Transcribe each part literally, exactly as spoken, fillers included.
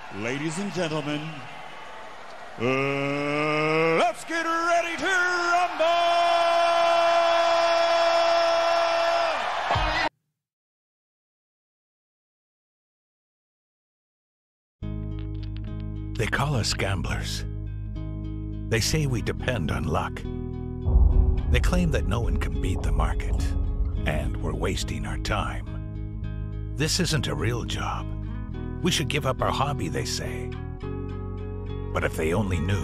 Ladies and gentlemen, uh, let's get ready to rumble! They call us gamblers. They say we depend on luck. They claim that no one can beat the market, and we're wasting our time. This isn't a real job. We should give up our hobby, they say. But if they only knew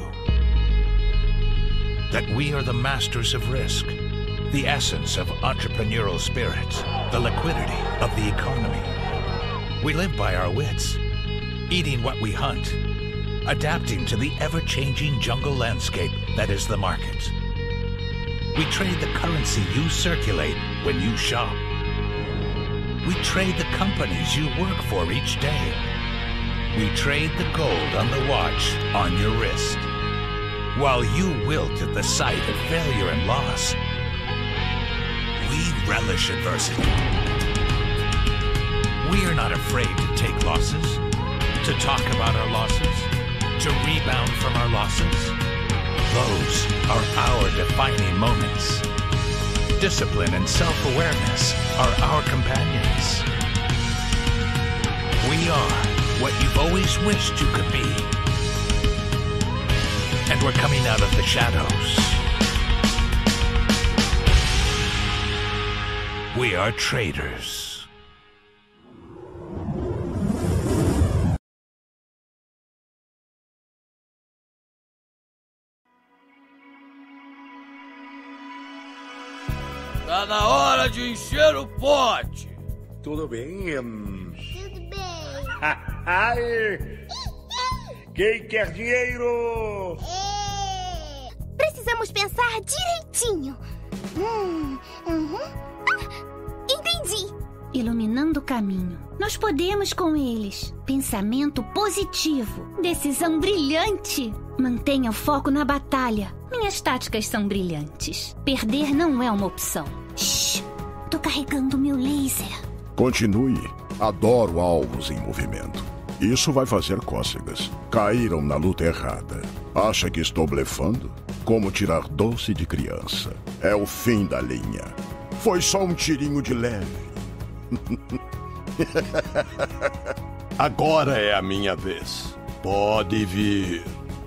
that we are the masters of risk, the essence of entrepreneurial spirit, the liquidity of the economy. We live by our wits, eating what we hunt, adapting to the ever-changing jungle landscape that is the market. We trade the currency you circulate when you shop. We trade the companies you work for each day. We trade the gold on the watch on your wrist. While you wilt at the sight of failure and loss, we relish adversity. We are not afraid to take losses, to talk about our losses, to rebound from our losses. Those are our defining moments. Discipline and self-awareness are our companions. We are what you've always wished you could be. And we're coming out of the shadows. We are traders. Tá na hora de encher o pote. Tudo bem? Hum... Tudo bem. Quem quer dinheiro? É... Precisamos pensar direitinho. Hum, uhum. Ah, entendi. Iluminando o caminho. Nós podemos com eles. Pensamento positivo. Decisão brilhante. Mantenha o foco na batalha. Minhas táticas são brilhantes. Perder não é uma opção. Shhh! Tô carregando meu laser. Continue. Adoro alvos em movimento. Isso vai fazer cócegas. Caíram na luta errada. Acha que estou blefando? Como tirar doce de criança. É o fim da linha. Foi só um tirinho de leve. Agora é a minha vez. Pode vir.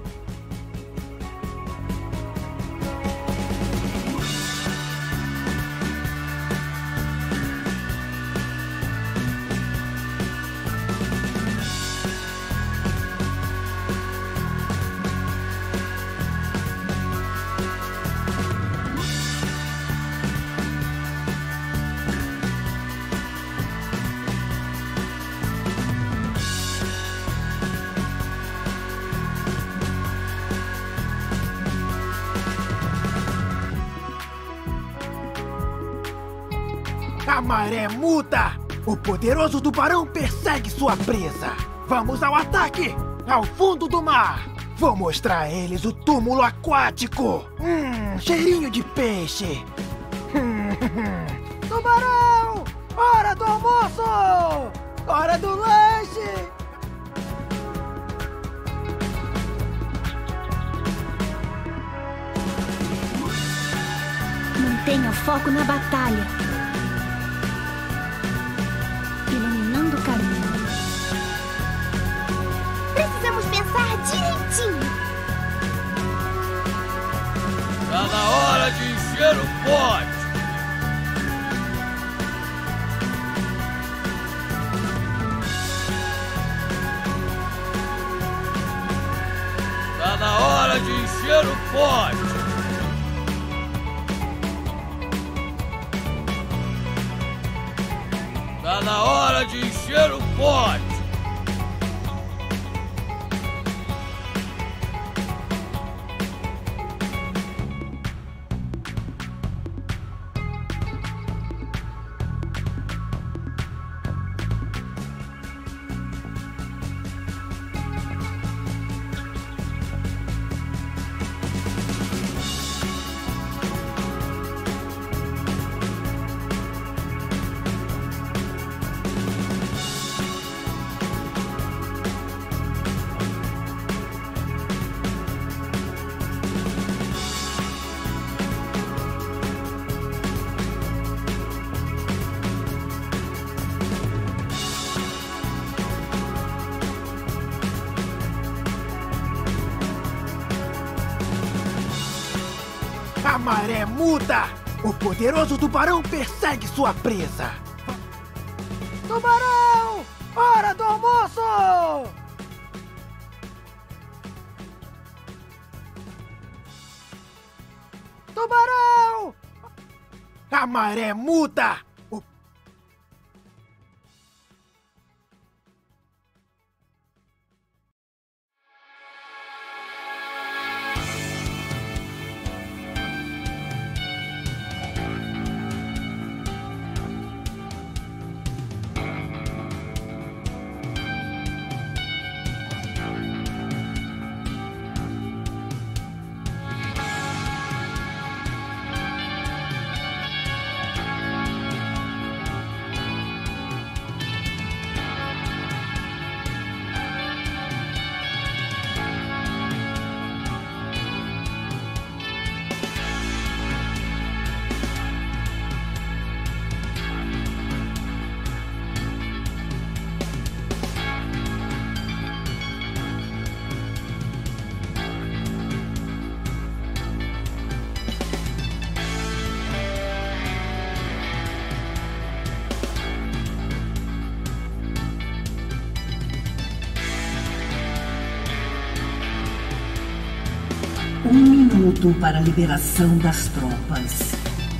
A maré muda! O poderoso tubarão persegue sua presa! Vamos ao ataque! Ao fundo do mar! Vou mostrar a eles o túmulo aquático! Hum, cheirinho de peixe! Tubarão! Hora do almoço! Hora do lanche! Mantenha o foco na batalha. Iluminando o caminho. Precisamos pensar direitinho. Tá na hora de encher o pote. Tá na hora de encher o pote. Tá na hora de encher o pote. A maré muda! O poderoso tubarão persegue sua presa! Tubarão! Hora do almoço! Tubarão! A maré muda! O... Um minuto para a liberação das tropas.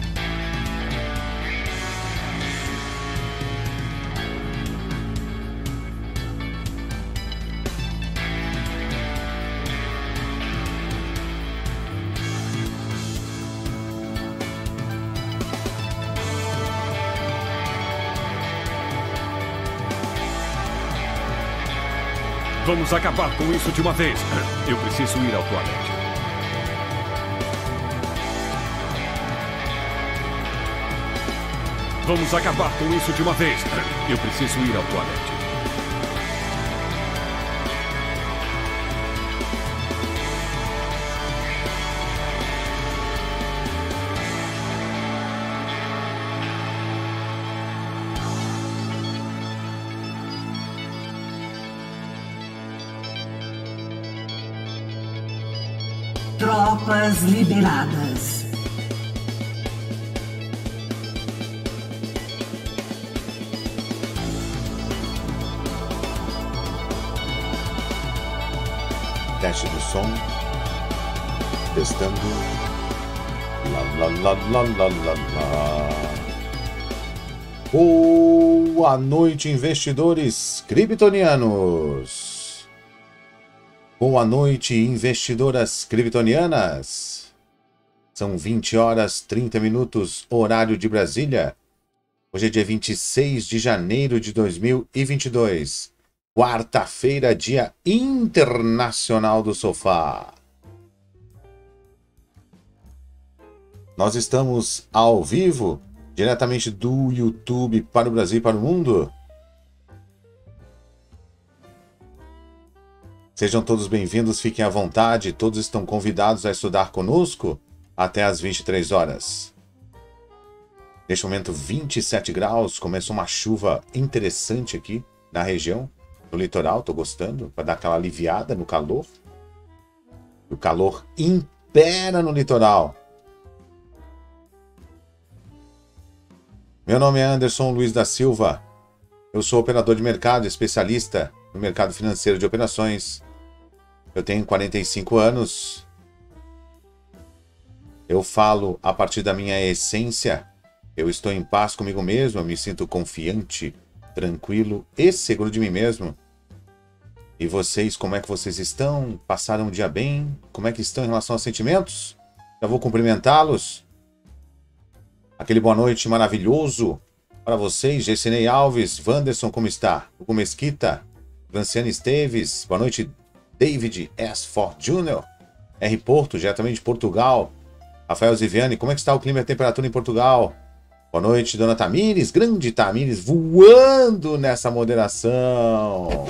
Vamos acabar com isso de uma vez. Eu preciso ir ao toalete. Vamos acabar com isso de uma vez. Eu preciso ir ao toalete. Tropas liberadas. Teste do som. Testando. Lá, lá, lá, lá, lá, lá, lá. Boa noite, investidores kryptonianos. Boa noite, investidoras kryptonianas. São vinte horas, trinta minutos, horário de Brasília. Hoje é dia vinte e seis de janeiro de dois mil e vinte e dois. Quarta-feira, Dia Internacional do Sofá. Nós estamos ao vivo, diretamente do YouTube para o Brasil e para o mundo. Sejam todos bem-vindos, fiquem à vontade, todos estão convidados a estudar conosco até às vinte e três horas. Neste momento, vinte e sete graus, começou uma chuva interessante aqui na região, no litoral, estou gostando, para dar aquela aliviada no calor. O calor impera no litoral. Meu nome é Anderson Luiz da Silva, eu sou operador de mercado, especialista no mercado financeiro de operações. Eu tenho quarenta e cinco anos. Eu falo a partir da minha essência. Eu estou em paz comigo mesmo. Eu me sinto confiante, tranquilo e seguro de mim mesmo. E vocês, como é que vocês estão? Passaram um dia bem? Como é que estão em relação aos sentimentos? Já vou cumprimentá-los. Aquele boa noite maravilhoso para vocês. Gessinei Alves, Wanderson, como está? Hugo Mesquita, Franciane Esteves, boa noite. David S. Ford Júnior R. Porto, diretamente de Portugal. Rafael Ziviani, como é que está o clima e a temperatura em Portugal? Boa noite, dona Tamires, grande Tamires, voando nessa moderação.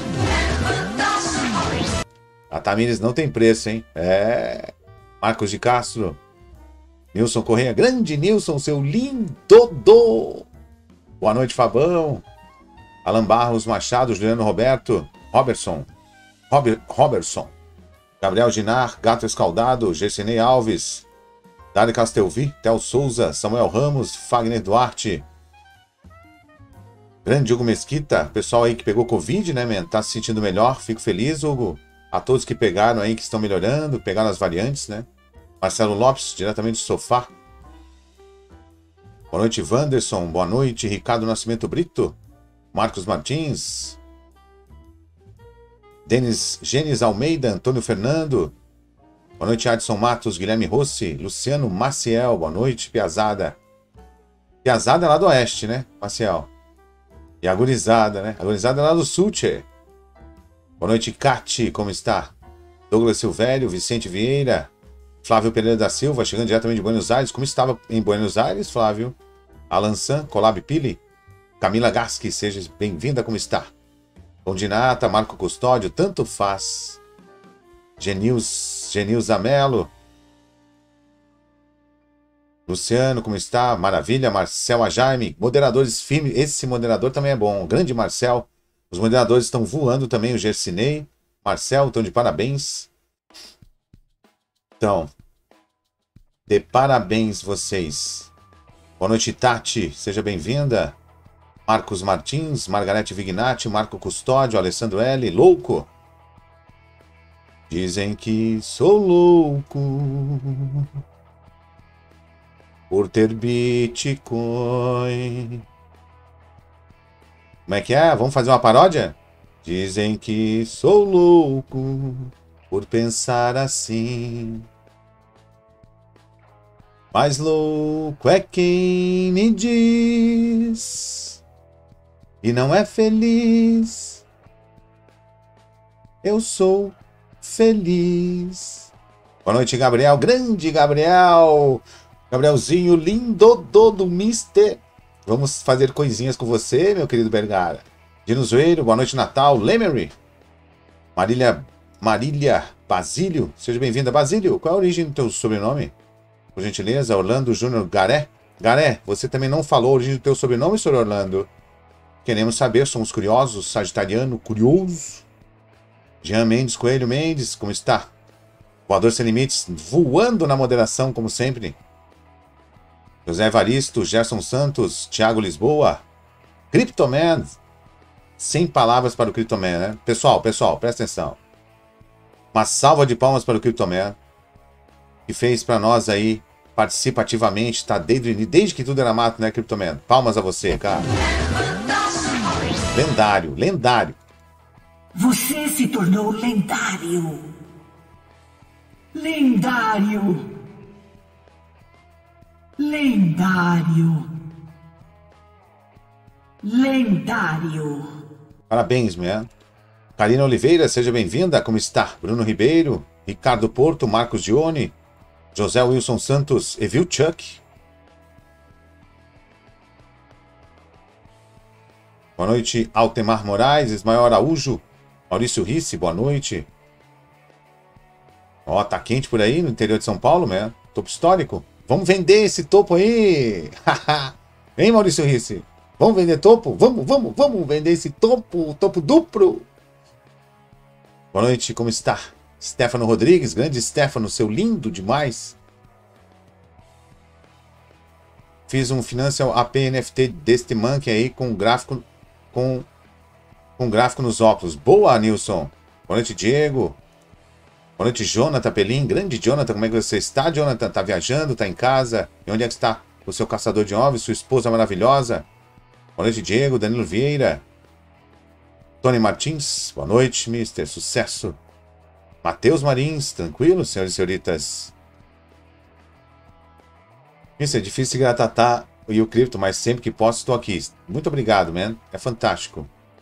A Tamires não tem preço, hein? É. Marcos de Castro, Nilson Correia, grande Nilson, seu lindo. Boa noite, Fabão. Alan Barros Machado, Juliano Roberto, Robertson. Robert, Robertson, Gabriel Ginar, Gato Escaldado, Gessinei Alves, Dário Castelvi, Theo Souza, Samuel Ramos, Fagner Duarte. Grande Hugo Mesquita. Pessoal aí que pegou Covid, né, man? Tá se sentindo melhor. Fico feliz, Hugo. A todos que pegaram aí, que estão melhorando, pegaram as variantes, né? Marcelo Lopes, diretamente do sofá. Boa noite, Wanderson. Boa noite, Ricardo Nascimento Brito. Marcos Martins. Denis Gênesis Almeida, Antônio Fernando. Boa noite, Adson Matos, Guilherme Rossi, Luciano Maciel. Boa noite, Piazada. Piazada é lá do oeste, né, Maciel? E a gurizada, né? A gurizada é lá do sul, tchê. Boa noite, Cati, como está? Douglas Silvério, Vicente Vieira. Flávio Pereira da Silva, chegando diretamente de Buenos Aires. Como estava em Buenos Aires, Flávio? Alan San, Colab Pili. Camila Gasque, seja bem-vinda, como está? Condinata, Marco Custódio, tanto faz. Genils, Genilza Melo. Luciano, como está? Maravilha. Marcel Ajaime. Moderadores firmes. Esse moderador também é bom. Grande Marcel. Os moderadores estão voando também. O Gercinei. Marcel, estão de parabéns. Então, de parabéns vocês. Boa noite, Tati. Seja bem-vinda. Marcos Martins, Margarete Vignati, Marco Custódio, Alessandro L. Louco. Dizem que sou louco por ter Bitcoin. Como é que é? Vamos fazer uma paródia? Dizem que sou louco por pensar assim. Mais louco é quem me diz e não é feliz. Eu sou feliz. Boa noite, Gabriel. Grande Gabriel. Gabrielzinho lindo do, do Mister. Vamos fazer coisinhas com você, meu querido Bergara. Dino Zoeiro, boa noite, Natal. Lemery. Marília, Marília Basílio. Seja bem-vinda, Basílio. Qual é a origem do teu sobrenome? Por gentileza, Orlando Júnior Garé. Garé, você também não falou a origem do teu sobrenome, senhor Orlando? Queremos saber, somos curiosos. Sagitariano, curioso. Jean Mendes, Coelho Mendes, como está? Voador Sem Limites, voando na moderação, como sempre. José Evaristo, Gerson Santos, Thiago Lisboa. Cryptoman. Sem palavras para o Cryptoman, né? Pessoal, pessoal, presta atenção. Uma salva de palmas para o Cryptoman, que fez para nós aí, participativamente, tá? Desde, desde que tudo era mato, né, Cryptoman? Palmas a você, cara. Lendário, lendário. Você se tornou lendário. Lendário. Lendário. Lendário. Parabéns, man. Karina Oliveira, seja bem-vinda. Como está? Bruno Ribeiro, Ricardo Porto, Marcos Dione, José Wilson Santos, Evil Chuck. Boa noite, Altemar Moraes, Ismael Araújo, Maurício Risse, boa noite. Ó, tá quente por aí no interior de São Paulo, né? Topo histórico. Vamos vender esse topo aí! Hein, Maurício Risse? Vamos vender topo? Vamos, vamos, vamos vender esse topo, topo duplo. Boa noite, como está? Stefano Rodrigues, grande Stefano, seu lindo demais. Fiz um Financial A P N F T deste monkey aí com gráfico com, com gráfico nos óculos. Boa, Nilson. Boa noite, Diego. Boa noite, Jonathan Pelim. Grande Jonathan, como é que você está, Jonathan? Tá viajando? Tá em casa? E onde é que está o seu caçador de ovos? Sua esposa maravilhosa? Boa noite, Diego. Danilo Vieira. Tony Martins. Boa noite, mister. Sucesso. Matheus Marins. Tranquilo, senhores e senhoritas? Isso é difícil de gratatar e o cripto, mas sempre que posso estou aqui. Muito obrigado, man. É fantástico.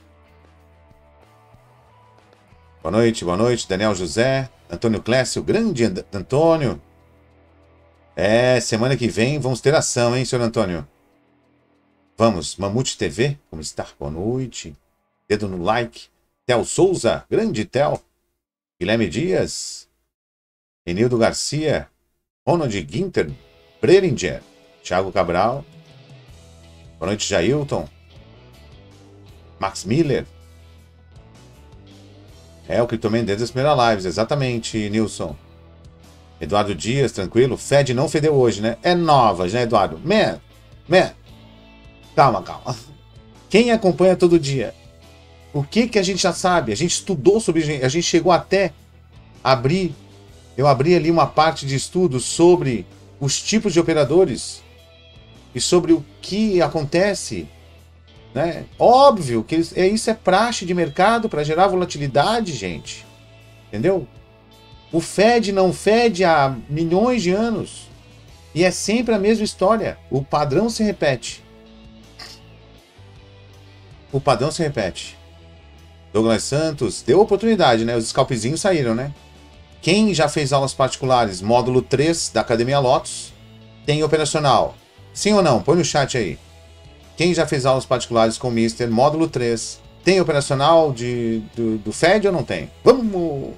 Boa noite, boa noite. Daniel José. Antônio Clécio. Grande Antônio. É, semana que vem vamos ter ação, hein, senhor Antônio? Vamos. Mamute T V. Como está? Boa noite. Dedo no like. Theo Souza. Grande Theo. Guilherme Dias. Enildo Garcia. Ronald Ginter. Breringer. Thiago Cabral. Boa noite, Jailton. Max Miller. É, o Cryptoman desde as primeiras lives. Exatamente, Nilson. Eduardo Dias, tranquilo. Fed não fedeu hoje, né? É novas, né, Eduardo? Man, man. Calma, calma. Quem acompanha todo dia? O que que a gente já sabe? A gente estudou sobre... A gente chegou até abrir... Eu abri ali uma parte de estudo sobre os tipos de operadores e sobre o que acontece, né? Óbvio que é, isso é praxe de mercado para gerar volatilidade, gente. Entendeu? O Fed não fede há milhões de anos. E é sempre a mesma história. O padrão se repete. O padrão se repete. Douglas Santos deu oportunidade, né? Os scalpzinhos saíram, né? Quem já fez aulas particulares, módulo três da Academia Lotus, tem operacional. Sim ou não? Põe no chat aí. Quem já fez aulas particulares com o Mister, módulo três, tem operacional de, do, do Fed ou não tem? Vamos!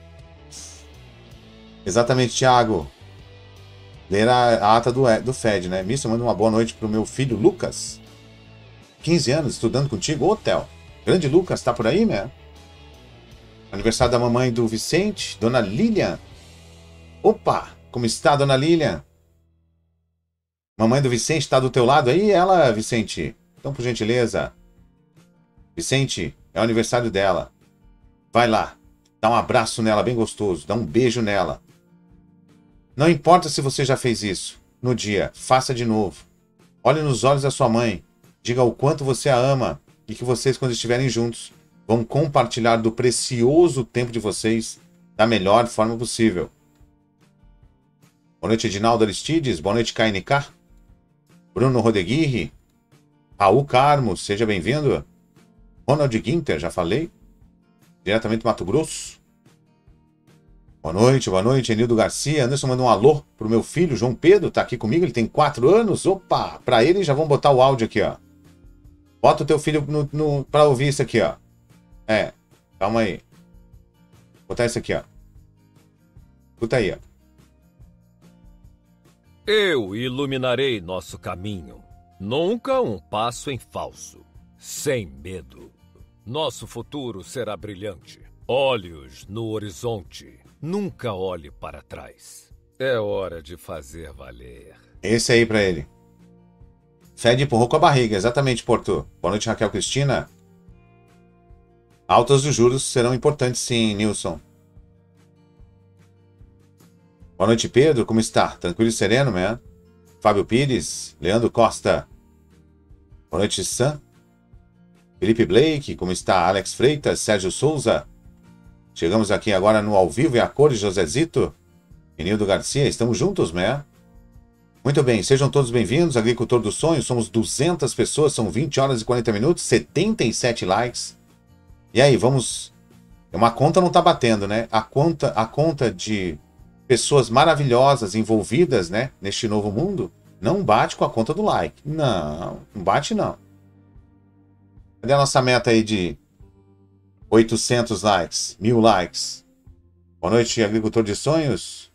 Exatamente, Thiago. Ler a, a ata do, do Fed, né? Mister, manda uma boa noite pro meu filho Lucas. quinze anos, estudando contigo. Ô, Theo. Grande Lucas, tá por aí, né? Aniversário da mamãe do Vicente, Dona Lilian. Opa, como está, Dona Lilian? Mamãe do Vicente está do teu lado aí, ela, Vicente? Então, por gentileza. Vicente, é o aniversário dela. Vai lá, dá um abraço nela bem gostoso, dá um beijo nela. Não importa se você já fez isso no dia, faça de novo. Olhe nos olhos da sua mãe, diga o quanto você a ama e que vocês, quando estiverem juntos, vão compartilhar do precioso tempo de vocês da melhor forma possível. Boa noite, Edinaldo Aristides. Boa noite, K N K. Bruno Rodeguirre. Raul Carmo, seja bem-vindo. Ronald Guinter, já falei. Diretamente do Mato Grosso. Boa noite, boa noite, Enildo Garcia. Anderson manda um alô pro meu filho, João Pedro. Tá aqui comigo, ele tem quatro anos. Opa, pra ele já vamos botar o áudio aqui, ó. Bota o teu filho no, no, pra ouvir isso aqui, ó. É, calma aí. Vou botar isso aqui, ó. Escuta aí, ó. Eu iluminarei nosso caminho. Nunca um passo em falso. Sem medo. Nosso futuro será brilhante. Olhos no horizonte. Nunca olhe para trás. É hora de fazer valer. Esse aí pra ele. Fed empurrou com a barriga, exatamente, Porto. Boa noite, Raquel Cristina. Altas dos juros serão importantes, sim, Nilson. Boa noite, Pedro. Como está? Tranquilo e sereno, né? Fábio Pires. Leandro Costa. Boa noite, Sam. Felipe Blake. Como está? Alex Freitas. Sérgio Souza. Chegamos aqui agora no Ao Vivo e a Cores, Josezito. Enildo Garcia. Estamos juntos, né? Muito bem. Sejam todos bem-vindos. Agricultor dos Sonhos. Somos duzentas pessoas. São vinte horas e quarenta minutos. setenta e sete likes. E aí, vamos... Uma conta não tá batendo, né? A conta, a conta de pessoas maravilhosas envolvidas, né, neste novo mundo, não bate com a conta do like. Não, não bate não. Cadê a nossa meta aí de oitocentos likes, mil likes? Boa noite, Agricultor de Sonhos.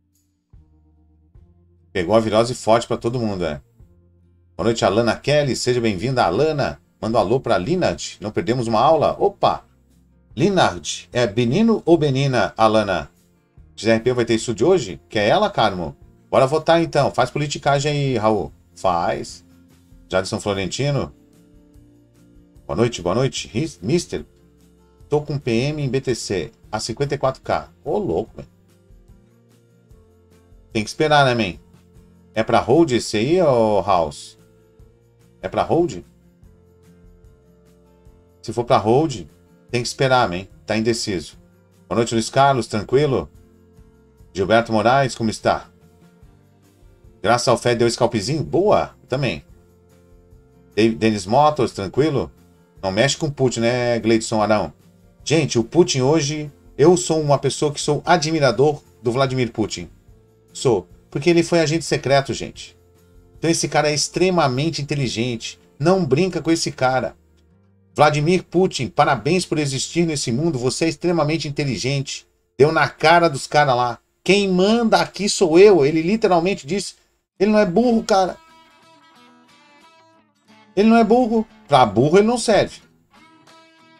Pegou a virose forte para todo mundo, é. Boa noite, Alana Kelly. Seja bem-vinda, Alana. Manda um alô para Linard. Não perdemos uma aula? Opa! Linard, é menino ou menina, Alana? X R P vai ter isso de hoje? Que é ela, Carmo? Bora votar então. Faz politicagem aí, Raul. Faz. Jadson Florentino. Boa noite, boa noite. Mister, tô com P M em B T C a cinquenta e quatro K. Ô, louco, velho. Tem que esperar, né, man? É pra hold esse aí, ô House? É pra hold? Se for pra hold, tem que esperar, man. Tá indeciso. Boa noite, Luiz Carlos. Tranquilo? Gilberto Moraes, como está? Graças ao Fed deu scalpzinho? Boa, também. Denis Motors, tranquilo? Não mexe com o Putin, né, Gleidson Arão? Gente, o Putin hoje... Eu sou uma pessoa que sou admirador do Vladimir Putin. Sou. Porque ele foi agente secreto, gente. Então esse cara é extremamente inteligente. Não brinca com esse cara. Vladimir Putin, parabéns por existir nesse mundo. Você é extremamente inteligente. Deu na cara dos caras lá. Quem manda aqui sou eu. Ele literalmente disse. Ele não é burro, cara. Ele não é burro. Pra burro ele não serve.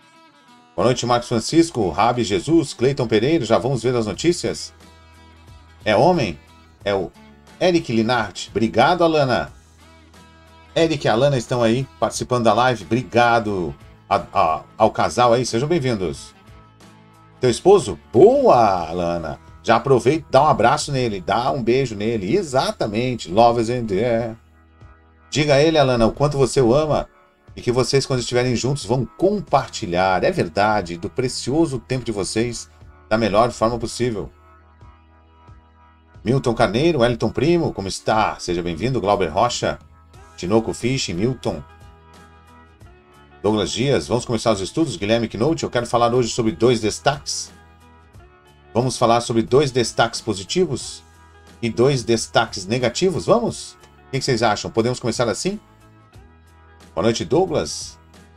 Boa noite, Marcos Francisco, Rabi Jesus, Cleiton Pereira. Já vamos ver as notícias? É homem? É o Eric Linart. Obrigado, Alana. Eric e Alana estão aí participando da live. Obrigado a, a, ao casal aí. Sejam bem-vindos. Teu esposo? Boa, Alana. Já aproveita, dá um abraço nele, dá um beijo nele. Exatamente. Love is in the air. Diga a ele, Alana, o quanto você o ama e que vocês, quando estiverem juntos, vão compartilhar, é verdade, do precioso tempo de vocês da melhor forma possível. Milton Carneiro, Wellington Primo, como está? Seja bem-vindo. Glauber Rocha, Tinoco Fish, Milton. Douglas Dias, vamos começar os estudos. Guilherme Knott, eu quero falar hoje sobre dois destaques. Vamos falar sobre dois destaques positivos e dois destaques negativos, vamos? O que vocês acham? Podemos começar assim? Boa noite, Douglas.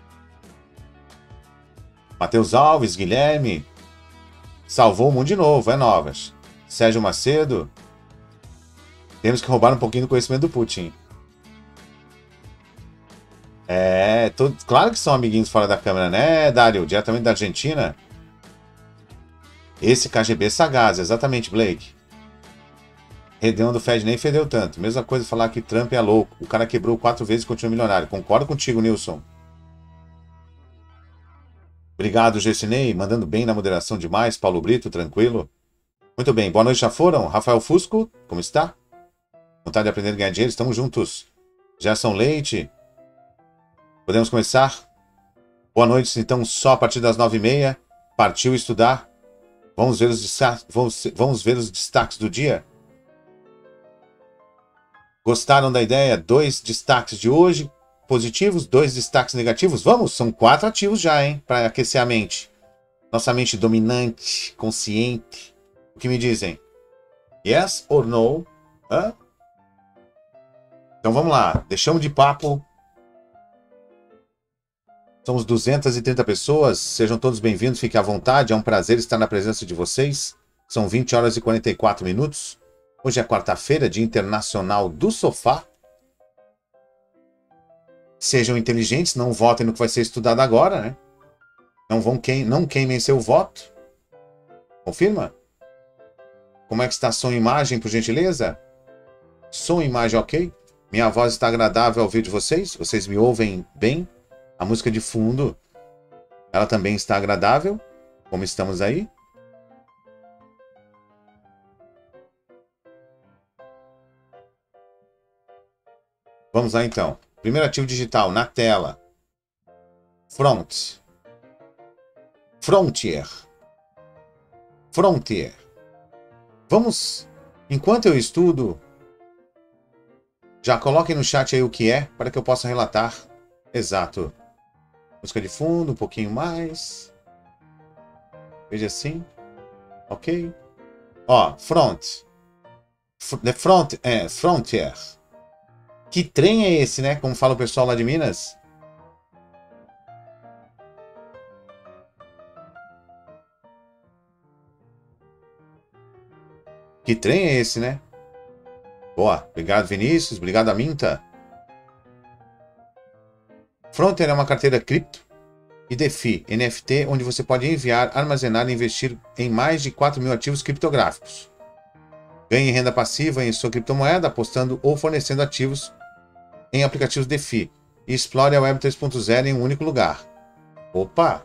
Matheus Alves, Guilherme. Salvou o mundo de novo, é novas. Sérgio Macedo. Temos que roubar um pouquinho do conhecimento do Putin. É, tô, claro que são amiguinhos fora da câmera, né, Dário? Diretamente da Argentina. Esse K G B sagaz, exatamente, Blake. Redeão do Fed nem fedeu tanto. Mesma coisa falar que Trump é louco. O cara quebrou quatro vezes e continua milionário. Concordo contigo, Nilson. Obrigado, Gessinei. Mandando bem na moderação demais. Paulo Brito, tranquilo. Muito bem. Boa noite, já foram? Rafael Fusco, como está? Vontade de aprender a ganhar dinheiro? Estamos juntos. Gerson Leite. Podemos começar? Boa noite, então, só a partir das nove e meia. Partiu estudar. Vamos ver os destaques, vamos, vamos ver os destaques do dia? Gostaram da ideia? Dois destaques de hoje positivos, dois destaques negativos? Vamos, são quatro ativos já, hein? Para aquecer a mente. Nossa mente dominante, consciente. O que me dizem? Yes or no? Hã? Então vamos lá, deixamos de papo. Somos duzentas e trinta pessoas, sejam todos bem-vindos, fiquem à vontade, é um prazer estar na presença de vocês. São vinte horas e quarenta e quatro minutos. Hoje é quarta-feira, Dia Internacional do Sofá. Sejam inteligentes, não votem no que vai ser estudado agora, né? Não, vão queim, não queimem seu voto. Confirma? Como é que está som e imagem, por gentileza? Som e imagem ok? Minha voz está agradável ao ouvir de vocês? Vocês me ouvem bem? A música de fundo, ela também está agradável? Como estamos aí? Vamos lá então. Primeiro ativo digital, na tela. Front. Frontier. Frontier. Vamos, enquanto eu estudo, já coloquem no chat aí o que é, para que eu possa relatar. Exato. Música de fundo, um pouquinho mais. Veja assim. Ok. Ó, front. The front, é, frontier. Que trem é esse, né? Como fala o pessoal lá de Minas. Que trem é esse, né? Boa. Obrigado, Vinícius. Obrigado, Aminta. Frontier é uma carteira cripto e DeFi, N F T, onde você pode enviar, armazenar e investir em mais de quatro mil ativos criptográficos. Ganhe renda passiva em sua criptomoeda, apostando ou fornecendo ativos em aplicativos DeFi. E explore a Web três ponto zero em um único lugar. Opa!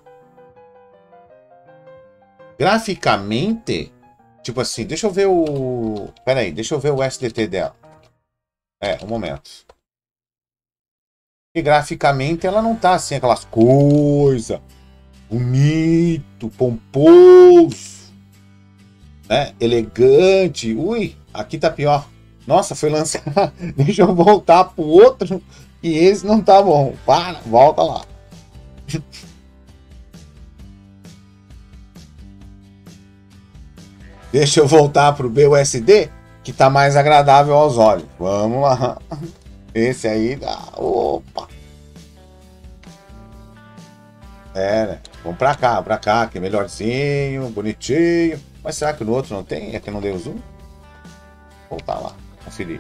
Graficamente, tipo assim, deixa eu ver o... Pera aí, deixa eu ver o S D T dela. É, um momento. E graficamente ela não tá assim, aquelas coisas bonito, pomposo, né? Elegante. Ui, aqui tá pior. Nossa, foi lançar. Deixa eu voltar pro outro. E esse não tá bom. Para, volta lá. Deixa eu voltar pro B U S D, que tá mais agradável aos olhos. Vamos lá. Esse aí dá. Opa! É, né? Vamos pra cá, pra cá, que é melhorzinho, bonitinho. Mas será que no outro não tem? É que eu não dei o zoom? Voltar lá, conferir.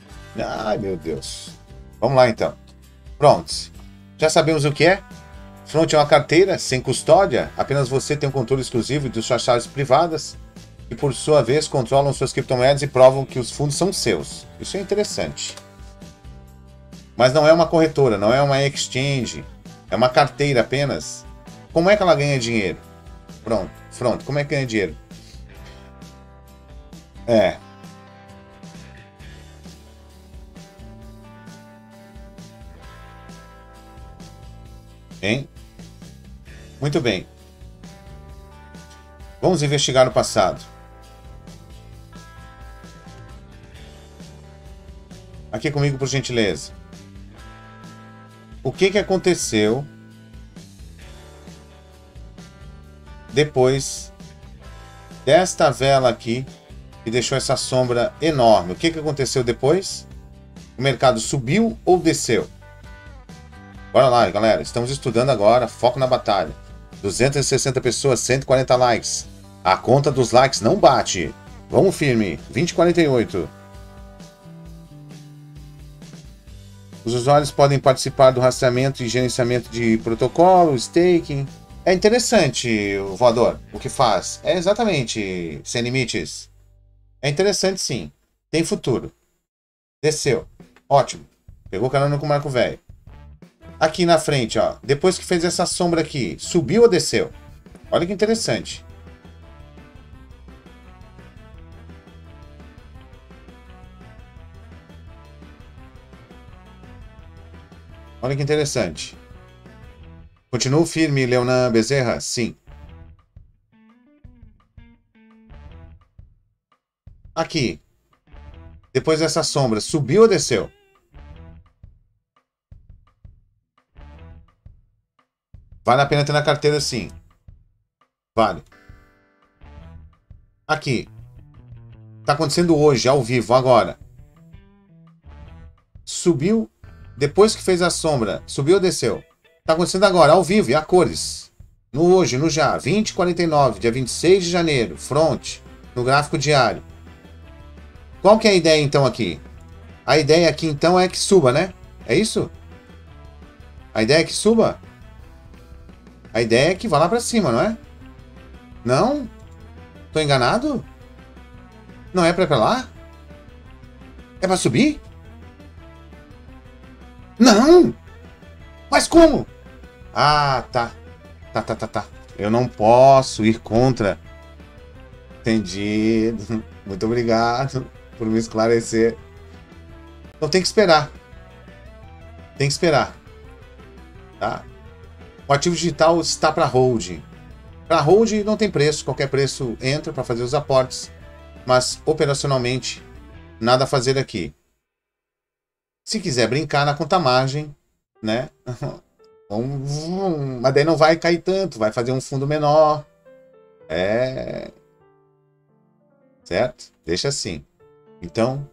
Ai, meu Deus. Vamos lá então. Pronto. Já sabemos o que é? Front é uma carteira sem custódia, apenas você tem o controle exclusivo de suas chaves privadas e, por sua vez, controlam suas criptomoedas e provam que os fundos são seus. Isso é interessante. Mas não é uma corretora, não é uma exchange, é uma carteira apenas. Como é que ela ganha dinheiro? Pronto, Front, como é que ganha dinheiro? É. Hein? Muito bem. Vamos investigar o passado. Aqui comigo, por gentileza. O que que aconteceu depois desta vela aqui que deixou essa sombra enorme? O que que aconteceu depois? O mercado subiu ou desceu? Bora lá, galera. Estamos estudando agora. Foco na batalha. duzentas e sessenta pessoas, cento e quarenta likes. A conta dos likes não bate. Vamos firme. vinte e quarenta e oito. Os usuários podem participar do rastreamento e gerenciamento de protocolo, staking. É interessante, o voador, o que faz. É exatamente, sem limites. É interessante, sim. Tem futuro. Desceu. Ótimo. Pegou carona com o Marco Velho. Aqui na frente, ó. Depois que fez essa sombra aqui, subiu ou desceu? Olha que interessante. Olha que interessante. Continuo firme, Leonan Bezerra? Sim. Aqui. Depois dessa sombra, subiu ou desceu? Vale a pena ter na carteira, sim. Vale. Aqui. Tá acontecendo hoje, ao vivo, agora. Subiu. Depois que fez a sombra, subiu ou desceu? Tá acontecendo agora, ao vivo, e a cores. No hoje, no já. vinte e quarenta e nove, dia vinte e seis de janeiro. Front. No gráfico diário. Qual que é a ideia, então, aqui? A ideia aqui, então, é que suba, né? É isso? A ideia é que suba? A ideia é que vá lá pra cima, não é? Não? Tô enganado? Não é pra ir pra lá? É pra subir? Não! Mas como? Ah, tá. Tá, tá, tá, tá. Eu não posso ir contra. Entendido. Muito obrigado por me esclarecer. Então tem que esperar. Tem que esperar. Tá? O ativo digital está para hold. Para hold não tem preço, qualquer preço entra para fazer os aportes, mas operacionalmente nada a fazer aqui. Se quiser brincar na conta margem, né? Um, mas daí não vai cair tanto, vai fazer um fundo menor. É. Certo? Deixa assim. Então.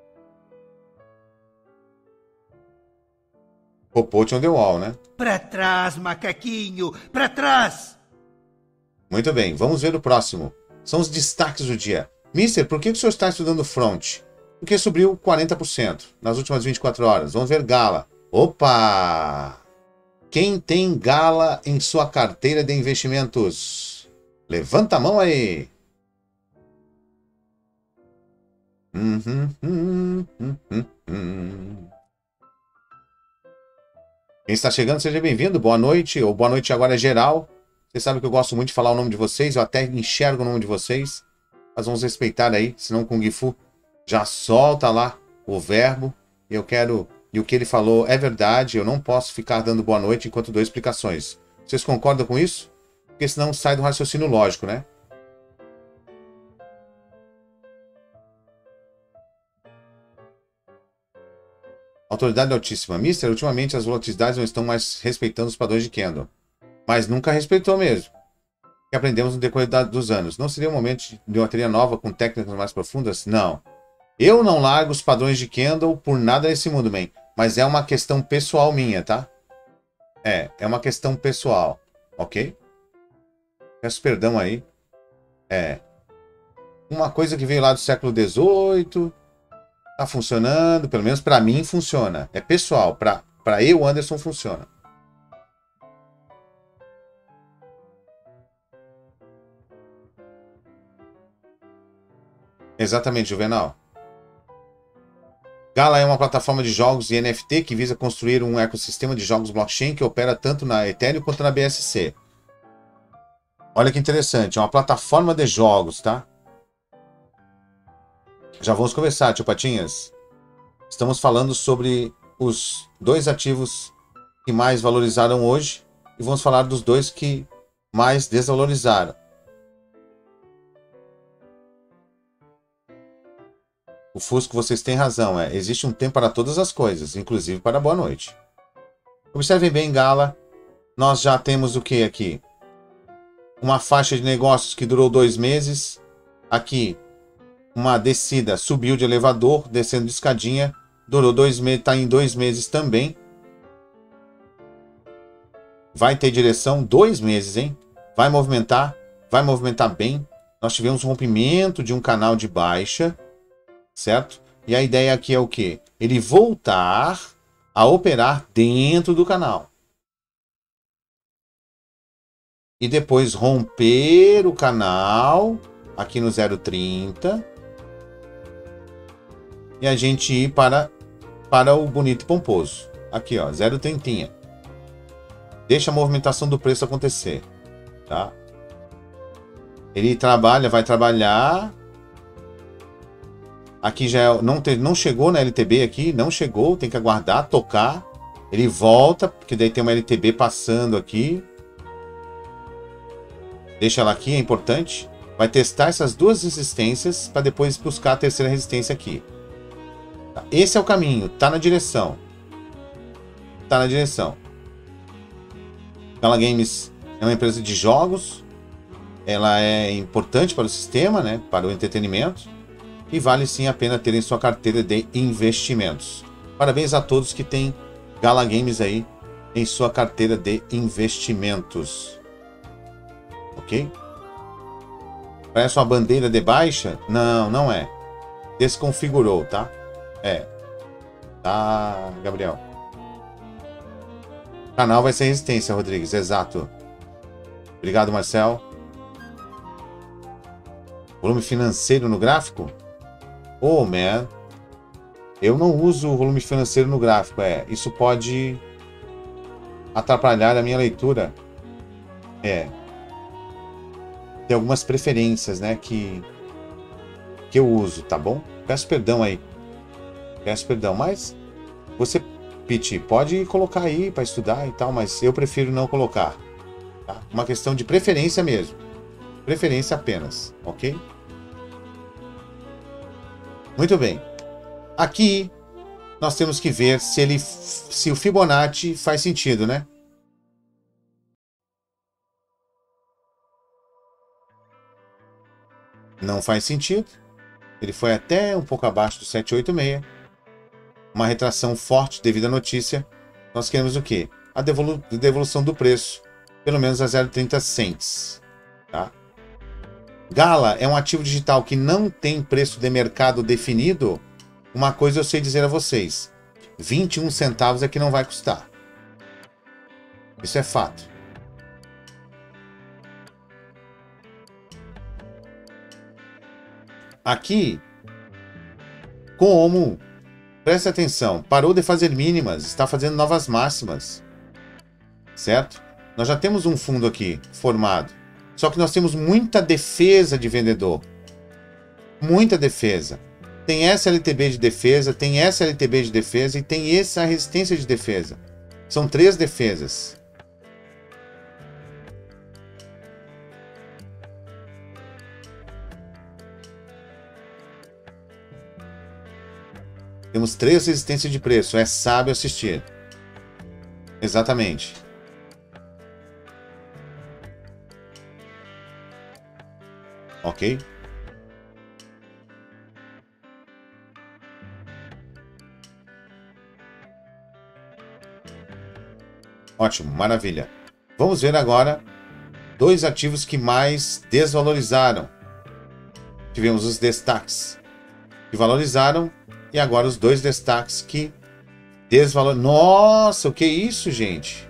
Popote on the wall, né? Pra trás, macaquinho! Pra trás! Muito bem, vamos ver o próximo. São os destaques do dia. Mister, por que o senhor está estudando Front? Porque subiu quarenta por cento nas últimas vinte e quatro horas. Vamos ver Gala. Opa! Quem tem Gala em sua carteira de investimentos? Levanta a mão aí. Uhum, uhum, uhum, uhum. Quem está chegando, seja bem-vindo. Boa noite, ou boa noite agora é geral. Vocês sabem que eu gosto muito de falar o nome de vocês, eu até enxergo o nome de vocês. Mas vamos respeitar aí, senão o Kung Fu já solta lá o verbo. E eu quero... E o que ele falou é verdade, eu não posso ficar dando boa noite enquanto dou explicações. Vocês concordam com isso? Porque senão sai do raciocínio lógico, né? Autoridade altíssima. Mister, ultimamente as volatilidades não estão mais respeitando os padrões de Kendall. Mas nunca respeitou mesmo. Que aprendemos no decorrer dos anos. Não seria o momento de uma teoria nova com técnicas mais profundas? Não. Eu não largo os padrões de Kendall por nada nesse mundo, man. Mas é uma questão pessoal minha, tá? É, é uma questão pessoal. Ok? Peço perdão aí. É. Uma coisa que veio lá do século dezoito... Tá funcionando, pelo menos pra mim funciona. É pessoal, pra, pra eu, Anderson, funciona. Exatamente, Juvenal. Gala é uma plataforma de jogos e N F T que visa construir um ecossistema de jogos blockchain que opera tanto na Ethereum quanto na B S C. Olha que interessante, é uma plataforma de jogos, tá? Já vamos conversar, tio Patinhas. Estamos falando sobre os dois ativos que mais valorizaram hoje e vamos falar dos dois que mais desvalorizaram. O Fusco, vocês têm razão, é. Existe um tempo para todas as coisas, inclusive para boa noite. Observem bem, Gala. Nós já temos o que aqui? Uma faixa de negócios que durou dois meses. Aqui, uma descida, subiu de elevador, descendo de escadinha. Durou dois meses, está em dois meses também. Vai ter direção, dois meses, hein? Vai movimentar, vai movimentar bem. Nós tivemos um rompimento de um canal de baixa. Certo? E a ideia aqui é o quê? Ele voltar a operar dentro do canal. E depois romper o canal aqui no zero vírgula trinta. E a gente ir para, para o bonito e pomposo. Aqui, ó, zero vírgula trinta. Deixa a movimentação do preço acontecer. Tá? Ele trabalha, vai trabalhar... Aqui já não, te, não chegou na L T B aqui, não chegou, tem que aguardar, tocar. Ele volta, porque daí tem uma L T B passando aqui. Deixa ela aqui, é importante. Vai testar essas duas resistências para depois buscar a terceira resistência aqui. Esse é o caminho, tá na direção. Tá na direção. Gala Games é uma empresa de jogos. Ela é importante para o sistema, né, para o entretenimento. E vale sim a pena ter em sua carteira de investimentos. Parabéns a todos que têm Gala Games aí em sua carteira de investimentos. Ok? Parece uma bandeira de baixa? Não, não é. Desconfigurou, tá? É. Tá, Gabriel. O canal vai ser resistência, Rodrigues. Exato. Obrigado, Marcel. Volume financeiro no gráfico? Oh, man. Eu não uso o volume financeiro no gráfico. É, isso pode atrapalhar a minha leitura. É. Tem algumas preferências, né, que que eu uso, tá bom? Peço perdão aí. Peço perdão, mas você, Pete, pode colocar aí para estudar e tal, mas eu prefiro não colocar. Tá? Uma questão de preferência mesmo. Preferência apenas, ok? Muito bem. Aqui nós temos que ver se ele, se o Fibonacci faz sentido, né? Não faz sentido. Ele foi até um pouco abaixo do sete oito seis. Uma retração forte devido à notícia. Nós queremos o quê? A devolu devolução do preço. Pelo menos a zero vírgula trinta cents. Tá? Gala é um ativo digital que não tem preço de mercado definido. Uma coisa eu sei dizer a vocês. vinte e um centavos é que não vai custar. Isso é fato. Aqui, como, preste atenção, parou de fazer mínimas, está fazendo novas máximas. Certo? Nós já temos um fundo aqui formado. Só que nós temos muita defesa de vendedor. Muita defesa. Tem essa L T B de defesa, tem essa L T B de defesa e tem essa resistência de defesa. São três defesas. Temos três resistências de preço. É sábio assistir. Exatamente. Ok? Ótimo, maravilha. Vamos ver agora dois ativos que mais desvalorizaram. Tivemos os destaques que valorizaram e agora os dois destaques que desvalorizaram. Nossa, o que é isso, gente?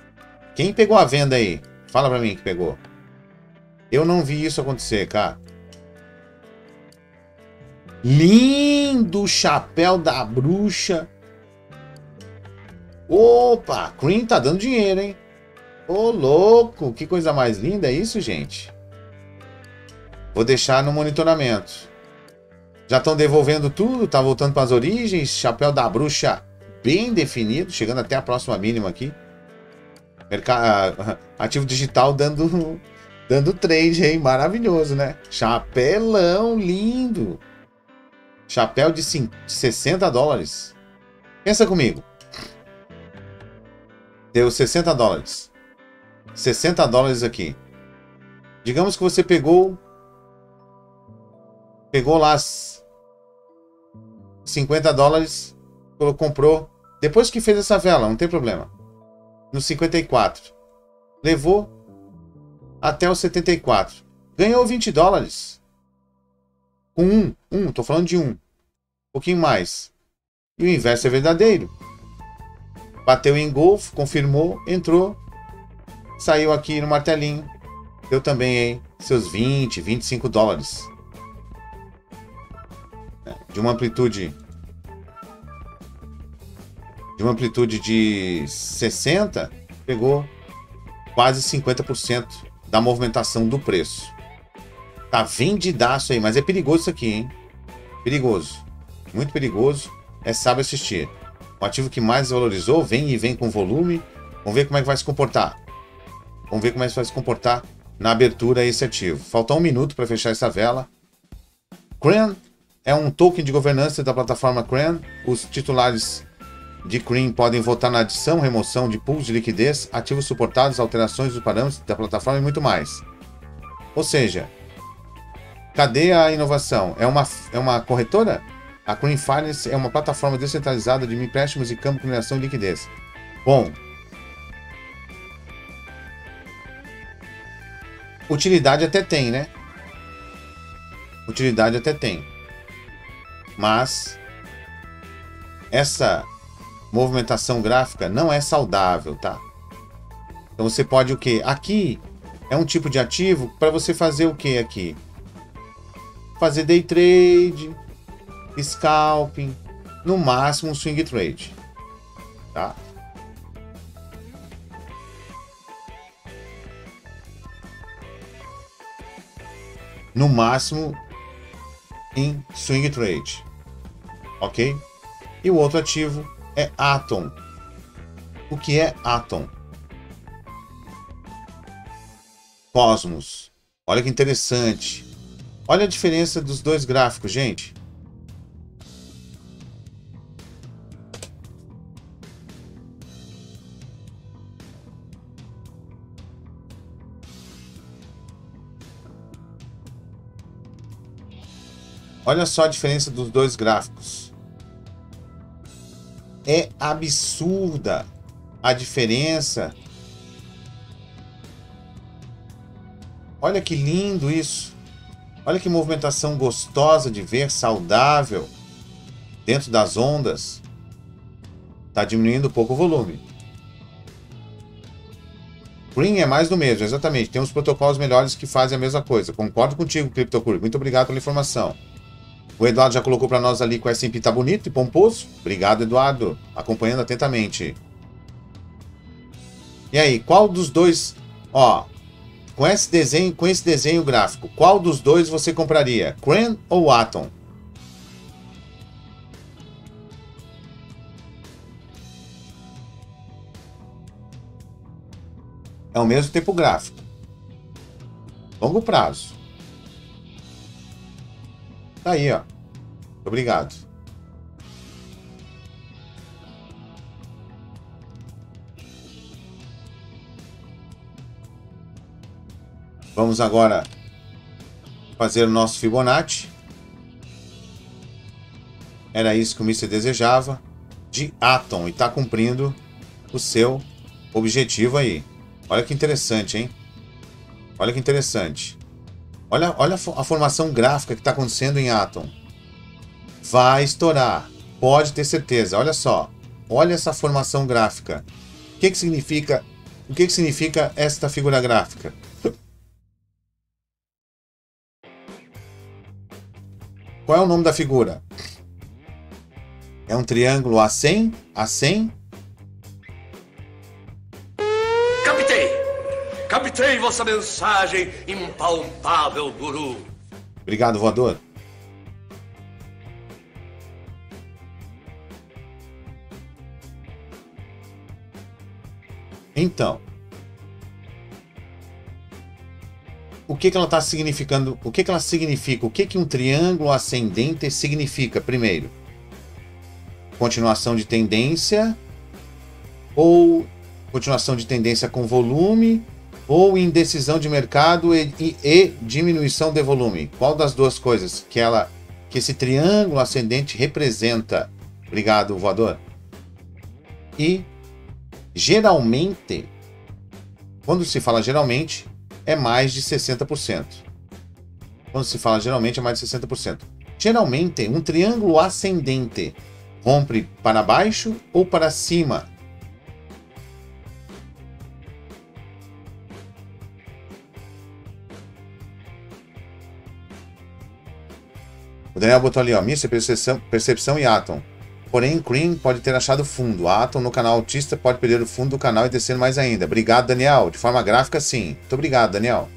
Quem pegou a venda aí? Fala pra mim que pegou. Eu não vi isso acontecer, cara. Lindo chapéu da bruxa. Opa, Cream tá dando dinheiro, hein? Ô, louco, que coisa mais linda é isso, gente? Vou deixar no monitoramento. Já estão devolvendo tudo, tá voltando para as origens. Chapéu da bruxa bem definido, chegando até a próxima mínima aqui. Mercado ativo digital dando dando trade, hein? Maravilhoso, né? Chapelão lindo. Chapéu de sessenta dólares. Pensa comigo. Deu sessenta dólares. sessenta dólares aqui. Digamos que você pegou pegou lá as cinquenta dólares, comprou depois que fez essa vela, não tem problema. No cinquenta e quatro. Levou até os setenta e quatro. Ganhou vinte dólares. Com um, um, tô falando de um. Um pouquinho mais. E o inverso é verdadeiro. Bateu em golfe, confirmou, entrou. Saiu aqui no martelinho. Deu também, hein? Seus vinte, vinte e cinco dólares. De uma amplitude... De uma amplitude de sessenta, pegou quase cinquenta por cento da movimentação do preço. Tá vendidaço aí, mas é perigoso isso aqui, hein? Perigoso. Muito perigoso. É sábio assistir. O ativo que mais valorizou, vem e vem com volume. Vamos ver como é que vai se comportar. Vamos ver como é que vai se comportar na abertura esse ativo. Falta um minuto para fechar essa vela. Cream é um token de governança da plataforma Cream. Os titulares de Cream podem votar na adição, remoção de pools de liquidez, ativos suportados, alterações dos parâmetros da plataforma e muito mais. Ou seja, cadê a inovação? É uma, é uma corretora? A Cream Finance é uma plataforma descentralizada de empréstimos e câmbio, mineração e liquidez. Bom, utilidade até tem, né? Utilidade até tem. Mas essa movimentação gráfica não é saudável, tá? Então você pode o quê? Aqui é um tipo de ativo para você fazer o quê aqui? Fazer day trade, scalping, no máximo um swing trade, tá? No máximo em swing trade, ok? E o outro ativo é Atom. O que é Atom? Cosmos. Olha que interessante. Olha a diferença dos dois gráficos, gente. Olha só a diferença dos dois gráficos. É absurda a diferença. Olha que lindo isso. Olha que movimentação gostosa de ver, saudável. Dentro das ondas. Está diminuindo um pouco o volume. Green é mais do mesmo, exatamente. Tem uns protocolos melhores que fazem a mesma coisa. Concordo contigo, CryptoCurve. Muito obrigado pela informação. O Eduardo já colocou para nós ali que o S and P tá bonito e pomposo. Obrigado, Eduardo. Acompanhando atentamente. E aí, qual dos dois... Ó, com esse desenho, com esse desenho gráfico, qual dos dois você compraria? Cream ou Atom? É o mesmo tempo gráfico. Longo prazo. Tá aí, ó. Obrigado. Vamos agora fazer o nosso Fibonacci. Era isso que o mister desejava. De Atom. E está cumprindo o seu objetivo aí. Olha que interessante, hein? Olha que interessante. Olha, olha a formação gráfica que está acontecendo em Atom. Vai estourar. Pode ter certeza. Olha só. Olha essa formação gráfica. O que que significa, o que que significa esta figura gráfica? Qual é o nome da figura? É um triângulo A cem? A cem? Captei! Captei vossa mensagem, impalpável guru. Obrigado, voador. Então, o que que ela está significando? O que que ela significa? O que que um triângulo ascendente significa? Primeiro, continuação de tendência, ou continuação de tendência com volume, ou indecisão de mercado e, e, e diminuição de volume. Qual das duas coisas que ela, que esse triângulo ascendente representa? Obrigado, voador. E geralmente, quando se fala geralmente, é mais de sessenta por cento. Quando se fala geralmente, é mais de sessenta por cento. Geralmente, um triângulo ascendente rompe para baixo ou para cima? O Daniel botou ali, ó, Mister Percepção, Percepção e Atom. Porém, Cream pode ter achado fundo. A Atom no canal autista pode perder o fundo do canal e descer mais ainda. Obrigado, Daniel. De forma gráfica, sim. Muito obrigado, Daniel.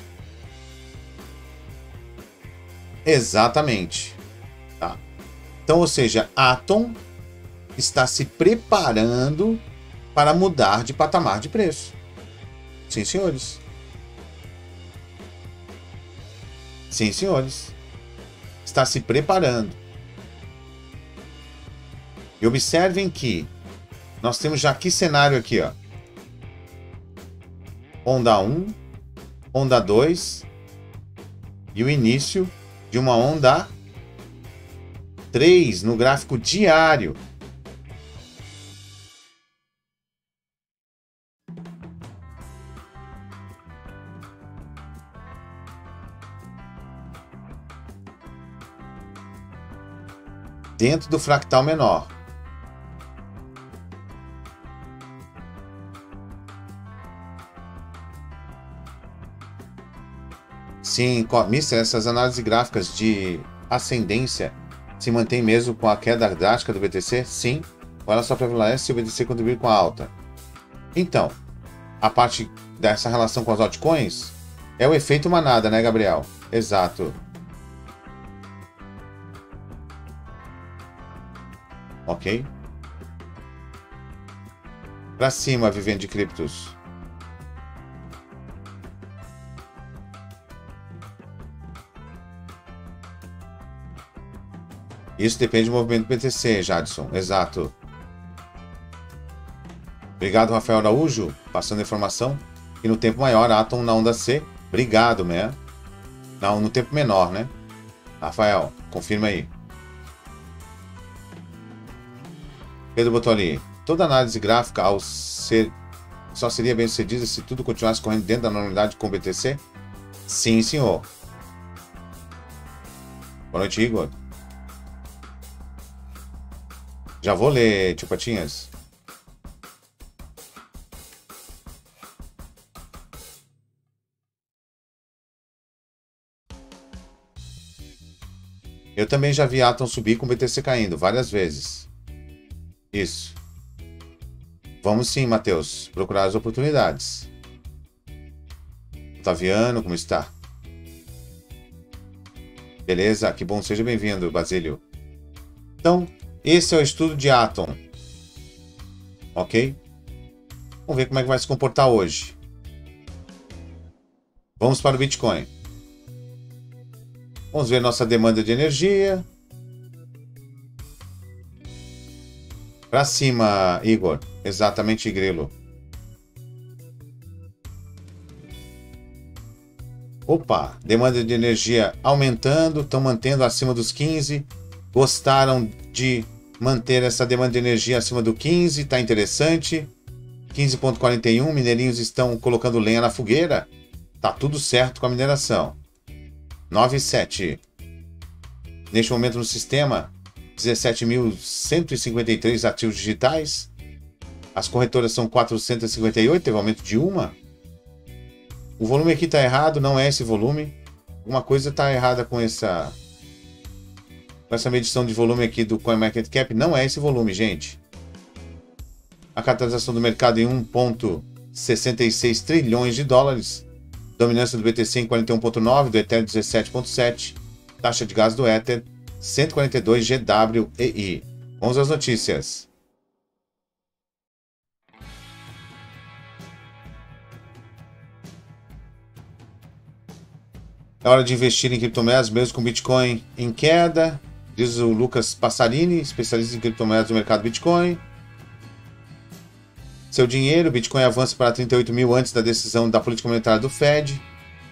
Exatamente. Tá. Então, ou seja, Atom está se preparando para mudar de patamar de preço. Sim, senhores. Sim, senhores. Está se preparando. E observem que nós temos já que cenário aqui, ó. Onda um, onda dois e o início de uma onda três no gráfico diário. Dentro do fractal menor. Sim, Mister, essas análises gráficas de ascendência se mantém mesmo com a queda drástica do B T C? Sim. Olha só para prevalece se o B T C contribuir com a alta. Então, a parte dessa relação com as altcoins é o efeito manada, né, Gabriel? Exato. Ok? Para cima, vivendo de criptos. Isso depende do movimento do B T C, Jadson. Exato. Obrigado, Rafael Araújo. Passando a informação. E no tempo maior, Atom na onda C. Obrigado, né? Não, no tempo menor, né? Rafael, confirma aí. Pedro botou ali. Toda análise gráfica ao ser só seria bem sucedida se tudo continuasse correndo dentro da normalidade com o B T C? Sim, senhor. Boa noite, Igor. Já vou ler, tio Patinhas. Eu também já vi Atom subir com o B T C caindo várias vezes. Isso. Vamos sim, Matheus, procurar as oportunidades. Otaviano, como está? Beleza? Que bom, seja bem-vindo, Basílio. Então, esse é o estudo de Atom. Ok? Vamos ver como é que vai se comportar hoje. Vamos para o Bitcoin. Vamos ver nossa demanda de energia. Para cima, Igor. Exatamente, Grilo. Opa, demanda de energia aumentando, estão mantendo acima dos quinze. Gostaram de manter essa demanda de energia acima do quinze, tá interessante. quinze ponto quarenta e um, mineirinhos estão colocando lenha na fogueira. Tá tudo certo com a mineração. nove vírgula sete. Neste momento no sistema, dezessete mil cento e cinquenta e três ativos digitais. As corretoras são quatrocentos e cinquenta e oito, teve aumento de uma. O volume aqui está errado, não é esse volume. Alguma coisa está errada com essa, com essa medição de volume aqui do CoinMarketCap, não é esse volume, gente. A capitalização do mercado em um vírgula sessenta e seis trilhões de dólares. Dominância do B T C em quarenta e um vírgula nove, do Ethereum dezessete vírgula sete. Taxa de gás do Ether cento e quarenta e dois G W E I. Vamos às notícias. É hora de investir em criptomoedas, mesmo com Bitcoin em queda, diz o Lucas Passarini, especialista em criptomoedas do mercado Bitcoin. Seu dinheiro, Bitcoin avança para trinta e oito mil antes da decisão da política monetária do Fed.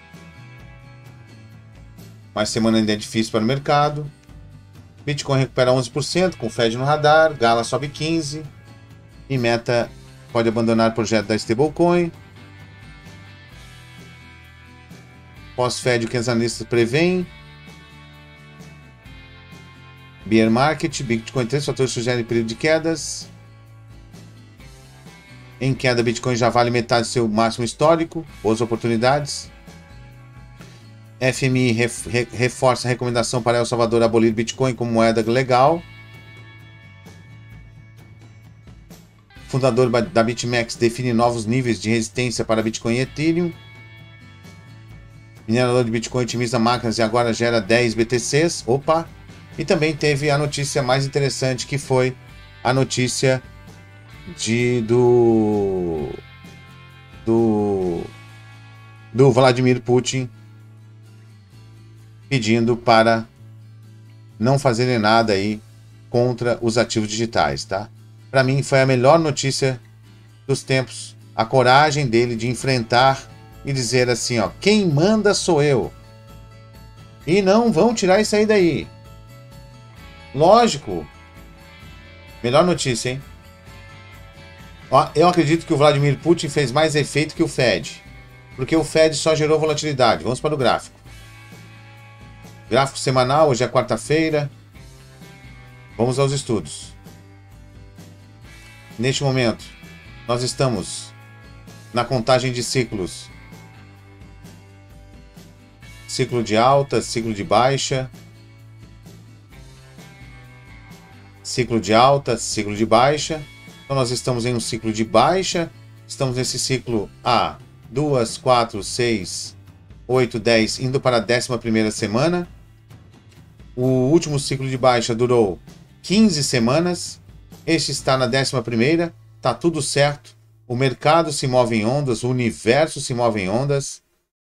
Mas semana ainda é difícil para o mercado. Bitcoin recupera onze por cento com o Fed no radar, Gala sobe quinze por cento e Meta pode abandonar o projeto da stablecoin. Pós-Fed, o que os analistas prevêem. Bear Market, Bitcoin, três fatores sugerem período de quedas. Em queda, Bitcoin já vale metade do seu máximo histórico. Boas oportunidades. F M I ref, re, reforça a recomendação para El Salvador abolir Bitcoin como moeda legal. Fundador da BitMEX define novos níveis de resistência para Bitcoin e Ethereum. Minerador de Bitcoin otimiza máquinas e agora gera dez B T Cs. Opa! E também teve a notícia mais interessante, que foi a notícia de, do, do, do Vladimir Putin pedindo para não fazerem nada aí contra os ativos digitais, tá? Para mim foi a melhor notícia dos tempos. A coragem dele de enfrentar e dizer assim, ó, quem manda sou eu. E não vão tirar isso aí daí. Lógico. Melhor notícia, hein? Ó, eu acredito que o Vladimir Putin fez mais efeito que o Fed. Porque o Fed só gerou volatilidade. Vamos para o gráfico. Gráfico semanal, hoje é quarta-feira. Vamos aos estudos. Neste momento, nós estamos na contagem de ciclos. Ciclo de alta, ciclo de baixa. Ciclo de alta, ciclo de baixa. Então nós estamos em um ciclo de baixa. Estamos nesse ciclo há duas, quatro, seis, oito, dez, indo para a décima primeira semana. O último ciclo de baixa durou quinze semanas. Este está na décima primeira. Tá tudo certo. O mercado se move em ondas, o universo se move em ondas.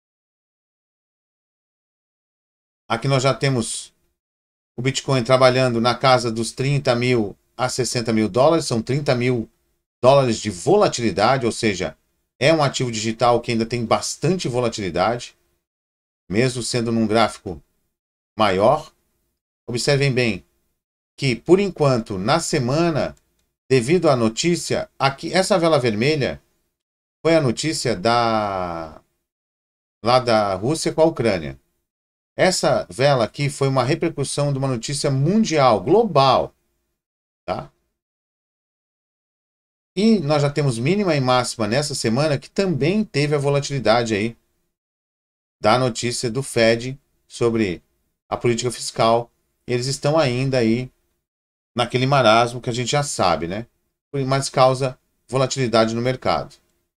Aqui nós já temos o Bitcoin trabalhando na casa dos trinta mil a sessenta mil dólares. São trinta mil dólares de volatilidade, ou seja, é um ativo digital que ainda tem bastante volatilidade, mesmo sendo num gráfico maior. Observem bem que, por enquanto, na semana, devido à notícia, aqui, essa vela vermelha foi a notícia da, lá da Rússia com a Ucrânia. Essa vela aqui foi uma repercussão de uma notícia mundial, global, tá? E nós já temos mínima e máxima nessa semana, que também teve a volatilidade aí da notícia do Fed sobre a política fiscal. Eles estão ainda aí naquele marasmo que a gente já sabe, né? Mas causa volatilidade no mercado.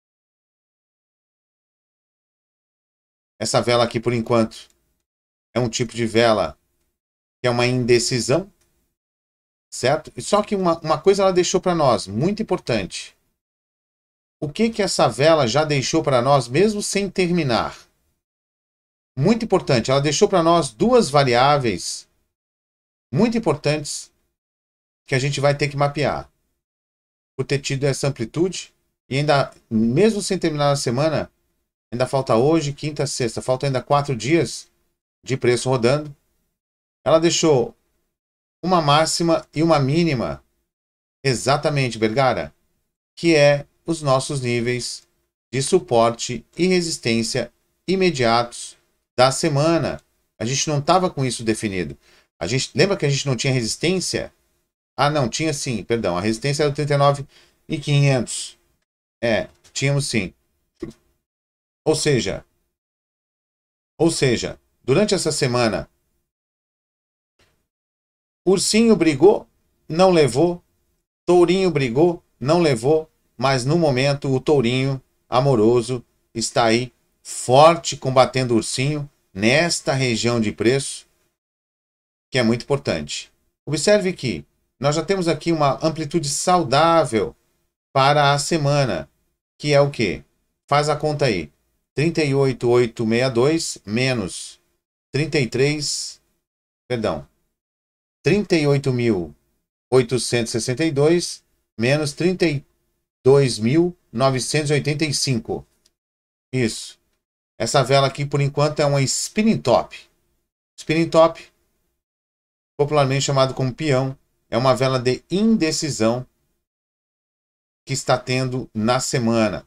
Essa vela aqui, por enquanto, é um tipo de vela que é uma indecisão, certo? E só que uma, uma coisa ela deixou para nós, muito importante. O que que essa vela já deixou para nós, mesmo sem terminar? Muito importante, ela deixou para nós duas variáveis muito importantes que a gente vai ter que mapear. Por ter tido essa amplitude, e ainda, mesmo sem terminar a semana, ainda falta hoje, quinta, sexta, falta ainda quatro dias de preço rodando. Ela deixou uma máxima e uma mínima, exatamente, Bergara, que é os nossos níveis de suporte e resistência imediatos da semana. A gente não estava com isso definido. A gente, lembra que a gente não tinha resistência? Ah, não, tinha sim, perdão. A resistência era do trinta e nove mil e quinhentos. É, tínhamos sim. Ou seja, ou seja, durante essa semana, Ursinho brigou, não levou. Tourinho brigou, não levou. Mas no momento o tourinho amoroso está aí forte combatendo o ursinho nesta região de preço, que é muito importante. Observe que nós já temos aqui uma amplitude saudável para a semana, que é o quê? Faz a conta aí. trinta e oito mil oitocentos e sessenta e dois menos trinta e três, perdão, trinta e oito mil oitocentos e sessenta e dois menos trinta e dois mil novecentos e oitenta e cinco. Isso. Essa vela aqui, por enquanto, é uma spinning top. Spinning top, popularmente chamado como peão, é uma vela de indecisão que está tendo na semana.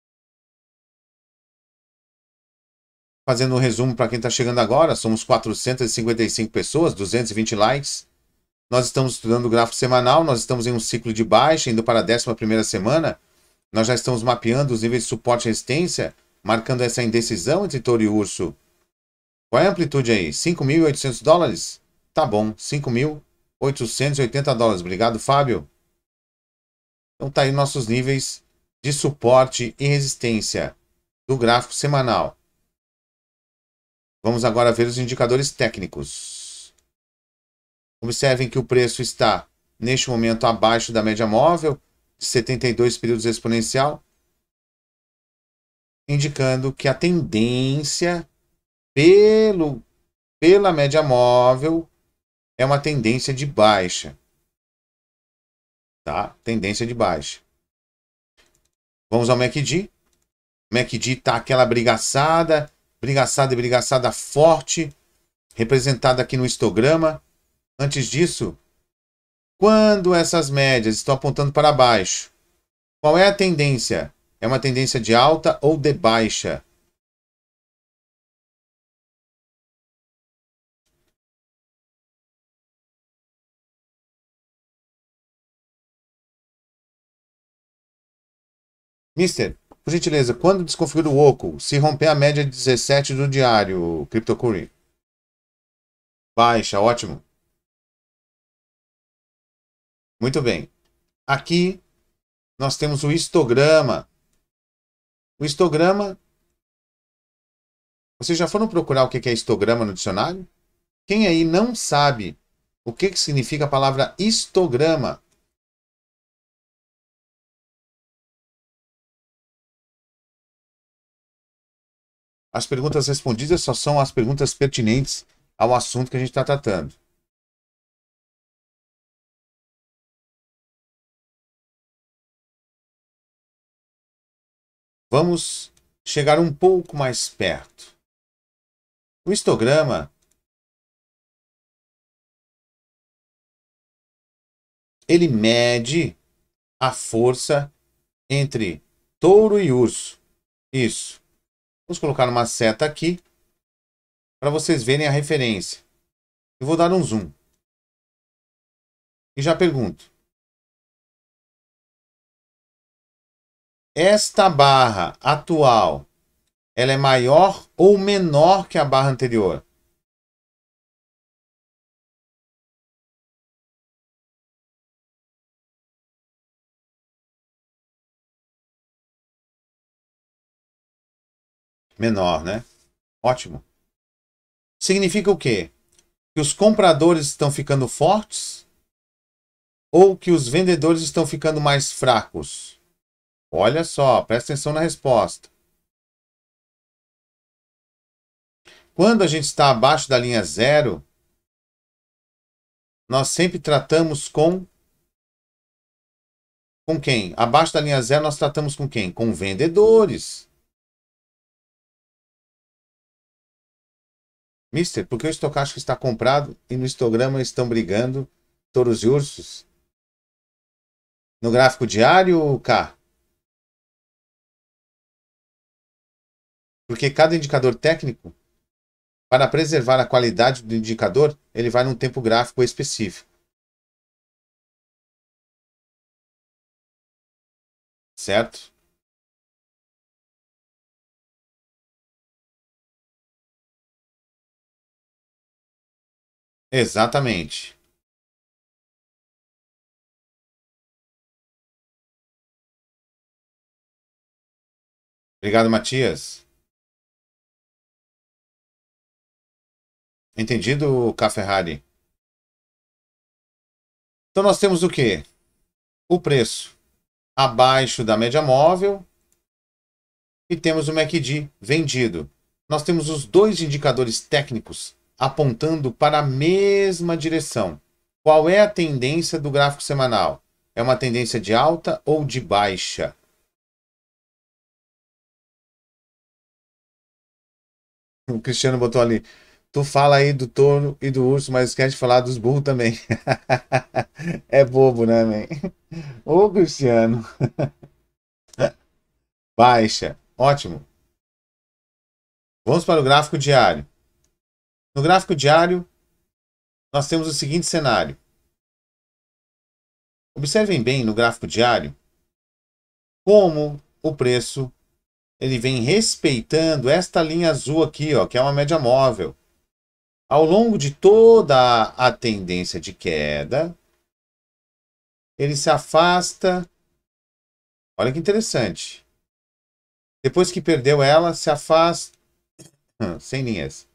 Fazendo um resumo para quem está chegando agora, somos quatrocentas e cinquenta e cinco pessoas, duzentos e vinte likes. Nós estamos estudando o gráfico semanal, nós estamos em um ciclo de baixa, indo para a décima primeira semana. Nós já estamos mapeando os níveis de suporte e resistência, marcando essa indecisão entre touro e urso. Qual é a amplitude aí? cinco mil e oitocentos dólares? Tá bom, cinco mil oitocentos e oitenta dólares. Obrigado, Fábio. Então tá aí nossos níveis de suporte e resistência do gráfico semanal. Vamos agora ver os indicadores técnicos. Observem que o preço está, neste momento, abaixo da média móvel, de setenta e dois períodos exponencial, indicando que a tendência pelo, pela média móvel é uma tendência de baixa. Tá? Tendência de baixa. Vamos ao M A C D. O M A C D está aquela brigaçada, brigaçada e brigaçada forte, representada aqui no histograma. Antes disso, quando essas médias estão apontando para baixo, qual é a tendência? É uma tendência de alta ou de baixa? Mister, por gentileza, quando desconfigura o oco, se romper a média de dezessete do diário, CryptoCurry? Baixa, ótimo. Muito bem. Aqui nós temos o histograma. O histograma... Vocês já foram procurar o que é histograma no dicionário? Quem aí não sabe o que significa a palavra histograma? As perguntas respondidas só são as perguntas pertinentes ao assunto que a gente está tratando. Vamos chegar um pouco mais perto. O histograma ele mede a força entre touro e urso. Isso. Vamos colocar uma seta aqui para vocês verem a referência. Eu vou dar um zoom. E já pergunto. Esta barra atual, ela é maior ou menor que a barra anterior? Menor, né? Ótimo. Significa o quê? Que os compradores estão ficando fortes ou que os vendedores estão ficando mais fracos? Olha só, presta atenção na resposta. Quando a gente está abaixo da linha zero, nós sempre tratamos com... Com quem? Abaixo da linha zero, nós tratamos com quem? Com vendedores. Mister, por que o estocástico está comprado e no histograma estão brigando touros e ursos? No gráfico diário, K? Porque cada indicador técnico, para preservar a qualidade do indicador, ele vai num tempo gráfico específico. Certo? Exatamente. Obrigado, Matias. Entendido, K. Ferrari? Então nós temos o quê? O preço abaixo da média móvel e temos o M A C D vendido. Nós temos os dois indicadores técnicos apontando para a mesma direção. Qual é a tendência do gráfico semanal? É uma tendência de alta ou de baixa? O Cristiano botou ali. Tu fala aí do touro e do urso, mas esquece de falar dos burros também. É bobo, né, man? Ô, Cristiano. Baixa. Ótimo. Vamos para o gráfico diário. No gráfico diário, nós temos o seguinte cenário. Observem bem no gráfico diário como o preço ele vem respeitando esta linha azul aqui, ó, que é uma média móvel. Ao longo de toda a tendência de queda, ele se afasta. Olha que interessante. Depois que perdeu ela, se afasta. Sem linhas.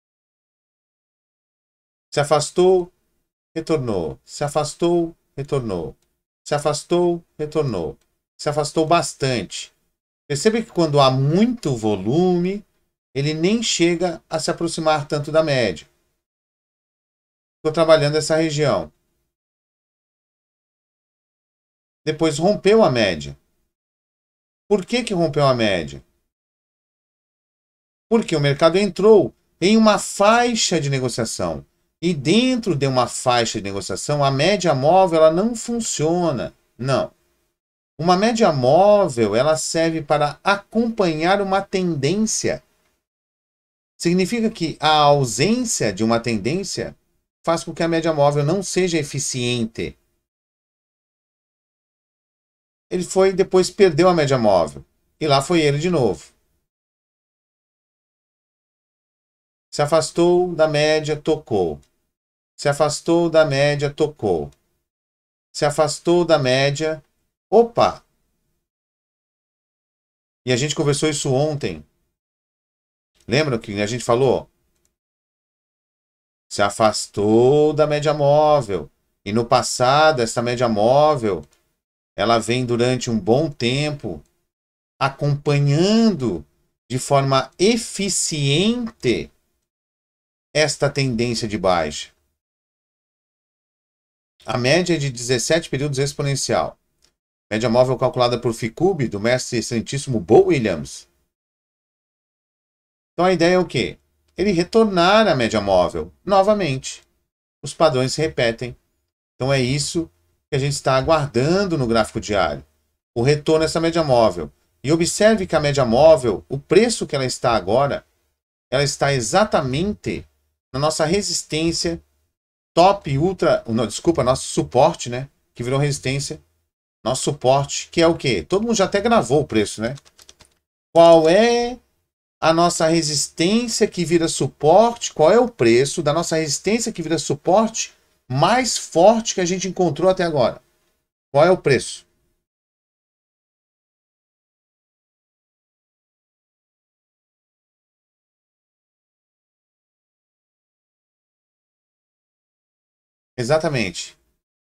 Se afastou, retornou. Se afastou, retornou. Se afastou, retornou. Se afastou bastante. Percebe que quando há muito volume, ele nem chega a se aproximar tanto da média. Estou trabalhando essa região. Depois rompeu a média. Por que que rompeu a média? Porque o mercado entrou em uma faixa de negociação. E dentro de uma faixa de negociação, a média móvel ela não funciona. Não. Uma média móvel ela serve para acompanhar uma tendência. Significa que a ausência de uma tendência faz com que a média móvel não seja eficiente. Ele foi, depois perdeu a média móvel. E lá foi ele de novo. Se afastou da média, tocou. Se afastou da média, tocou. Se afastou da média. Opa! E a gente conversou isso ontem. Lembra que a gente falou? Se afastou da média móvel. E no passado, essa média móvel, ela vem durante um bom tempo acompanhando de forma eficiente esta tendência de baixa. A média é de dezessete períodos exponencial. Média móvel calculada por Ficube, do mestre excelentíssimo Bo Williams. Então a ideia é o quê? Ele retornar à média móvel novamente. Os padrões se repetem. Então é isso que a gente está aguardando no gráfico diário. O retorno a essa média móvel. E observe que a média móvel, o preço que ela está agora, ela está exatamente na nossa resistência top, ultra, não, desculpa, nosso suporte, né? Que virou resistência. Nosso suporte, que é o quê? Todo mundo já até gravou o preço, né? Qual é a nossa resistência que vira suporte? Qual é o preço da nossa resistência que vira suporte mais forte que a gente encontrou até agora? Qual é o preço? Exatamente.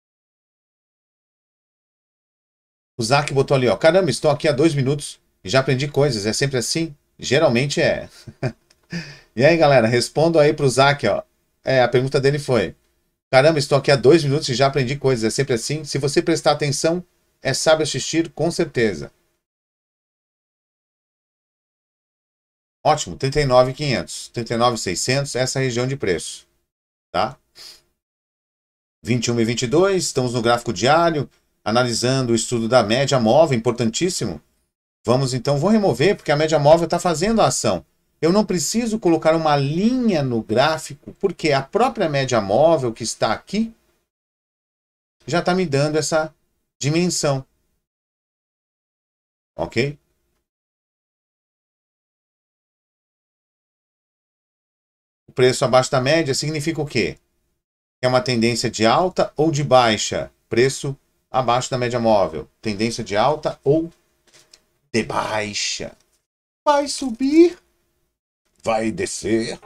O Zac botou ali, ó. Caramba, estou aqui há dois minutos e já aprendi coisas. É sempre assim? Geralmente é. E aí, galera, respondo aí pro Zac, ó. É, a pergunta dele foi: caramba, estou aqui há dois minutos e já aprendi coisas. É sempre assim? Se você prestar atenção, é sábio assistir, com certeza. Ótimo, trinta e nove mil e quinhentos, trinta e nove mil e seiscentos, essa região de preço. Tá? vinte e um mil e vinte e dois, estamos no gráfico diário, analisando o estudo da média móvel, importantíssimo. Vamos então, vou remover, porque a média móvel está fazendo a ação. Eu não preciso colocar uma linha no gráfico, porque a própria média móvel que está aqui já está me dando essa dimensão. Ok? O preço abaixo da média significa o quê? É uma tendência de alta ou de baixa? Preço abaixo da média móvel. Tendência de alta ou de baixa. Vai subir. Vai descer.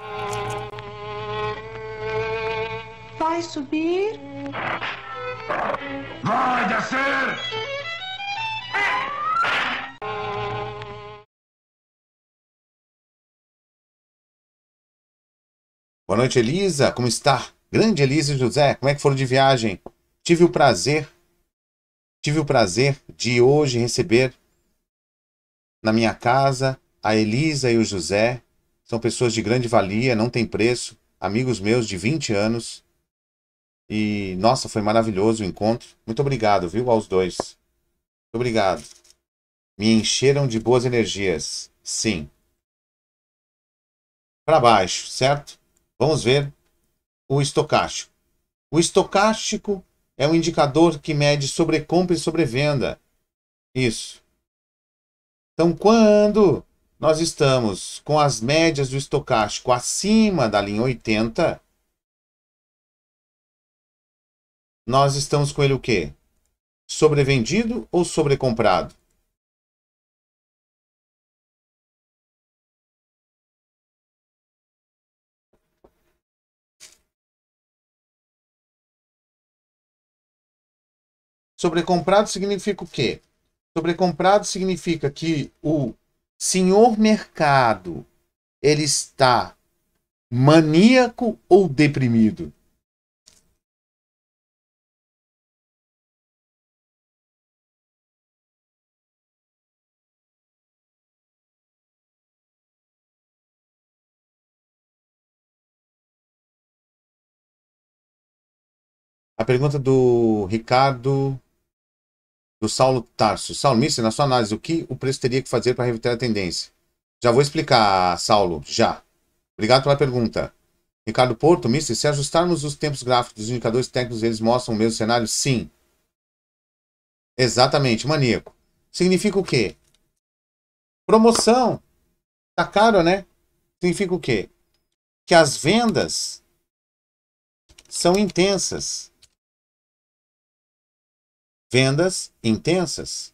Vai subir. Vai descer. Boa noite, Elisa. Como está? Grande Elisa e José, como é que foram de viagem? Tive o prazer, tive o prazer de hoje receber na minha casa a Elisa e o José. São pessoas de grande valia, não tem preço, amigos meus de vinte anos. E, nossa, foi maravilhoso o encontro. Muito obrigado, viu, aos dois. Muito obrigado. Me encheram de boas energias. Sim. Para baixo, certo? Vamos ver o estocástico. O estocástico é um indicador que mede sobrecompra e sobrevenda. Isso. Então, quando nós estamos com as médias do estocástico acima da linha oitenta, nós estamos com ele o quê? Sobrevendido ou sobrecomprado? Sobrecomprado significa o quê? Sobrecomprado significa que o senhor mercado, ele está maníaco ou deprimido? A pergunta do Ricardo... do Saulo Tarso. Saulo, mister, na sua análise, o que o preço teria que fazer para reverter a tendência? Já vou explicar, Saulo, já. Obrigado pela pergunta. Ricardo Porto, mister, se ajustarmos os tempos gráficos dos indicadores técnicos, eles mostram o mesmo cenário? Sim. Exatamente, maníaco. Significa o quê? Promoção. Tá caro, né? Significa o quê? Que as vendas são intensas. Vendas intensas.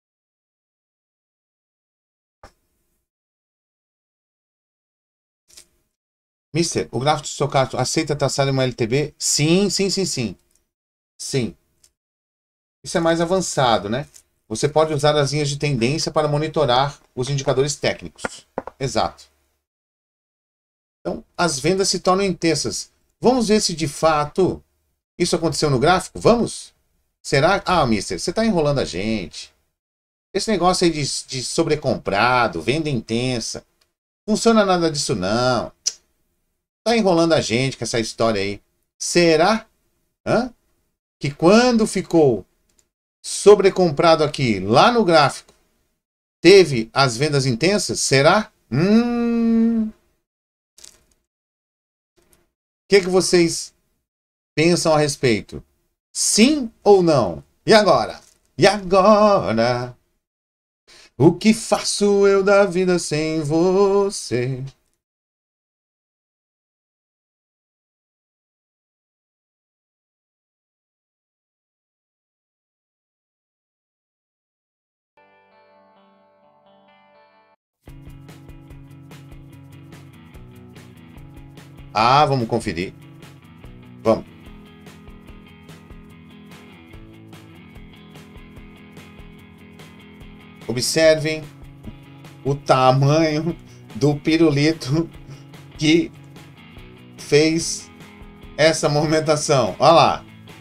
mister, o gráfico de estocástico aceita traçar uma L T B? Sim, sim, sim, sim. Sim. Isso é mais avançado, né? Você pode usar as linhas de tendência para monitorar os indicadores técnicos. Exato. Então, as vendas se tornam intensas. Vamos ver se de fato isso aconteceu no gráfico? Vamos? Será? Ah, mister, você está enrolando a gente. Esse negócio aí de, de sobrecomprado, venda intensa, funciona nada disso não. Está enrolando a gente com essa história aí. Será hã? que quando ficou sobrecomprado aqui, lá no gráfico, teve as vendas intensas? Será? Hum... O que, que vocês pensam a respeito? Sim ou não? E agora? E agora? O que faço eu da vida sem você? Ah, vamos conferir. Vamos. Observem o tamanho do pirulito que fez essa movimentação. Olha lá.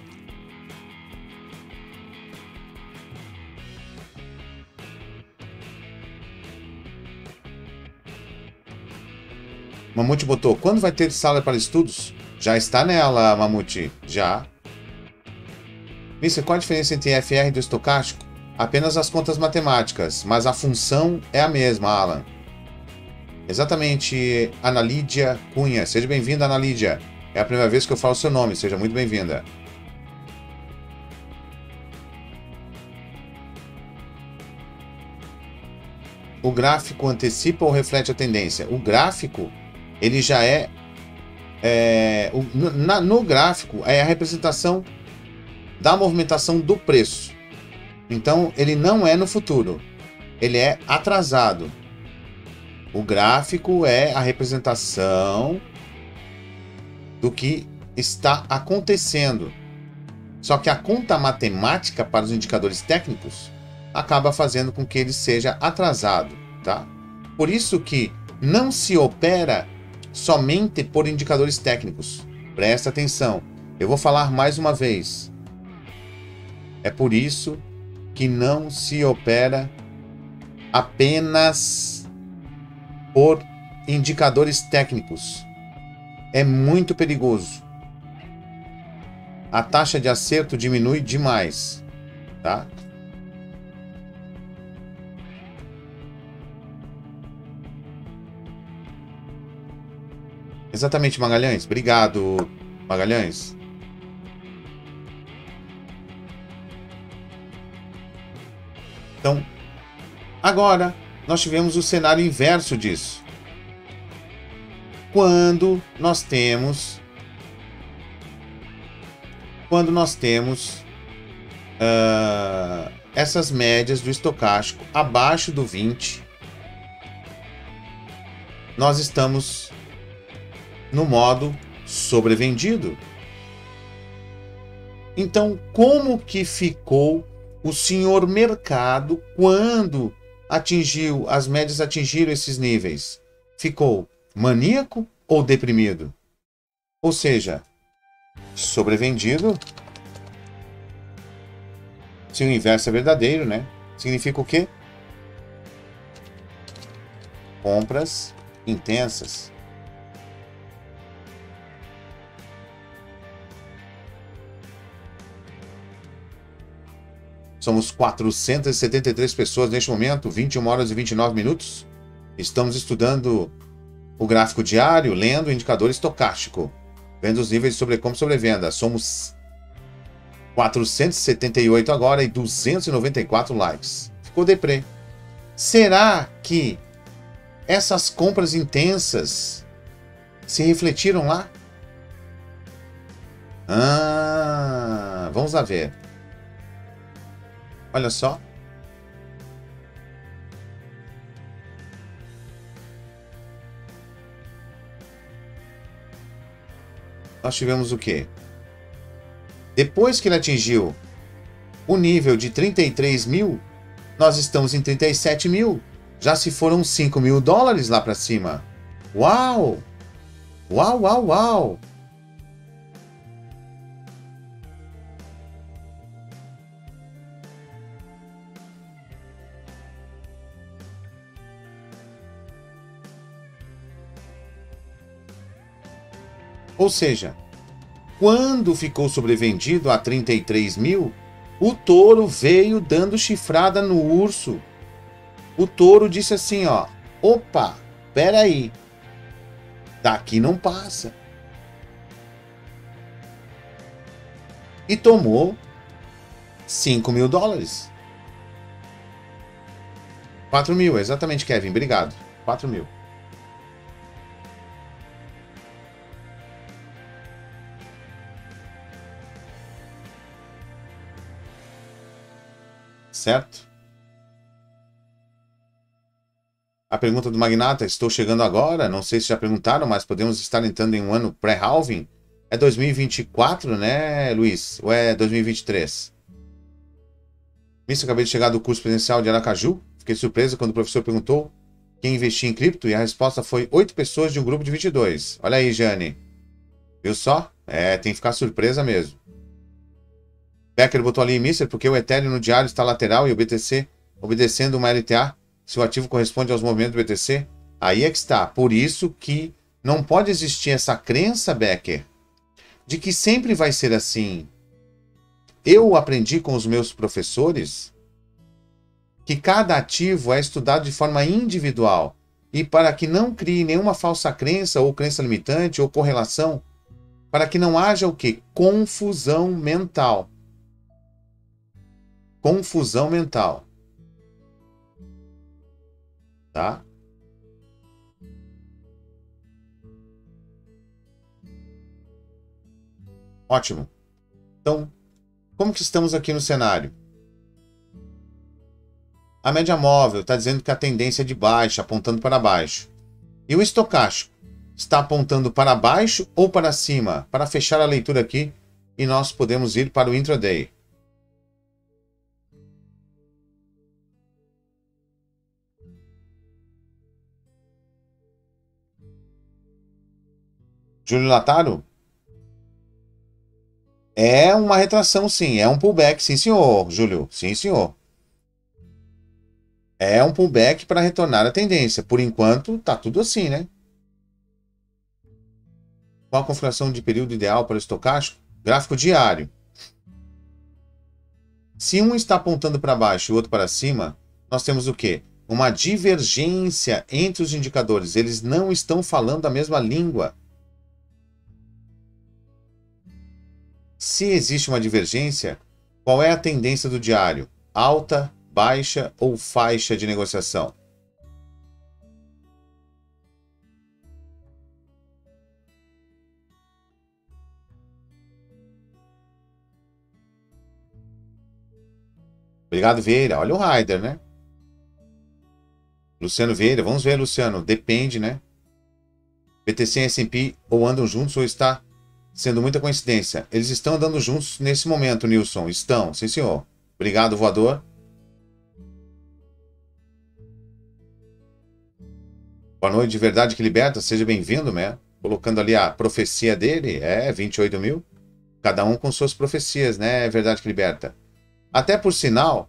Mamute botou, quando vai ter sala para estudos? Já está nela, Mamute. Já. mister, qual a diferença entre F R do estocástico? Apenas as contas matemáticas, mas a função é a mesma, Alan. Exatamente, Ana Lídia Cunha. Seja bem-vinda, Ana Lídia. É a primeira vez que eu falo o seu nome, seja muito bem-vinda. O gráfico antecipa ou reflete a tendência? O gráfico, ele já é... é o, na, no gráfico, é a representação da movimentação do preço. Então, ele não é no futuro. Ele é atrasado. O gráfico é a representação do que está acontecendo. Só que a conta matemática para os indicadores técnicos acaba fazendo com que ele seja atrasado, tá? Por isso que não se opera somente por indicadores técnicos. Presta atenção. Eu vou falar mais uma vez. É por isso que não se opera apenas por indicadores técnicos. É muito perigoso. A taxa de acerto diminui demais, tá? Exatamente, Magalhães. Obrigado, Magalhães. Então, agora nós tivemos o cenário inverso disso. Quando nós temos quando nós temos uh, essas médias do estocástico abaixo do vinte, nós estamos no modo sobrevendido. Então, como que ficou o senhor mercado quando atingiu, as médias atingiram esses níveis? Ficou maníaco ou deprimido? Ou seja, sobrevendido. Se o inverso é verdadeiro, né? Significa o quê? Compras intensas. Somos quatrocentas e setenta e três pessoas neste momento, vinte e uma horas e vinte e nove minutos. Estamos estudando o gráfico diário, lendo o indicador estocástico, vendo os níveis de sobrecompra e sobrevenda. Somos quatrocentos e setenta e oito agora e duzentos e noventa e quatro likes. Ficou deprê. Será que essas compras intensas se refletiram lá? Ah, vamos lá ver. Olha só. Nós tivemos o quê? Depois que ele atingiu o nível de trinta e três mil, nós estamos em trinta e sete mil. Já se foram cinco mil dólares lá para cima. Uau! Uau, uau, uau! Ou seja, quando ficou sobrevendido a trinta e três mil, o touro veio dando chifrada no urso. O touro disse assim, ó, opa, peraí, daqui não passa. E tomou cinco mil dólares. quatro mil, exatamente, Kevin, obrigado. quatro mil. Certo? A pergunta do Magnata, estou chegando agora, não sei se já perguntaram, mas podemos estar entrando em um ano pré-halving. É dois mil e vinte e quatro, né, Luiz? Ou é dois mil e vinte e três? Mister, acabei de chegar do curso presencial de Aracaju. Fiquei surpreso quando o professor perguntou quem investia em cripto e a resposta foi oito pessoas de um grupo de vinte e dois. Olha aí, Jane. Viu só? É, tem que ficar surpresa mesmo. Becker botou ali, Mister, porque o Ethereum no diário está lateral e o B T C obedecendo uma L T A, se o ativo corresponde aos movimentos do B T C, aí é que está. Por isso que não pode existir essa crença, Becker, de que sempre vai ser assim. Eu aprendi com os meus professores que cada ativo é estudado de forma individual e para que não crie nenhuma falsa crença ou crença limitante ou correlação, para que não haja o quê? Confusão mental. Confusão mental. Tá? Ótimo. Então, como que estamos aqui no cenário? A média móvel está dizendo que a tendência é de baixa, apontando para baixo. E o estocástico está apontando para baixo ou para cima? Para fechar a leitura aqui e nós podemos ir para o intraday. Júlio Lataro? É uma retração, sim. É um pullback, sim, senhor, Júlio. Sim, senhor. É um pullback para retornar à tendência. Por enquanto, tá tudo assim, né? Qual a configuração de período ideal para o estocástico? Gráfico diário. Se um está apontando para baixo e o outro para cima, nós temos o quê? Uma divergência entre os indicadores. Eles não estão falando a mesma língua. Se existe uma divergência, qual é a tendência do diário? Alta, baixa ou faixa de negociação? Obrigado, Vieira. Olha o Raider, né? Luciano Vieira. Vamos ver, Luciano. Depende, né? B T C e S and P ou andam juntos ou está sendo muita coincidência. Eles estão andando juntos nesse momento, Nilson. Estão, sim, senhor. Obrigado, voador. Boa noite, de verdade que liberta. Seja bem-vindo, né? Colocando ali a profecia dele. É, vinte e oito mil. Cada um com suas profecias, né? É verdade que liberta. Até por sinal,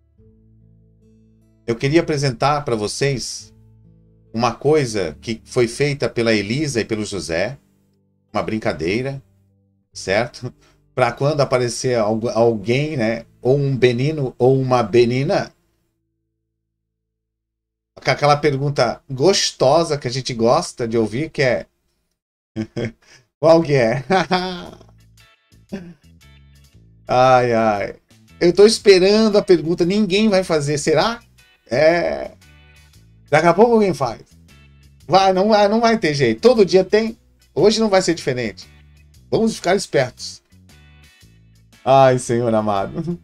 eu queria apresentar para vocês uma coisa que foi feita pela Elisa e pelo José. Uma brincadeira, certo? Para quando aparecer alguém, né? Ou um benino ou uma benina, com aquela pergunta gostosa que a gente gosta de ouvir, que é... Qual que é? Ai, ai. Eu tô esperando a pergunta, ninguém vai fazer, será? É... Daqui a pouco alguém faz. Vai, não vai, não vai ter jeito. Todo dia tem. Hoje não vai ser diferente. Vamos ficar espertos. Ai, Senhor amado.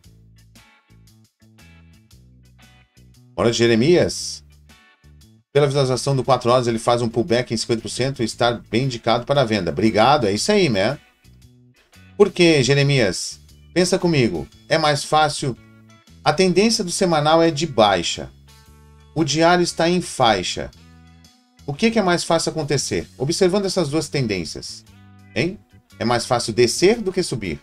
Hora de Jeremias. Pela visualização do quatro horas, ele faz um pullback em cinquenta por cento e está bem indicado para a venda. Obrigado, é isso aí, né? Por que, Jeremias? Pensa comigo. É mais fácil. A tendência do semanal é de baixa. O diário está em faixa. O que, que é mais fácil acontecer? Observando essas duas tendências. Hein? É mais fácil descer do que subir.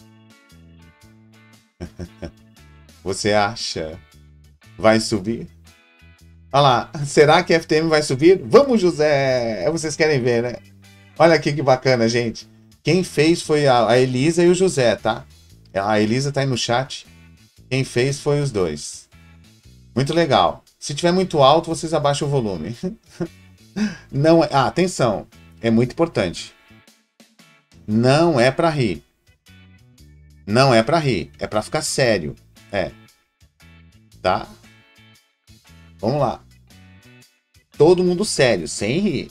Você acha? Vai subir? Olha lá. Será que a F T M vai subir? Vamos, José! Vocês querem ver, né? Olha aqui que bacana, gente. Quem fez foi a, a Elisa e o José, tá? A Elisa tá aí no chat. Quem fez foi os dois. Muito legal. Se tiver muito alto, vocês abaixam o volume. Não é... Ah, atenção. É muito importante. Não é pra rir. Não é pra rir. É pra ficar sério. É. Tá? Vamos lá. Todo mundo sério, sem rir.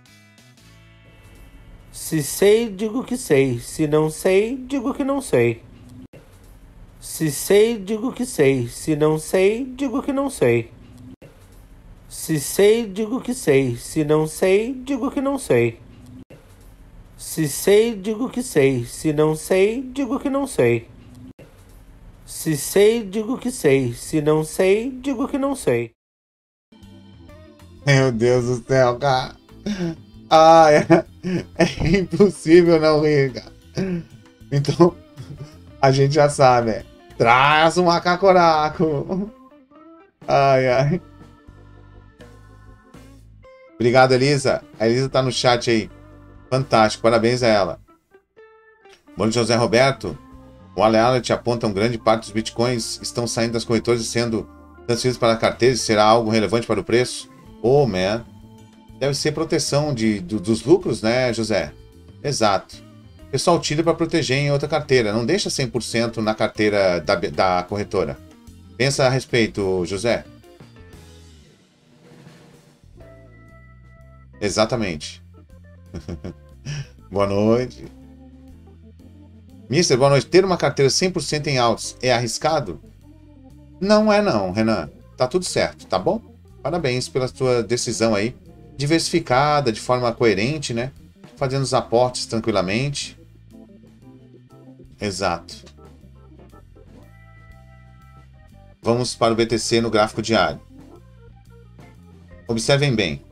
Se sei, digo que sei. Se não sei, digo que não sei. Se sei, digo que sei. Se não sei, digo que não sei. Se sei, digo que sei. Se não sei, digo que não sei. Se sei, digo que sei. Se não sei, digo que não sei. Se sei, digo que sei. Se não sei, digo que não sei. Meu Deus do céu, cara. Ah, é, é impossível não rir, cara. Então, a gente já sabe, é. Traz um macacoraco. Ai, ai. Obrigado, Elisa. A Elisa tá no chat aí. Fantástico, parabéns a ela. Bom dia, José Roberto. O Alealet aponta um grande parte dos bitcoins estão saindo das corretoras e sendo transferidos para carteiras. Será algo relevante para o preço? Oh, man. Deve ser proteção de, do, dos lucros, né, José? Exato. O pessoal tira para proteger em outra carteira. Não deixa cem por cento na carteira da, da corretora. Pensa a respeito, José. Exatamente. Boa noite. Mister, boa noite. Ter uma carteira cem por cento em altos é arriscado? Não é não, Renan. Tá tudo certo, tá bom? Parabéns pela sua decisão aí diversificada, de forma coerente, né? Fazendo os aportes tranquilamente. Exato. Vamos para o B T C no gráfico diário. Observem bem.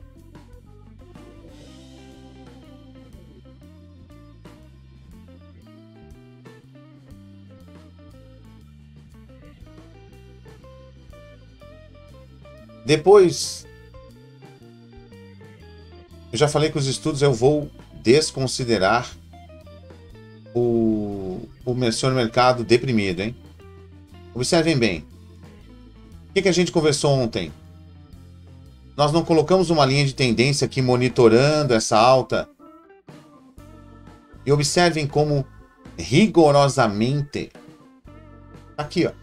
Depois, eu já falei que os estudos eu vou desconsiderar o, o senhor mercado deprimido, hein? Observem bem. O que, que a gente conversou ontem? Nós não colocamos uma linha de tendência aqui monitorando essa alta. E observem como rigorosamente, aqui ó,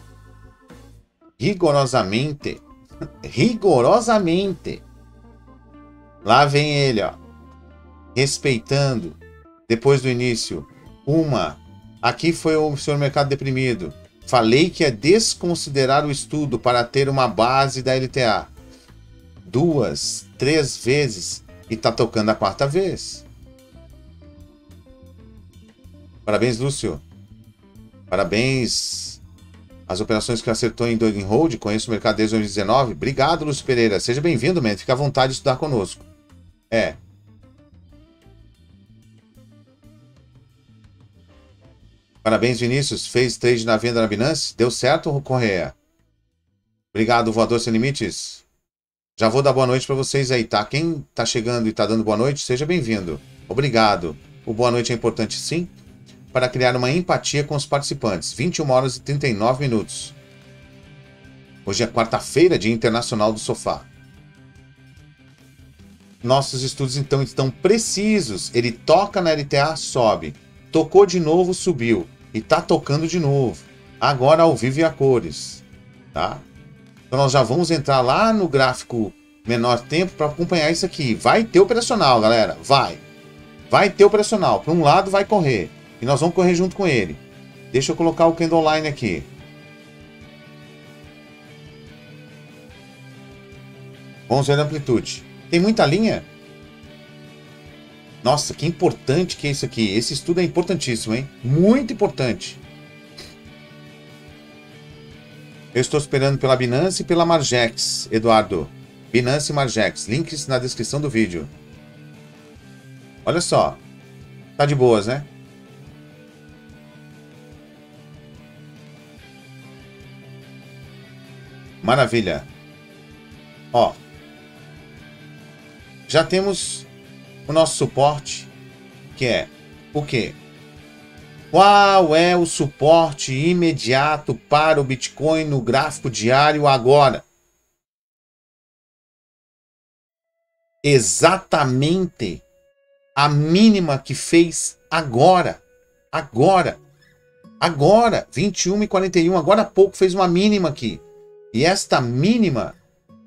rigorosamente, rigorosamente, lá vem ele, ó, respeitando, depois do início, uma, aqui foi o senhor mercado deprimido, falei que é desconsiderar o estudo para ter uma base da L T A, duas, três vezes, e tá tocando a quarta vez. Parabéns, Lúcio. Parabéns. As operações que acertou em Doing Hold, conheço o mercado desde dois mil e dezenove. Obrigado, Lúcio Pereira. Seja bem-vindo, man. Fica à vontade de estudar conosco. É. Parabéns, Vinícius. Fez trade na venda na Binance? Deu certo, Correia? Obrigado, Voador Sem Limites. Já vou dar boa noite para vocês aí, tá? Quem tá chegando e tá dando boa noite, seja bem-vindo. Obrigado. O boa noite é importante, sim, para criar uma empatia com os participantes. vinte e uma horas e trinta e nove minutos. Hoje é quarta-feira, Dia Internacional do Sofá. Nossos estudos, então, estão precisos. Ele toca na L T A, sobe. Tocou de novo, subiu. E tá tocando de novo. Agora ao vivo e a cores. Tá? Então nós já vamos entrar lá no gráfico menor tempo para acompanhar isso aqui. Vai ter operacional, galera. Vai. Vai ter operacional. Para um lado vai correr. E nós vamos correr junto com ele. Deixa eu colocar o candle line aqui. Vamos ver a amplitude. Tem muita linha? Nossa, que importante que é isso aqui. Esse estudo é importantíssimo, hein? Muito importante. Eu estou esperando pela Binance e pela Margex, Eduardo. Binance e Margex. Links na descrição do vídeo. Olha só. Tá de boas, né? Maravilha. Ó. Já temos o nosso suporte, que é o quê? Qual é o suporte imediato para o Bitcoin no gráfico diário agora? Exatamente a mínima que fez agora. Agora. Agora. vinte e uma e quarenta e um. Agora há pouco fez uma mínima aqui. E esta mínima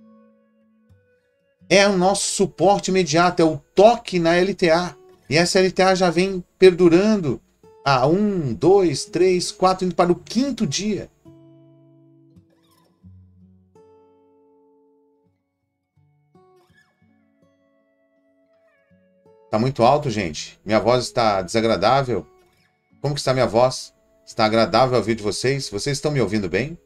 é o nosso suporte imediato. É o toque na L T A. E essa L T A já vem perdurando há um, dois, três, quatro, indo para o quinto dia. Está muito alto, gente? Minha voz está desagradável? Como que está minha voz? Está agradável ouvir de vocês? Vocês estão me ouvindo bem?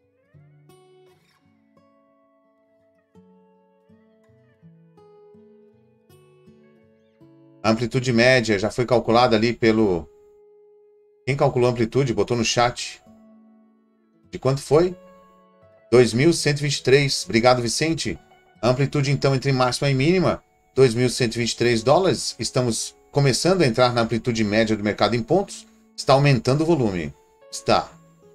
A amplitude média já foi calculada ali pelo... Quem calculou a amplitude? Botou no chat. De quanto foi? dois mil cento e vinte e três. Obrigado, Vicente. A amplitude, então, entre máxima e mínima, dois mil cento e vinte e três dólares. Estamos começando a entrar na amplitude média do mercado em pontos. Está aumentando o volume. Está.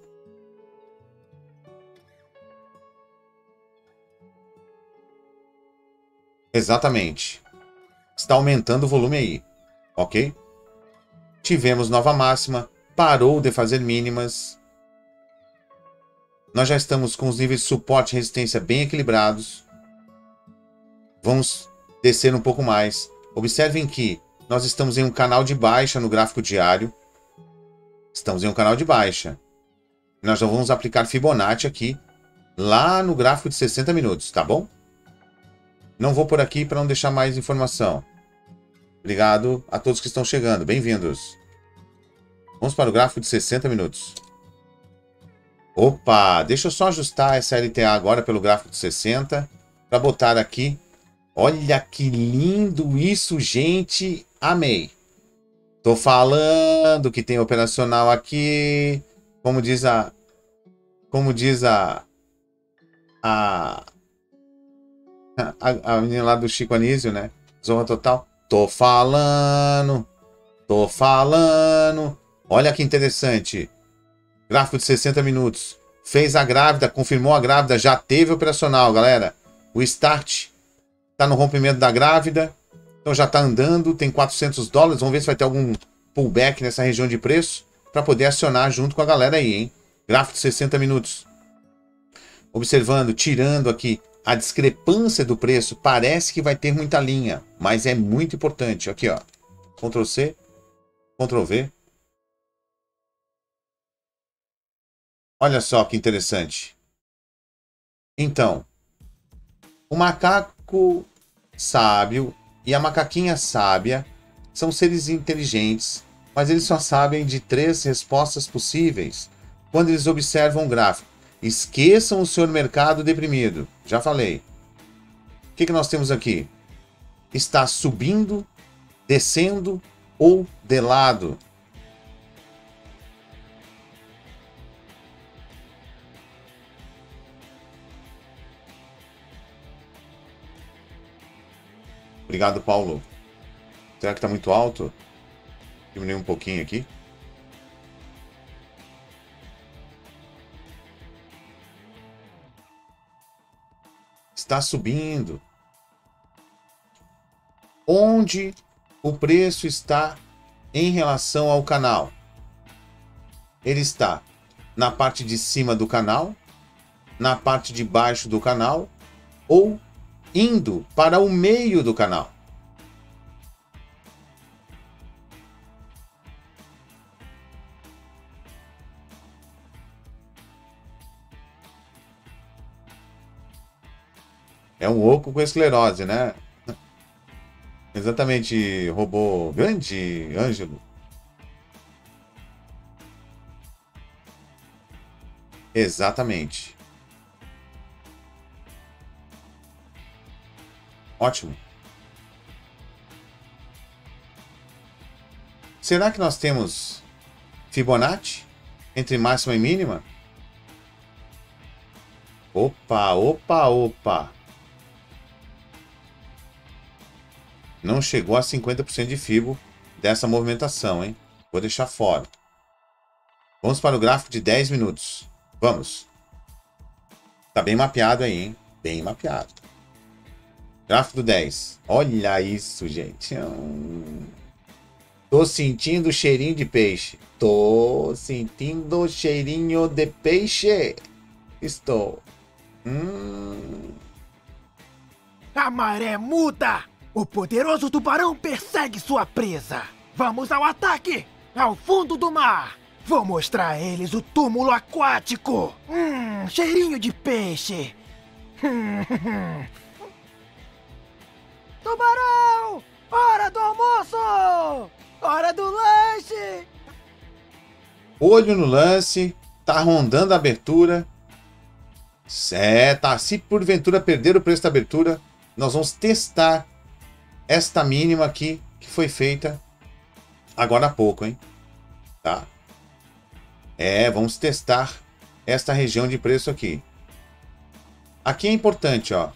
Exatamente. Está aumentando o volume aí. Ok? Tivemos nova máxima. Parou de fazer mínimas. Nós já estamos com os níveis de suporte e resistência bem equilibrados. Vamos descer um pouco mais. Observem que nós estamos em um canal de baixa no gráfico diário. Estamos em um canal de baixa. Nós já vamos aplicar Fibonacci aqui, lá no gráfico de sessenta minutos, tá bom? Não vou por aqui para não deixar mais informação. Obrigado a todos que estão chegando. Bem-vindos. Vamos para o gráfico de sessenta minutos. Opa, deixa eu só ajustar essa L T A agora pelo gráfico de sessenta. Para botar aqui. Olha que lindo isso, gente. Amei. Tô falando que tem operacional aqui. Como diz a... Como diz a... A... A, a menina lá do Chico Anísio, né? Zorra Total. Tô falando. Tô falando. Olha que interessante. Gráfico de sessenta minutos. Fez a grávida, confirmou a grávida, já teve operacional, galera. O start tá no rompimento da grávida. Então já tá andando, tem quatrocentos dólares. Vamos ver se vai ter algum pullback nessa região de preço para poder acionar junto com a galera aí, hein? Gráfico de sessenta minutos. Observando, tirando aqui a discrepância do preço. Parece que vai ter muita linha, mas é muito importante. Aqui, ó. Ctrl C, Ctrl V. Olha só que interessante. Então, o macaco sábio e a macaquinha sábia são seres inteligentes, mas eles só sabem de três respostas possíveis quando eles observam o gráfico. Esqueçam o senhor mercado deprimido. Já falei. O que, que nós temos aqui? Está subindo, descendo ou de lado? Obrigado, Paulo. Será que está muito alto? Diminuir um pouquinho aqui. Está subindo. Onde o preço está em relação ao canal? Ele está na parte de cima do canal, na parte de baixo do canal ou indo para o meio do canal? É um oco com esclerose, né? Exatamente, robô grande, Ângelo. Exatamente. Ótimo. Será que nós temos Fibonacci entre máxima e mínima? Opa, opa, opa. Não chegou a cinquenta por cento de Fibo dessa movimentação, hein? Vou deixar fora. Vamos para o gráfico de dez minutos. Vamos. Tá bem mapeado aí, hein? Bem mapeado. Gráfico do dez. Olha isso, gente. Tô sentindo cheirinho de peixe. Tô sentindo cheirinho de peixe. Estou. Hum. A maré muda! O poderoso tubarão persegue sua presa. Vamos ao ataque! Ao fundo do mar! Vou mostrar a eles o túmulo aquático. Hum, cheirinho de peixe. Tubarão! Hora do almoço! Hora do lanche! Olho no lance. Tá rondando a abertura. É, tá. Se porventura perder o preço da abertura, nós vamos testar esta mínima aqui que foi feita agora há pouco, hein? Tá? É, vamos testar esta região de preço aqui. Aqui é importante, ó.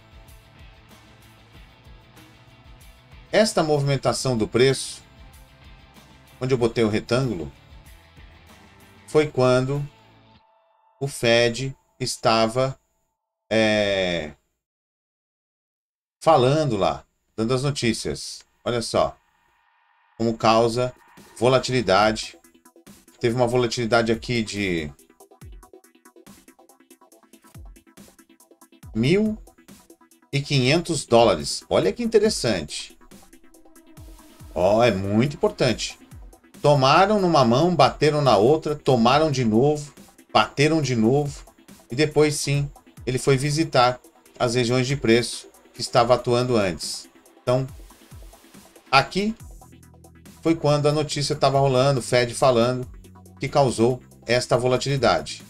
Esta movimentação do preço, onde eu botei o retângulo, foi quando o Fed estava é, falando lá, dando as notícias. Olha só, como causa volatilidade. Teve uma volatilidade aqui de mil e quinhentos dólares. Olha que interessante. Ó, oh, é muito importante. Tomaram numa mão, bateram na outra, tomaram de novo, bateram de novo. E depois sim, ele foi visitar as regiões de preço que estava atuando antes. Então, aqui foi quando a notícia estava rolando, o Fed falando, que causou esta volatilidade.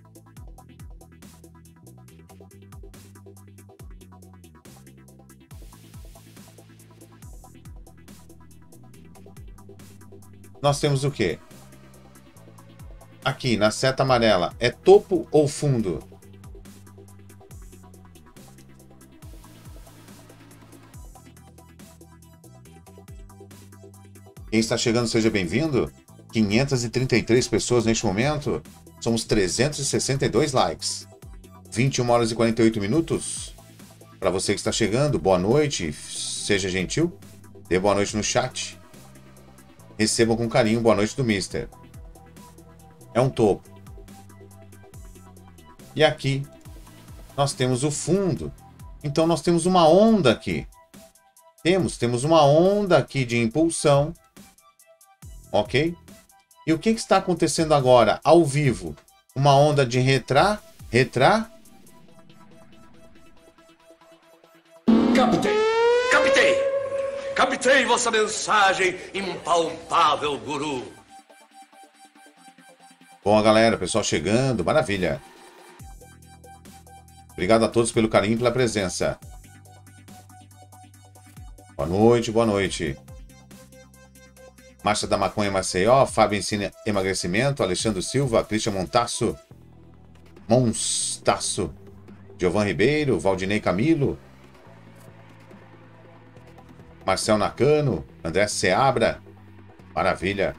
Nós temos o quê? Aqui, na seta amarela, é topo ou fundo? Quem está chegando, seja bem-vindo. quinhentas e trinta e três pessoas neste momento. Somos trezentos e sessenta e dois likes. vinte e uma horas e quarenta e oito minutos. Para você que está chegando, boa noite. Seja gentil. Dê boa noite no chat. Recebam com carinho boa noite do Mister. É um topo. E aqui nós temos o fundo. Então nós temos uma onda aqui. Temos, temos uma onda aqui de impulsão. Ok? E o que, que está acontecendo agora, ao vivo? Uma onda de retrá, retrá. Captei! Captei! Captei vossa mensagem, impalpável guru. Bom, galera, pessoal chegando, maravilha. Obrigado a todos pelo carinho e pela presença. Boa noite, boa noite. Marcha da Maconha Maceió, Fábio ensina emagrecimento, Alexandre Silva, Cristian Montasso, Monstaço, Giovan Ribeiro, Valdinei Camilo, Marcel Nakano, André Seabra, maravilha.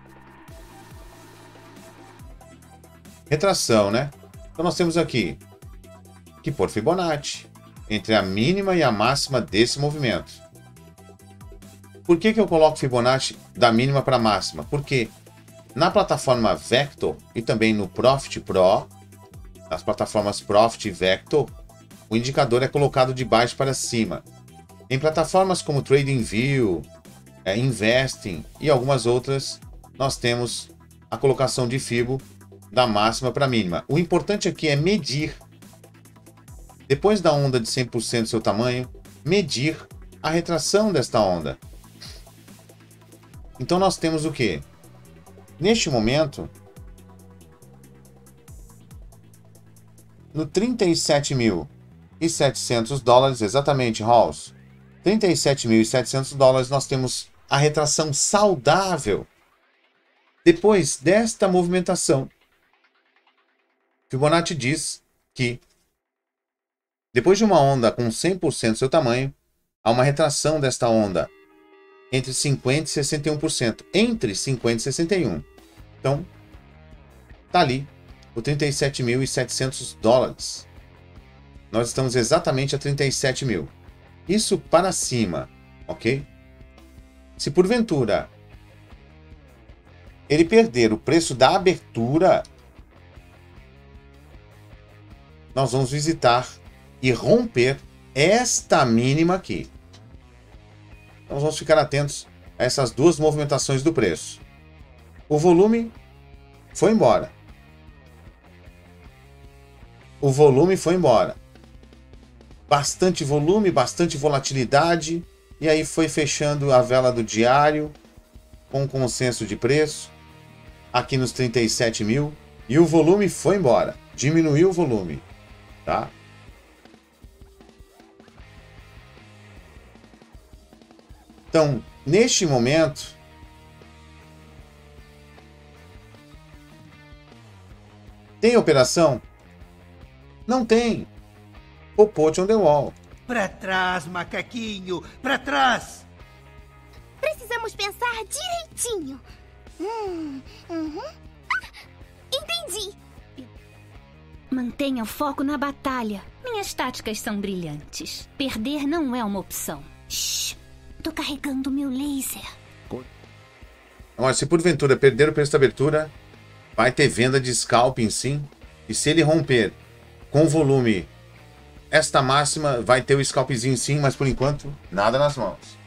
Retração, né? Então nós temos aqui que por Fibonacci, entre a mínima e a máxima desse movimento. Por que que eu coloco Fibonacci da mínima para a máxima? Porque na plataforma Vector e também no Profit Pro, nas plataformas Profit e Vector, o indicador é colocado de baixo para cima. Em plataformas como TradingView, é, Investing e algumas outras, nós temos a colocação de Fibo da máxima para a mínima. O importante aqui é medir, depois da onda de cem por cento do seu tamanho, medir a retração desta onda. Então nós temos o quê? Neste momento, no trinta e sete mil e setecentos dólares, exatamente, Halls, trinta e sete mil e setecentos dólares, nós temos a retração saudável. Depois desta movimentação, Fibonacci diz que depois de uma onda com cem por cento do seu tamanho, há uma retração desta onda entre cinquenta por cento e sessenta e um por cento. Entre cinquenta e sessenta e um. Então, tá ali o trinta e sete mil e setecentos dólares. Nós estamos exatamente a trinta e sete mil. Isso para cima, ok? Se porventura ele perder o preço da abertura, nós vamos visitar e romper esta mínima aqui. Então vamos ficar atentos a essas duas movimentações do preço. O volume foi embora. O volume foi embora. Bastante volume, bastante volatilidade. E aí foi fechando a vela do diário com consenso de preço. Aqui nos trinta e sete mil. E o volume foi embora. Diminuiu o volume. Tá? Então, neste momento, tem operação? Não tem. Popote on the wall. Pra trás, macaquinho, pra trás. Precisamos pensar direitinho. Hum, uhum. Ah, entendi. Mantenha o foco na batalha. Minhas táticas são brilhantes. Perder não é uma opção. Shhh. Tô carregando meu laser. Olha, se porventura perder o preço da abertura, vai ter venda de scalping sim. E se ele romper com volume esta máxima, vai ter o scalpzinho sim, mas por enquanto, nada nas mãos.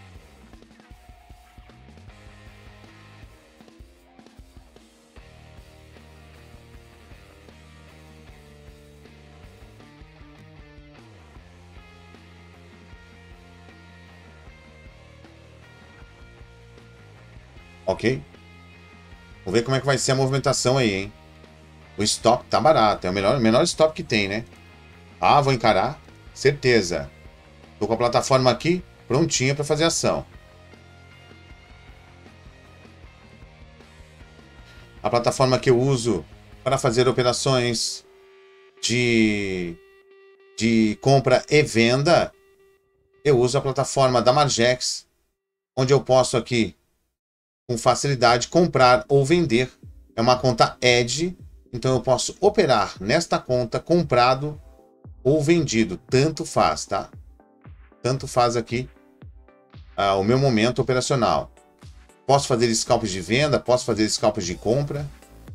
Ok? Vamos ver como é que vai ser a movimentação aí, hein? O stop tá barato. É o melhor, menor stop que tem, né? Ah, vou encarar. Certeza. Tô com a plataforma aqui prontinha para fazer ação. A plataforma que eu uso para fazer operações de, de compra e venda, eu uso a plataforma da Margex, onde eu posso aqui, com facilidade, comprar ou vender. É uma conta Edge, então eu posso operar nesta conta comprado ou vendido. Tanto faz, tá? Tanto faz aqui ah, o meu momento operacional. Posso fazer scalps de venda, posso fazer scalps de compra.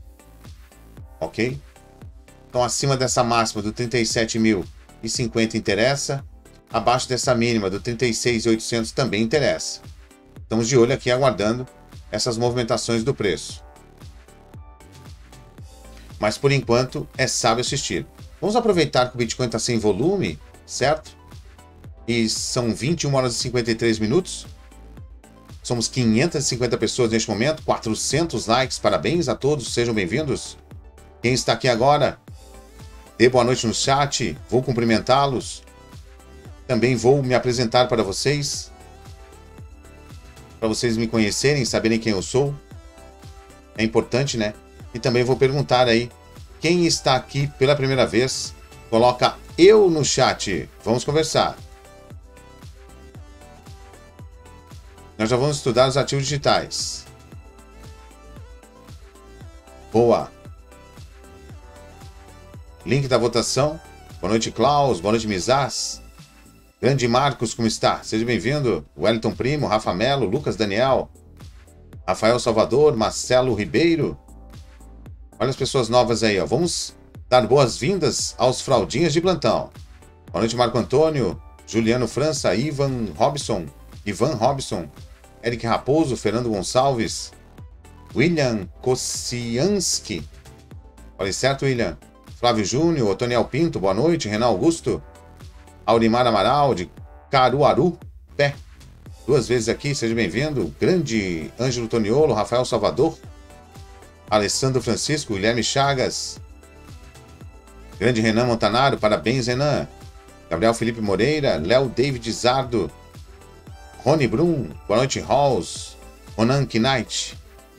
Ok? Então, acima dessa máxima do trinta e sete mil e cinquenta interessa. Abaixo dessa mínima do trinta e seis mil e oitocentos também interessa. Estamos de olho aqui aguardando essas movimentações do preço. Mas, por enquanto, é sábio assistir. Vamos aproveitar que o Bitcoin está sem volume, certo? E são vinte e uma horas e cinquenta e três minutos. Somos quinhentas e cinquenta pessoas neste momento, quatrocentos likes, parabéns a todos, sejam bem-vindos. Quem está aqui agora, dê boa noite no chat, vou cumprimentá-los. Também vou me apresentar para vocês, para vocês me conhecerem, saberem quem eu sou. É importante, né? E também vou perguntar aí, quem está aqui pela primeira vez, coloca eu no chat, vamos conversar. Nós já vamos estudar os ativos digitais. Boa. Link da votação. Boa noite, Klaus. Boa noite, Mizaz. Grande Marcos, como está? Seja bem-vindo. Wellington Primo, Rafa Melo, Lucas Daniel, Rafael Salvador, Marcelo Ribeiro. Olha as pessoas novas aí, ó. Vamos dar boas-vindas aos fraldinhas de plantão. Boa noite, Marco Antônio, Juliano França, Ivan Robson, Ivan Robson, Eric Raposo, Fernando Gonçalves, William Kocianski. Olha, certo, William? Flávio Júnior, Otoniel Pinto, boa noite. Renan Augusto, Aurimar Amaral, de Caruaru, Pé. Duas vezes aqui, seja bem-vindo. Grande Ângelo Toniolo, Rafael Salvador, Alessandro Francisco, Guilherme Chagas, grande Renan Montanaro, parabéns, Renan. Gabriel Felipe Moreira, Léo David Zardo, Rony Brum, boa noite, Halls, Ronan Knight.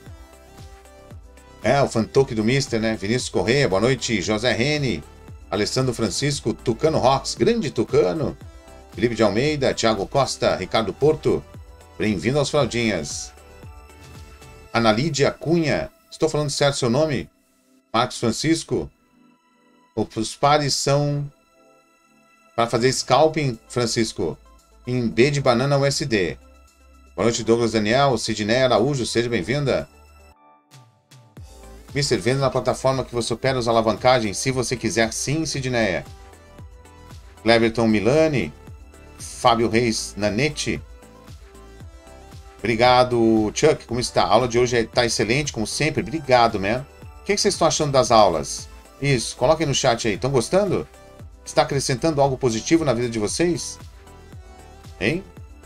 É, o fantoque do Mister, né? Vinícius Corrêa, boa noite, José Rene, Alessandro Francisco, Tucano Rocks, grande Tucano, Felipe de Almeida, Thiago Costa, Ricardo Porto, bem-vindo aos fraldinhas. Ana Lídia Cunha, estou falando certo seu nome? Marcos Francisco, os pares são para fazer scalping, Francisco, em B de banana U S D. Boa noite, Douglas Daniel, Sidney Araújo, seja bem-vinda. mister Venda na plataforma que você opera as alavancagens, se você quiser, sim, Sidneia. Cleverton Milani, Fábio Reis Nanete. Obrigado, Chuck, como está? A aula de hoje está excelente, como sempre. Obrigado, man. O que vocês estão achando das aulas? Isso, coloquem no chat aí. Estão gostando? Está acrescentando algo positivo na vida de vocês? Hein?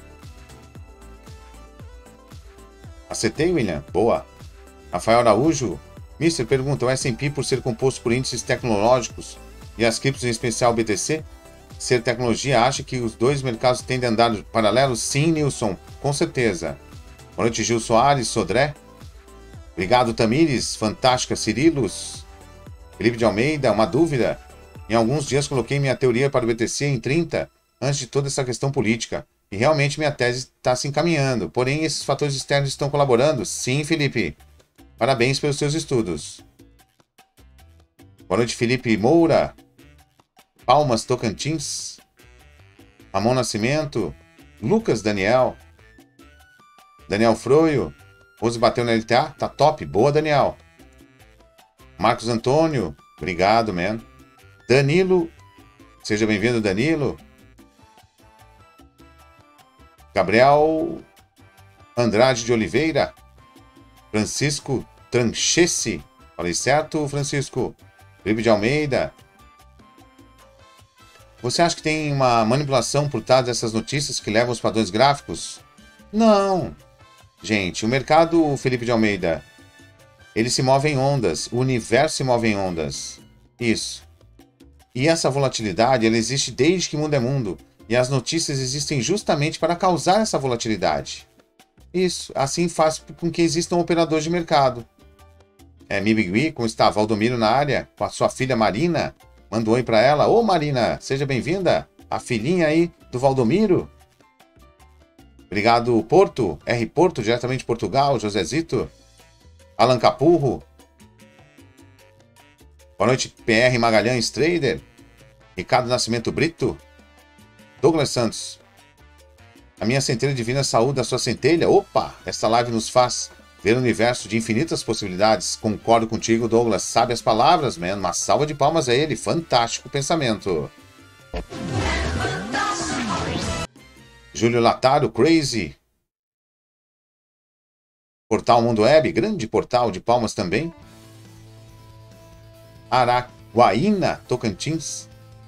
Acertei, William? Boa. Rafael Araújo. mister pergunta, o S and P por ser composto por índices tecnológicos e as criptos, em especial o B T C, ser tecnologia, acha que os dois mercados tendem a andar paralelos? Sim, Nilson, com certeza. Boa noite, Gil Soares, Sodré. Obrigado, Tamires, fantástica, Cirilos. Felipe de Almeida, uma dúvida. Em alguns dias coloquei minha teoria para o B T C em trinta, antes de toda essa questão política. E realmente minha tese está se encaminhando. Porém, esses fatores externos estão colaborando? Sim, Felipe. Parabéns pelos seus estudos. Boa noite, Felipe Moura. Palmas, Tocantins. Ramon Nascimento. Lucas Daniel. Daniel Froio. Rose bateu na L T A? Tá top. Boa, Daniel. Marcos Antônio. Obrigado, man. Danilo. Seja bem-vindo, Danilo. Gabriel Andrade de Oliveira. Francisco Tranchesse. Falei certo, Francisco? Felipe de Almeida. Você acha que tem uma manipulação por trás dessas notícias que levam os padrões gráficos? Não. gente, o mercado, Felipe de Almeida, ele se move em ondas. O universo se move em ondas. Isso. E essa volatilidade, ela existe desde que mundo é mundo. E as notícias existem justamente para causar essa volatilidade. Isso. Assim faz com que existam operadores de mercado. É, Mibigui, como está? Valdomiro na área, com a sua filha Marina. Manda um oi para ela. Ô, Marina, seja bem-vinda. A filhinha aí do Valdomiro. Obrigado, Porto. R. Porto, diretamente de Portugal. Josezito. Alan Capurro. Boa noite, P R Magalhães Trader. Ricardo Nascimento Brito. Douglas Santos. A minha centelha divina saúde a sua centelha. Opa! Esta live nos faz ver um universo de infinitas possibilidades. Concordo contigo, Douglas. Sabe as palavras, man. Uma salva de palmas a ele. Fantástico pensamento. Júlio Lataro, Crazy. Portal Mundo Web, grande portal de palmas também. Araguaína, Tocantins.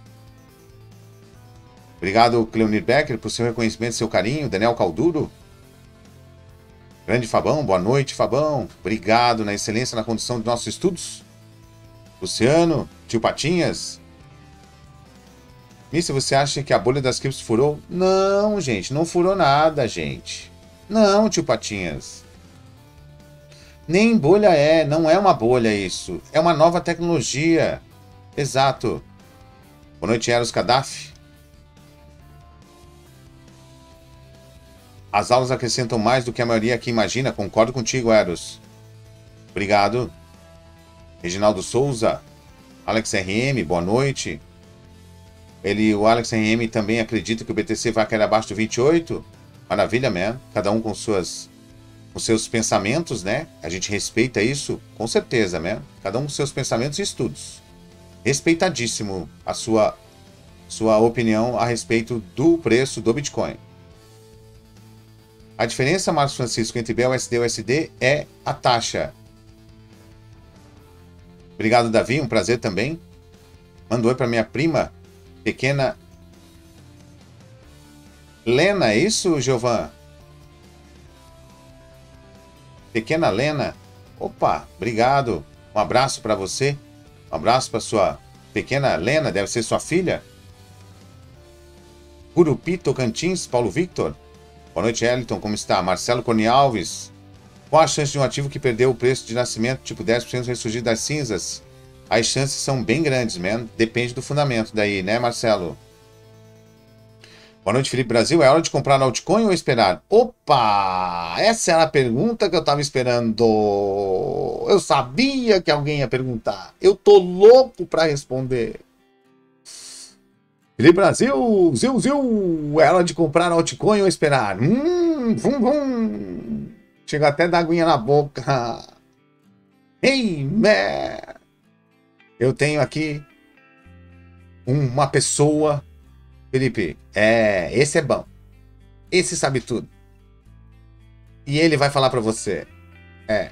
Obrigado, Cleonir Becker, por seu reconhecimento e seu carinho. Daniel Calduro. Grande Fabão, boa noite, Fabão. Obrigado na excelência na condução de nossos estudos. Luciano, tio Patinhas. Mister, você acha que a bolha das criptos furou? Não, gente, não furou nada, gente. Não, tio Patinhas. Nem bolha é, não é uma bolha isso. É uma nova tecnologia. Exato. Boa noite, Eros Gaddafi. As aulas acrescentam mais do que a maioria aqui imagina. Concordo contigo, Eros. Obrigado. Reginaldo Souza. Alex R M, boa noite. Ele, o Alex R M também acredita que o B T C vai cair abaixo do vinte e oito. Maravilha, man. Cada um com suas... com seus pensamentos, né? A gente respeita isso, com certeza, né? Cada um com seus pensamentos e estudos. Respeitadíssimo a sua, sua opinião a respeito do preço do Bitcoin. A diferença, Marcos Francisco, entre B U S D e U S D é a taxa. Obrigado, Davi. Um prazer também. Manda um oi para minha prima, pequena Lena. É isso, Giovan? Pequena Lena. Opa, obrigado. Um abraço para você. Um abraço para sua pequena Lena, deve ser sua filha. Curupi, Tocantins, Paulo Victor. Boa noite, Eliton. Como está? Marcelo Cone Alves. Qual a chance de um ativo que perdeu o preço de nascimento, tipo dez por cento, ressurgir das cinzas? As chances são bem grandes, man. Depende do fundamento daí, né, Marcelo? Boa noite, Felipe Brasil. É hora de comprar altcoin ou esperar? Opa! Essa era a pergunta que eu tava esperando. Eu sabia que alguém ia perguntar. Eu tô louco para responder. Felipe Brasil, ziu, ziu. É hora de comprar altcoin ou esperar? Hum, vum, vum. Chega até dar aguinha na boca. Hey, man. Eu tenho aqui uma pessoa... Felipe, é, esse é bom. Esse sabe tudo. E ele vai falar para você. É.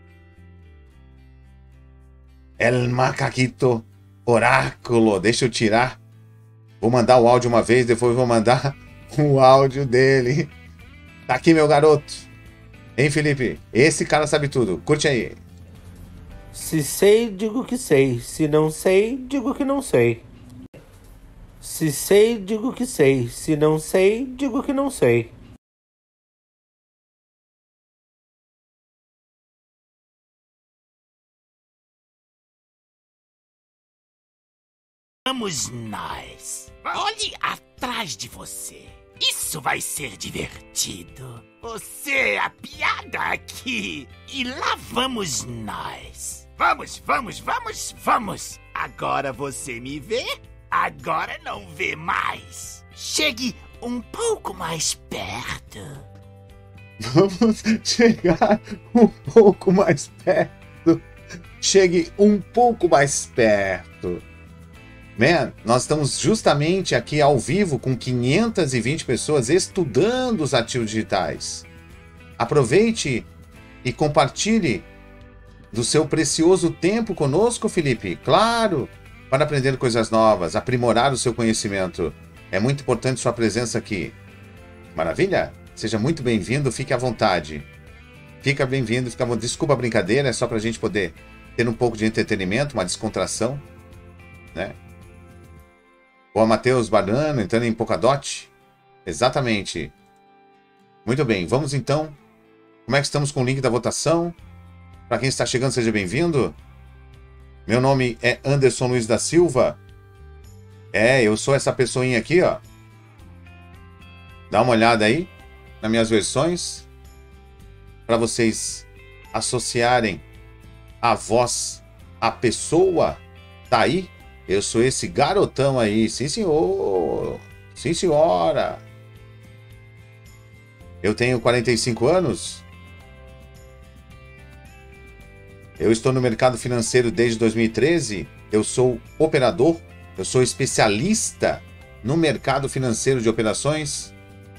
El Macaquito Oráculo. Deixa eu tirar. Vou mandar o áudio uma vez, depois vou mandar o áudio dele. Tá aqui, meu garoto. Hein, Felipe? Esse cara sabe tudo. Curte aí. Se sei, digo que sei. Se não sei, digo que não sei. Se sei, digo que sei. Se não sei, digo que não sei. Vamos nós. Olhe atrás de você. Isso vai ser divertido. Você é a piada aqui. E lá vamos nós. Vamos, vamos, vamos, vamos. Agora você me vê? Agora não vê mais. Chegue um pouco mais perto. Vamos chegar um pouco mais perto. Chegue um pouco mais perto. Man, nós estamos justamente aqui ao vivo com quinhentas e vinte pessoas estudando os ativos digitais. Aproveite e compartilhe do seu precioso tempo conosco, Felipe. Claro, para aprender coisas novas, aprimorar o seu conhecimento. É muito importante sua presença aqui. Maravilha? Seja muito bem-vindo, fique à vontade. Fica bem-vindo, fica bom. Desculpa a brincadeira, é só pra gente poder ter um pouco de entretenimento, uma descontração, né? Boa, Matheus Banano, entrando em Polkadot. Exatamente. Muito bem, vamos então. Como é que estamos com o link da votação? Para quem está chegando, seja bem-vindo. Meu nome é Anderson Luiz da Silva. É, eu sou essa pessoinha aqui, ó. Dá uma olhada aí nas minhas versões, para vocês associarem a voz à pessoa. Tá aí? Eu sou esse garotão aí. Sim, senhor. Sim, senhora. Eu tenho quarenta e cinco anos. Eu estou no mercado financeiro desde dois mil e treze. Eu sou operador. Eu sou especialista no mercado financeiro de operações.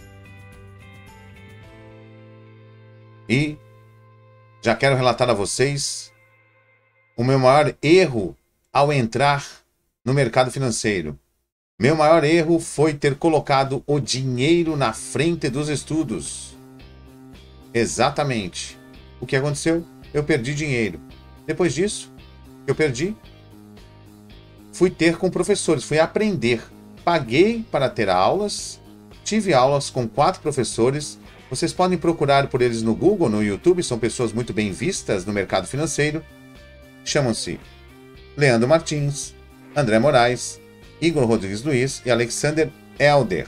E já quero relatar a vocês o meu maior erro ao entrar no mercado financeiro. Meu maior erro foi ter colocado o dinheiro na frente dos estudos. Exatamente. O que aconteceu? Eu perdi dinheiro. Depois disso, eu perdi. Fui ter com professores, fui aprender. Paguei para ter aulas. Tive aulas com quatro professores. Vocês podem procurar por eles no Google, no YouTube. São pessoas muito bem vistas no mercado financeiro. Chamam-se Leandro Martins, André Moraes, Igor Rodrigues Luiz e Alexander Elder.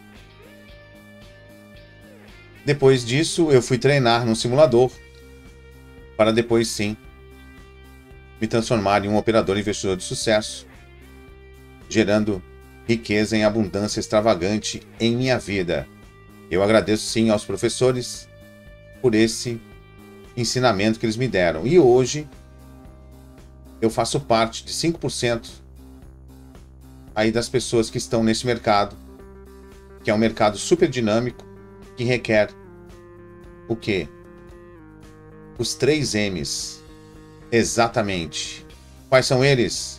Depois disso, eu fui treinar num simulador para depois, sim, me transformar em um operador investidor de sucesso, gerando riqueza em abundância extravagante em minha vida. Eu agradeço, sim, aos professores por esse ensinamento que eles me deram. E hoje, eu faço parte de cinco por cento aí das pessoas que estão nesse mercado, que é um mercado super dinâmico, que requer o quê? Os três M's. Exatamente. Quais são eles?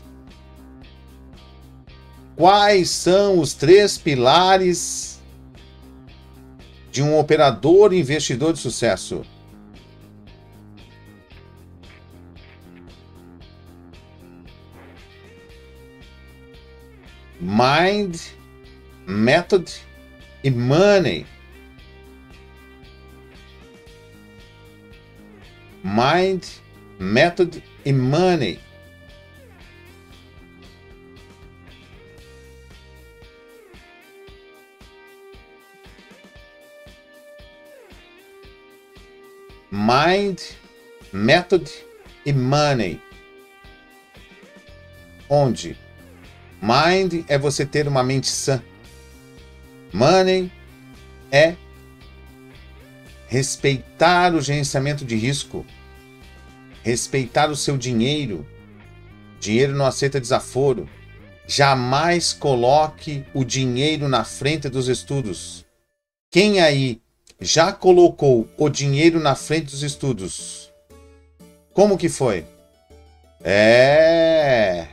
Quais são os três pilares de um operador investidor de sucesso? Mind, Method e Money. Mind, Method e Money. Mind, Method e Money. Onde? Mind é você ter uma mente sã. Money é respeitar o gerenciamento de risco. Respeitar o seu dinheiro. Dinheiro não aceita desaforo. Jamais coloque o dinheiro na frente dos estudos. Quem aí já colocou o dinheiro na frente dos estudos? Como que foi? É...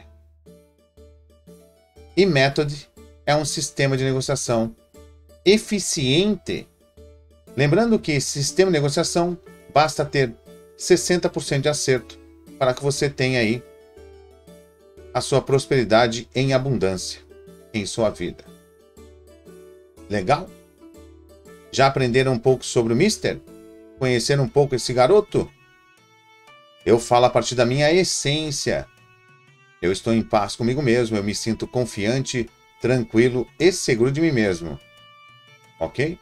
E Method é um sistema de negociação eficiente. Lembrando que esse sistema de negociação basta ter sessenta por cento de acerto para que você tenha aí a sua prosperidade em abundância em sua vida. Legal? Já aprenderam um pouco sobre o Mister? Conheceram um pouco esse garoto? Eu falo a partir da minha essência. Eu estou em paz comigo mesmo, eu me sinto confiante, tranquilo e seguro de mim mesmo. Ok?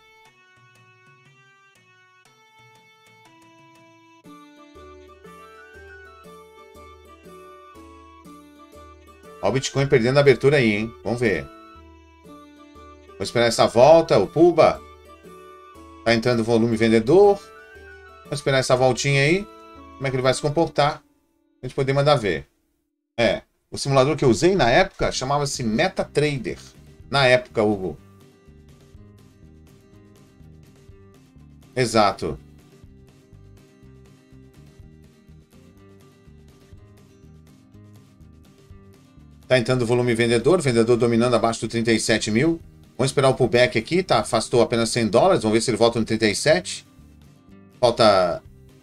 Olha o Bitcoin perdendo a abertura aí, hein? Vamos ver. Vou esperar essa volta, o Puba. Tá entrando o volume vendedor. Vamos esperar essa voltinha aí. Como é que ele vai se comportar? A gente poder mandar ver. É. O simulador que eu usei na época chamava-se MetaTrader. Na época, Hugo. Exato. Tá entrando o volume vendedor. Vendedor dominando abaixo do trinta e sete mil. Vamos esperar o pullback aqui. Tá? Afastou apenas cem dólares. Vamos ver se ele volta no trinta e sete. Falta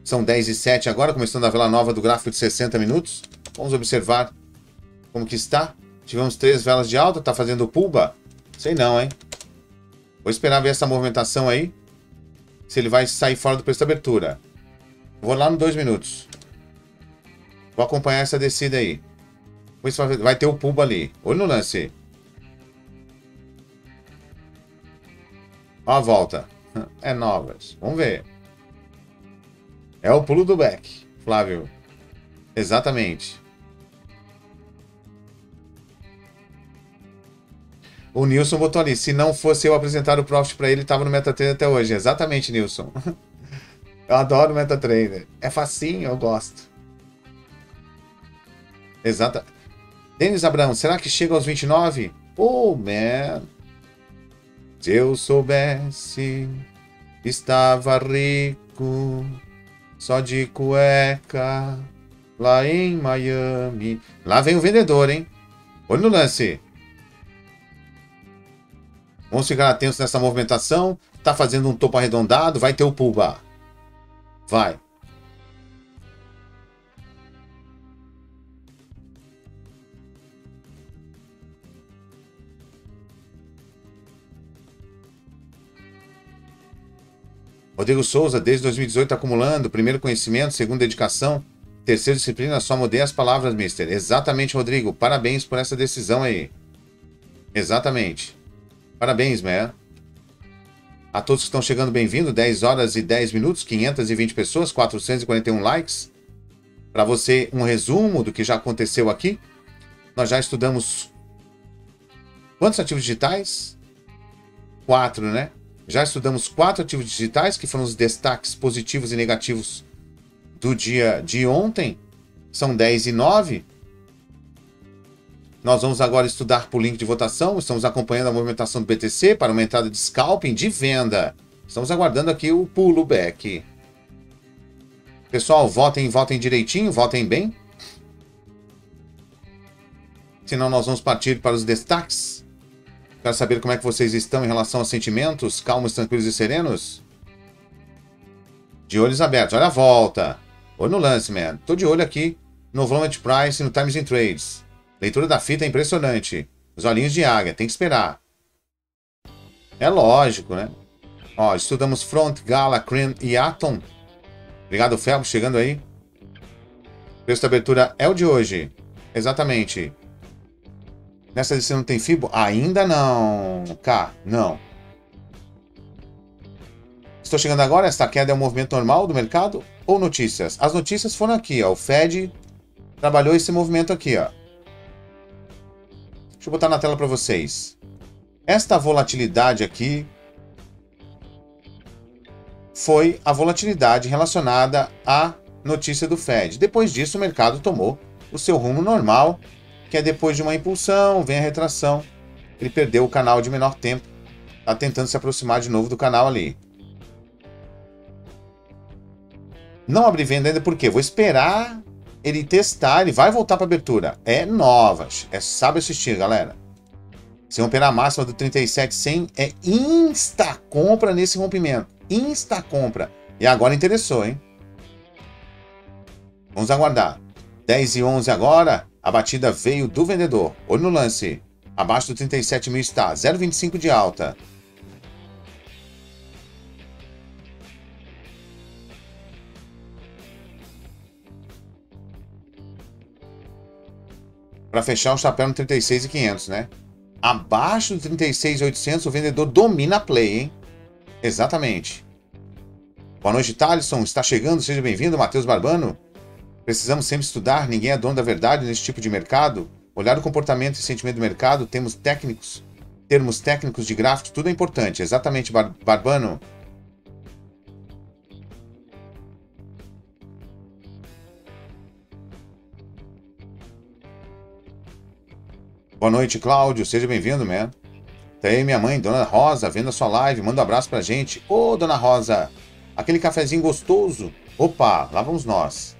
São dez e sete agora, começando a vela nova do gráfico de sessenta minutos. Vamos observar como que está. Tivemos três velas de alta, tá fazendo pulba? Sei não, hein? Vou esperar ver essa movimentação aí. Se ele vai sair fora do preço de abertura. Vou lá nos dois minutos. Vou acompanhar essa descida aí. Vai ter o pulba ali. Olha no lance. Ó a volta. É novas. Vamos ver. É o pulo do back, Flávio. Exatamente. O Nilson botou ali. Se não fosse eu apresentar o Profit para ele, tava no MetaTrader até hoje. Exatamente, Nilson. Eu adoro o MetaTrader. É facinho, eu gosto. Exata. Denis Abrão, será que chega aos vinte e nove? Oh, man. Se eu soubesse, estava rico, só de cueca, lá em Miami. Lá vem o vendedor, hein? Olha no lance. Vamos ficar atentos nessa movimentação. Tá fazendo um topo arredondado, vai ter o pulba. Vai. Rodrigo Souza, desde dois mil e dezoito acumulando, primeiro conhecimento, segunda dedicação, terceira disciplina, só mudei as palavras, mister. Exatamente, Rodrigo. Parabéns por essa decisão aí. Exatamente. Parabéns, man. A todos que estão chegando, bem-vindo. dez horas e dez minutos, quinhentas e vinte pessoas, quatrocentos e quarenta e um likes. Para você, um resumo do que já aconteceu aqui. Nós já estudamos quantos ativos digitais? Quatro, né? Já estudamos quatro ativos digitais, que foram os destaques positivos e negativos do dia de ontem. São dez e nove. Nós vamos agora estudar por link de votação. Estamos acompanhando a movimentação do B T C para uma entrada de scalping de venda. Estamos aguardando aqui o pulo back. Pessoal, votem, votem direitinho, votem bem. Senão nós vamos partir para os destaques. Quero saber como é que vocês estão em relação aos sentimentos, calmos, tranquilos e serenos. De olhos abertos. Olha a volta. Olha no lance, man. Tô de olho aqui no volume price e no times in trades. Leitura da fita é impressionante. Os olhinhos de águia. Tem que esperar. É lógico, né? Ó, estudamos Front, Gala, Cream e Atom. Obrigado, Felps, chegando aí. O preço da abertura é o de hoje. Exatamente. Nessa edição não tem Fibo? Ainda não. Cá, não. Estou chegando agora. Esta queda é um movimento normal do mercado ou notícias? As notícias foram aqui, ó. O Fed trabalhou esse movimento aqui, ó. Deixa eu botar na tela para vocês. Esta volatilidade aqui foi a volatilidade relacionada à notícia do Fed. Depois disso, o mercado tomou o seu rumo normal, que é depois de uma impulsão, vem a retração. Ele perdeu o canal de menor tempo. Está tentando se aproximar de novo do canal ali. Não abri venda ainda por quê? Vou esperar ele testar, ele vai voltar para abertura. É novas. É sabe assistir, galera. Se romper a máxima do trinta e sete cem, é insta compra nesse rompimento. Insta compra. E agora interessou, hein? Vamos aguardar. dez e onze agora. A batida veio do vendedor. Olho no lance. Abaixo do trinta e sete mil está. zero vírgula vinte e cinco de alta. Para fechar o chapéu no trinta e seis mil e quinhentos, né? Abaixo do trinta e seis mil e oitocentos, o vendedor domina a play, hein? Exatamente. Boa noite, Thalisson. Está chegando. Seja bem-vindo, Matheus Barbano. Precisamos sempre estudar, ninguém é dono da verdade nesse tipo de mercado. Olhar o comportamento e sentimento do mercado, temos técnicos, termos técnicos de gráfico, tudo é importante. Exatamente, Bar Barbano. Boa noite, Cláudio. Seja bem-vindo, man. Tá aí minha mãe, Dona Rosa, vendo a sua live. Manda um abraço pra gente. Ô, Dona Rosa, aquele cafezinho gostoso. Opa, lá vamos nós.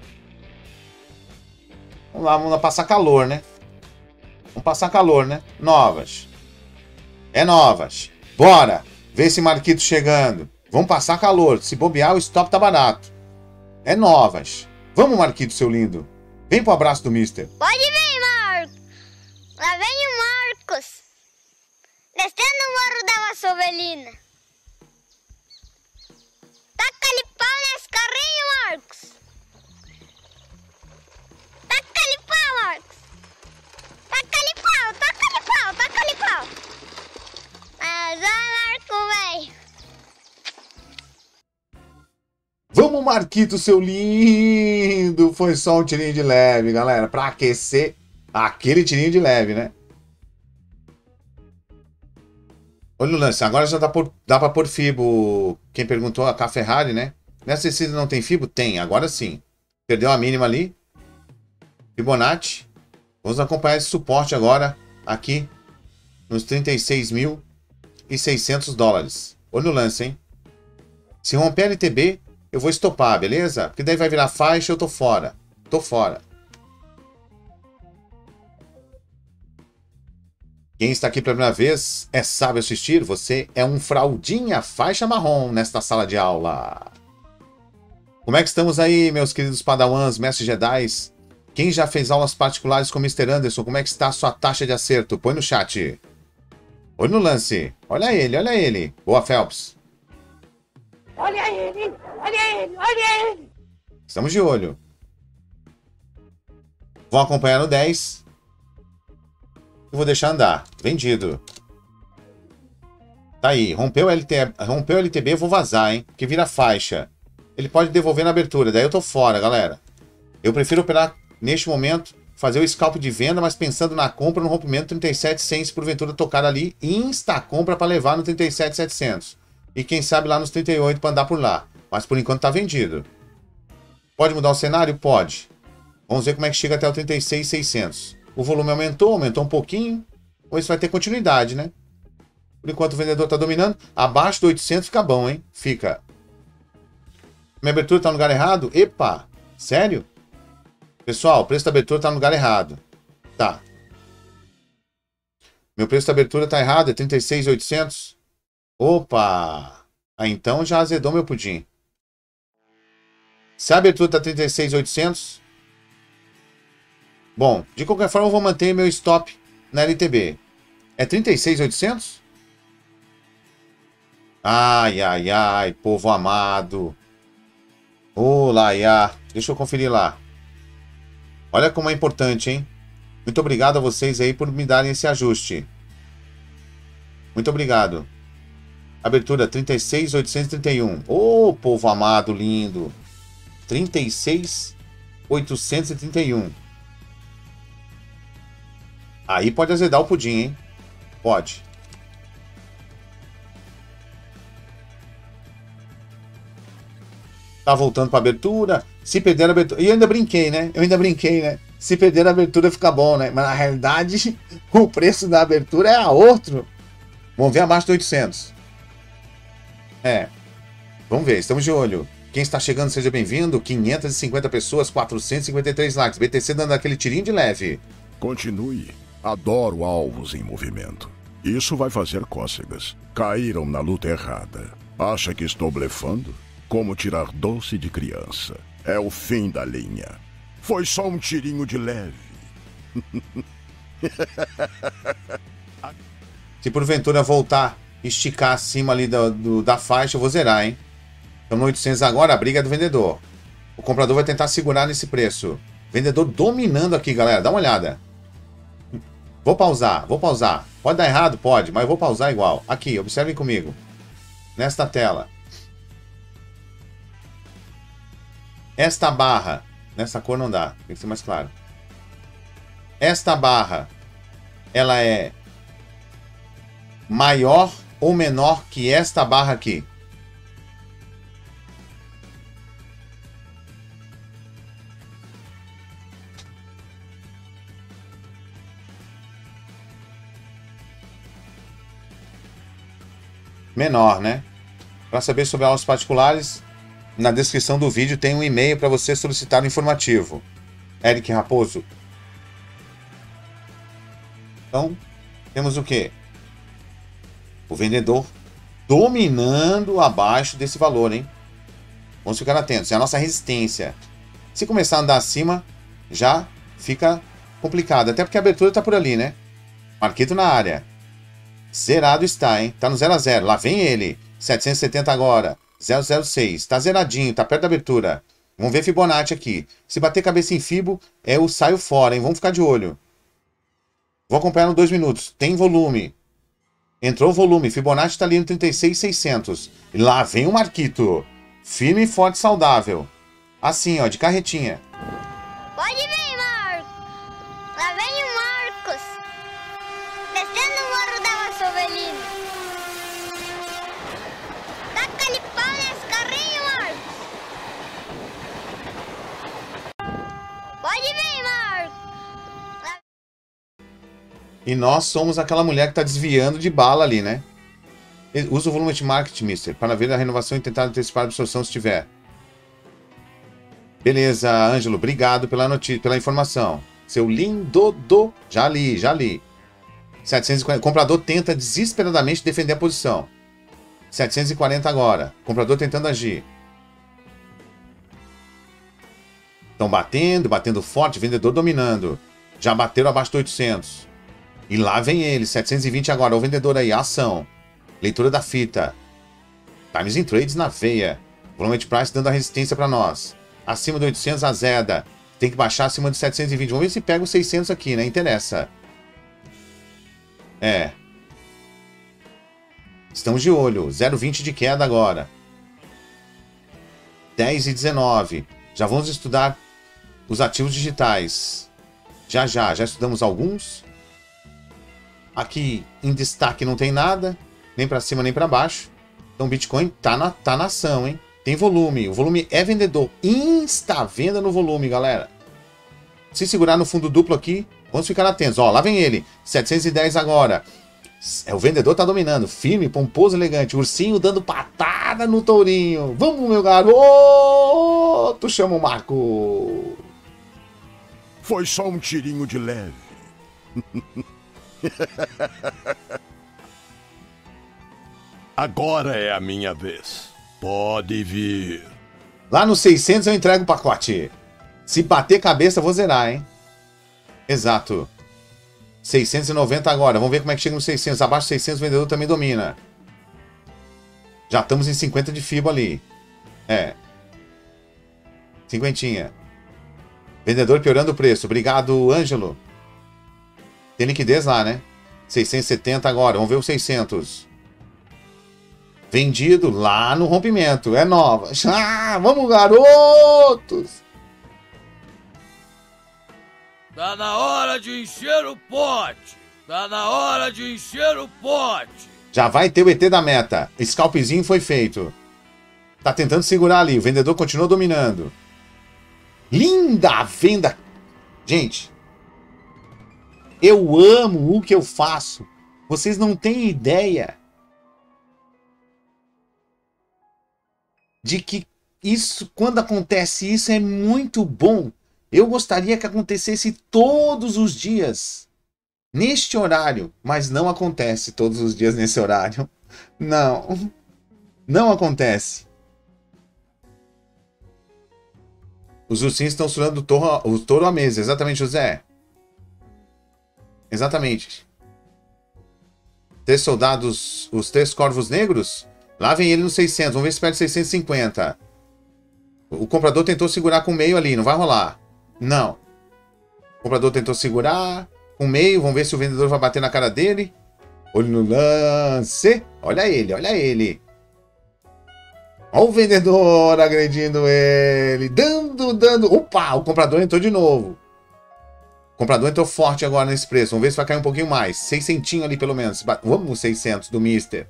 Vamos lá, vamos passar calor, né? Vamos passar calor, né? Novas. É novas. Bora! Vê esse Marquito chegando. Vamos passar calor. Se bobear, o stop tá barato. É novas. Vamos, Marquito, seu lindo. Vem pro abraço do Mister. Pode vir, Marcos. Lá vem o Marcos. Descendo o morro da Vassovelina. Taca-lhe pau nesse carrinho, Marcos. Taca-lhe pau, Marcos. Taca-lhe pau, taca-lhe pau, taca-lhe pau. Mas vai, Marco, velho. Vamos, Marquito, seu lindo. Foi só um tirinho de leve, galera. Pra aquecer aquele tirinho de leve, né? Olha o lance. Agora já dá, por, dá pra pôr fibo. Quem perguntou, a Ferrari, né? Nessa descida não tem fibo? Tem, agora sim. Perdeu a mínima ali. Fibonacci. Vamos acompanhar esse suporte agora aqui nos trinta e seis mil e seiscentos dólares. Olha o lance, hein? Se romper L T B, eu vou estopar, beleza? Porque daí vai virar faixa e eu tô fora. Tô fora. Quem está aqui pela primeira vez é sábio assistir. Você é um fraldinha faixa marrom nesta sala de aula. Como é que estamos aí, meus queridos padawans, mestres jedis? Quem já fez aulas particulares com o mister Anderson, como é que está a sua taxa de acerto? Põe no chat. Olha no lance. Olha ele, olha ele. Boa, Phelps. Olha ele, olha ele, olha ele. Estamos de olho. Vou acompanhar no dez. E vou deixar andar. Vendido. Tá aí. Rompeu o L T B, rompeu o L T B, eu vou vazar, hein? Porque vira faixa. Ele pode devolver na abertura. Daí eu tô fora, galera. Eu prefiro operar neste momento, fazer o scalp de venda, mas pensando na compra no rompimento trinta e sete cem, se porventura tocar ali, insta compra para levar no trinta e sete setecentos. E quem sabe lá nos trinta e oito para andar por lá. Mas por enquanto tá vendido. Pode mudar o cenário? Pode. Vamos ver como é que chega até o trinta e seis seiscentos. O volume aumentou, aumentou um pouquinho. Ou isso vai ter continuidade, né? Por enquanto o vendedor tá dominando. Abaixo do oitocentos fica bom, hein? Fica. Minha abertura tá no lugar errado? Epa! Sério? Pessoal, o preço da abertura tá no lugar errado. Tá. Meu preço da abertura tá errado, é trinta e seis mil e oitocentos. Opa! Ah, então já azedou meu pudim. Se a abertura tá trinta e seis mil e oitocentos... Bom, de qualquer forma eu vou manter meu stop na L T B. É trinta e seis mil e oitocentos? Ai, ai, ai, povo amado. Ô, Laia. Deixa eu conferir lá. Olha como é importante, hein? Muito obrigado a vocês aí por me darem esse ajuste. Muito obrigado. Abertura trinta e seis mil oitocentos e trinta e um. Ô, povo amado, lindo. trinta e seis mil oitocentos e trinta e um. Aí pode azedar o pudim, hein? Pode. Tá voltando para abertura. Se perder a abertura... E eu ainda brinquei, né? Eu ainda brinquei, né? Se perder a abertura fica bom, né? Mas na realidade, o preço da abertura é a outro. Vamos ver abaixo de oitocentos. É. Vamos ver, estamos de olho. Quem está chegando, seja bem-vindo. quinhentas e cinquenta pessoas, quatrocentos e cinquenta e três likes. B T C dando aquele tirinho de leve. Continue. Adoro alvos em movimento. Isso vai fazer cócegas. Caíram na luta errada. Acha que estou blefando? Como tirar doce de criança. É o fim da linha. Foi só um tirinho de leve. Se porventura voltar, esticar acima ali do, do, da faixa, eu vou zerar, hein? Estamos no oitocentos agora, a briga é do vendedor. O comprador vai tentar segurar nesse preço. Vendedor dominando aqui, galera. Dá uma olhada. Vou pausar, vou pausar. Pode dar errado? Pode, mas eu vou pausar igual. Aqui, observem comigo. Nesta tela. Esta barra. Nessa cor não dá, tem que ser mais claro. Esta barra, ela é maior ou menor que esta barra aqui? Menor, né? Para saber sobre aulas particulares, na descrição do vídeo tem um e-mail para você solicitar o informativo. Eric Raposo. Então, temos o quê? O vendedor dominando abaixo desse valor, hein? Vamos ficar atentos. É a nossa resistência. Se começar a andar acima, já fica complicado. Até porque a abertura tá por ali, né? Marquito na área. Zerado está, hein? Tá no zero a zero. Lá vem ele. setecentos e setenta agora. zero zero seis. Tá zeradinho. Tá perto da abertura. Vamos ver Fibonacci aqui. Se bater cabeça em Fibo, é o saio fora, hein? Vamos ficar de olho. Vou acompanhar no dois minutos. Tem volume. Entrou o volume. Fibonacci tá ali no trinta e seis mil e seiscentos. E lá vem o Marquito. Firme, forte, saudável. Assim, ó, de carretinha. Pode vir, Marcos. Lá vem o Marcos. Descendo o morro da Vassovelina. Taca-lhe pau nesse carrinho, Marcos. Pode vir, Marcos. Lá... E nós somos aquela mulher que tá desviando de bala ali, né? Usa o volume de marketing, mister, para ver a renovação e tentar antecipar a absorção se tiver. Beleza, Ângelo. Obrigado pela notícia, pela informação. Seu lindo do... Já li, já li. setecentos e quarenta. Comprador tenta desesperadamente defender a posição. setecentos e quarenta agora. Comprador tentando agir. Estão batendo, batendo forte. Vendedor dominando. Já bateram abaixo de oitocentos. E lá vem ele. setecentos e vinte agora. O vendedor aí. Ação. Leitura da fita. Times in Trades na veia. Volume de price dando a resistência para nós. Acima de oitocentos a Zeda. Tem que baixar acima de setecentos e vinte. Vamos ver se pega os seiscentos aqui, né? Interessa. É. Estamos de olho. zero vírgula vinte de queda agora. dez e dezenove. Já vamos estudar os ativos digitais. Já, já. Já estudamos alguns. Aqui em destaque não tem nada. Nem para cima, nem para baixo. Então, Bitcoin tá na, tá na ação, hein? Tem volume. O volume é vendedor. Insta venda no volume, galera. Se segurar no fundo duplo aqui, vamos ficar atentos. Ó, lá vem ele. setecentos e dez agora. É, o vendedor tá dominando. Firme, pomposo, elegante. Ursinho dando patada no tourinho. Vamos, meu garoto. Chama o Marco. Foi só um tirinho de leve. Agora é a minha vez. Pode vir. Lá no seiscentos eu entrego o pacote. Se bater cabeça, eu vou zerar, hein? Exato. seiscentos e noventa agora. Vamos ver como é que chega no seiscentos. Abaixo de seiscentos o vendedor também domina. Já estamos em cinquenta de Fibo ali. É. Cinquentinha. Vendedor piorando o preço. Obrigado, Ângelo. Tem liquidez lá, né? seiscentos e setenta agora. Vamos ver os seiscentos. Vendido lá no rompimento. É nova. Ah, vamos, garotos! Tá na hora de encher o pote. Tá na hora de encher o pote. Já vai ter o E T da meta. Scalpzinho foi feito. Tá tentando segurar ali. O vendedor continua dominando. Linda a venda. Gente, eu amo o que eu faço. Vocês não têm ideia de que isso, quando acontece isso, é muito bom. Eu gostaria que acontecesse todos os dias, neste horário, mas não acontece todos os dias nesse horário. Não, não acontece. Os ursinhos estão surando o touro, o touro à mesa, exatamente, José. Exatamente. Três soldados, os três corvos negros... Lá vem ele no seiscentos. Vamos ver se perde seiscentos e cinquenta. O comprador tentou segurar com meio ali. Não vai rolar. Não. O comprador tentou segurar com meio. Vamos ver se o vendedor vai bater na cara dele. Olho no lance. Olha ele, olha ele. Olha o vendedor agredindo ele. Dando, dando. Opa, o comprador entrou de novo. O comprador entrou forte agora nesse preço. Vamos ver se vai cair um pouquinho mais. seiscentos ali pelo menos. Vamos, seiscentos do mister.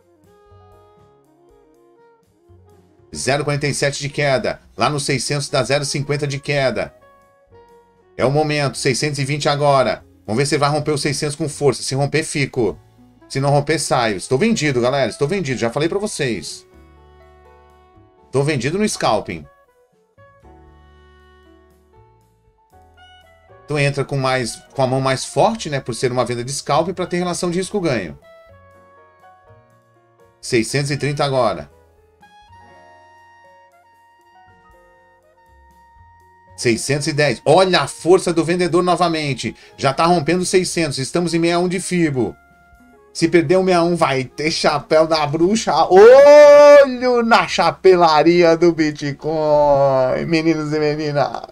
zero vírgula quarenta e sete de queda. Lá no seiscentos dá zero vírgula cinquenta de queda. É o momento. seiscentos e vinte agora. Vamos ver se ele vai romper os seiscentos com força. Se romper, fico. Se não romper, saio. Estou vendido, galera. Estou vendido. Já falei pra vocês. Estou vendido no scalping. Tu entra com, mais, com a mão mais forte, né? Por ser uma venda de scalping, para ter relação de risco-ganho. seiscentos e trinta agora. seiscentos e dez. Olha a força do vendedor novamente. Já tá rompendo seiscentos. Estamos em sessenta e um de Fibo. Se perder o sessenta e um, vai ter chapéu da bruxa. Olho na chapelaria do Bitcoin, meninos e meninas.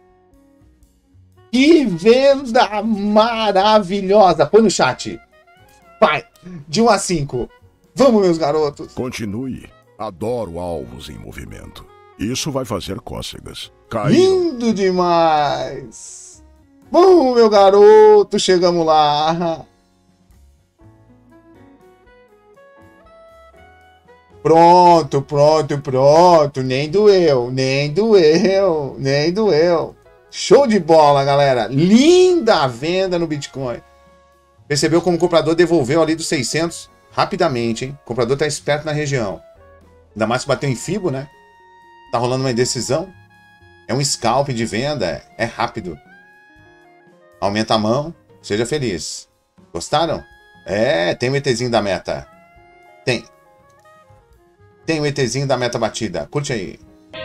Que venda maravilhosa. Põe no chat. Vai, de um a cinco. Vamos, meus garotos. Continue. Adoro alvos em movimento. Isso vai fazer cócegas. Caíram. Lindo demais. Vamos, meu garoto. Chegamos lá. Pronto, pronto, pronto. Nem doeu, nem doeu, nem doeu. Show de bola, galera. Linda a venda no Bitcoin. Percebeu como o comprador devolveu ali dos seiscentos rapidamente, hein? O comprador tá esperto na região. Ainda mais se bateu em Fibo, né? Tá rolando uma indecisão. É um scalp de venda, é rápido. Aumenta a mão, seja feliz. Gostaram? É, tem o ETzinho da meta. Tem. Tem o ETzinho da meta batida. Curte aí.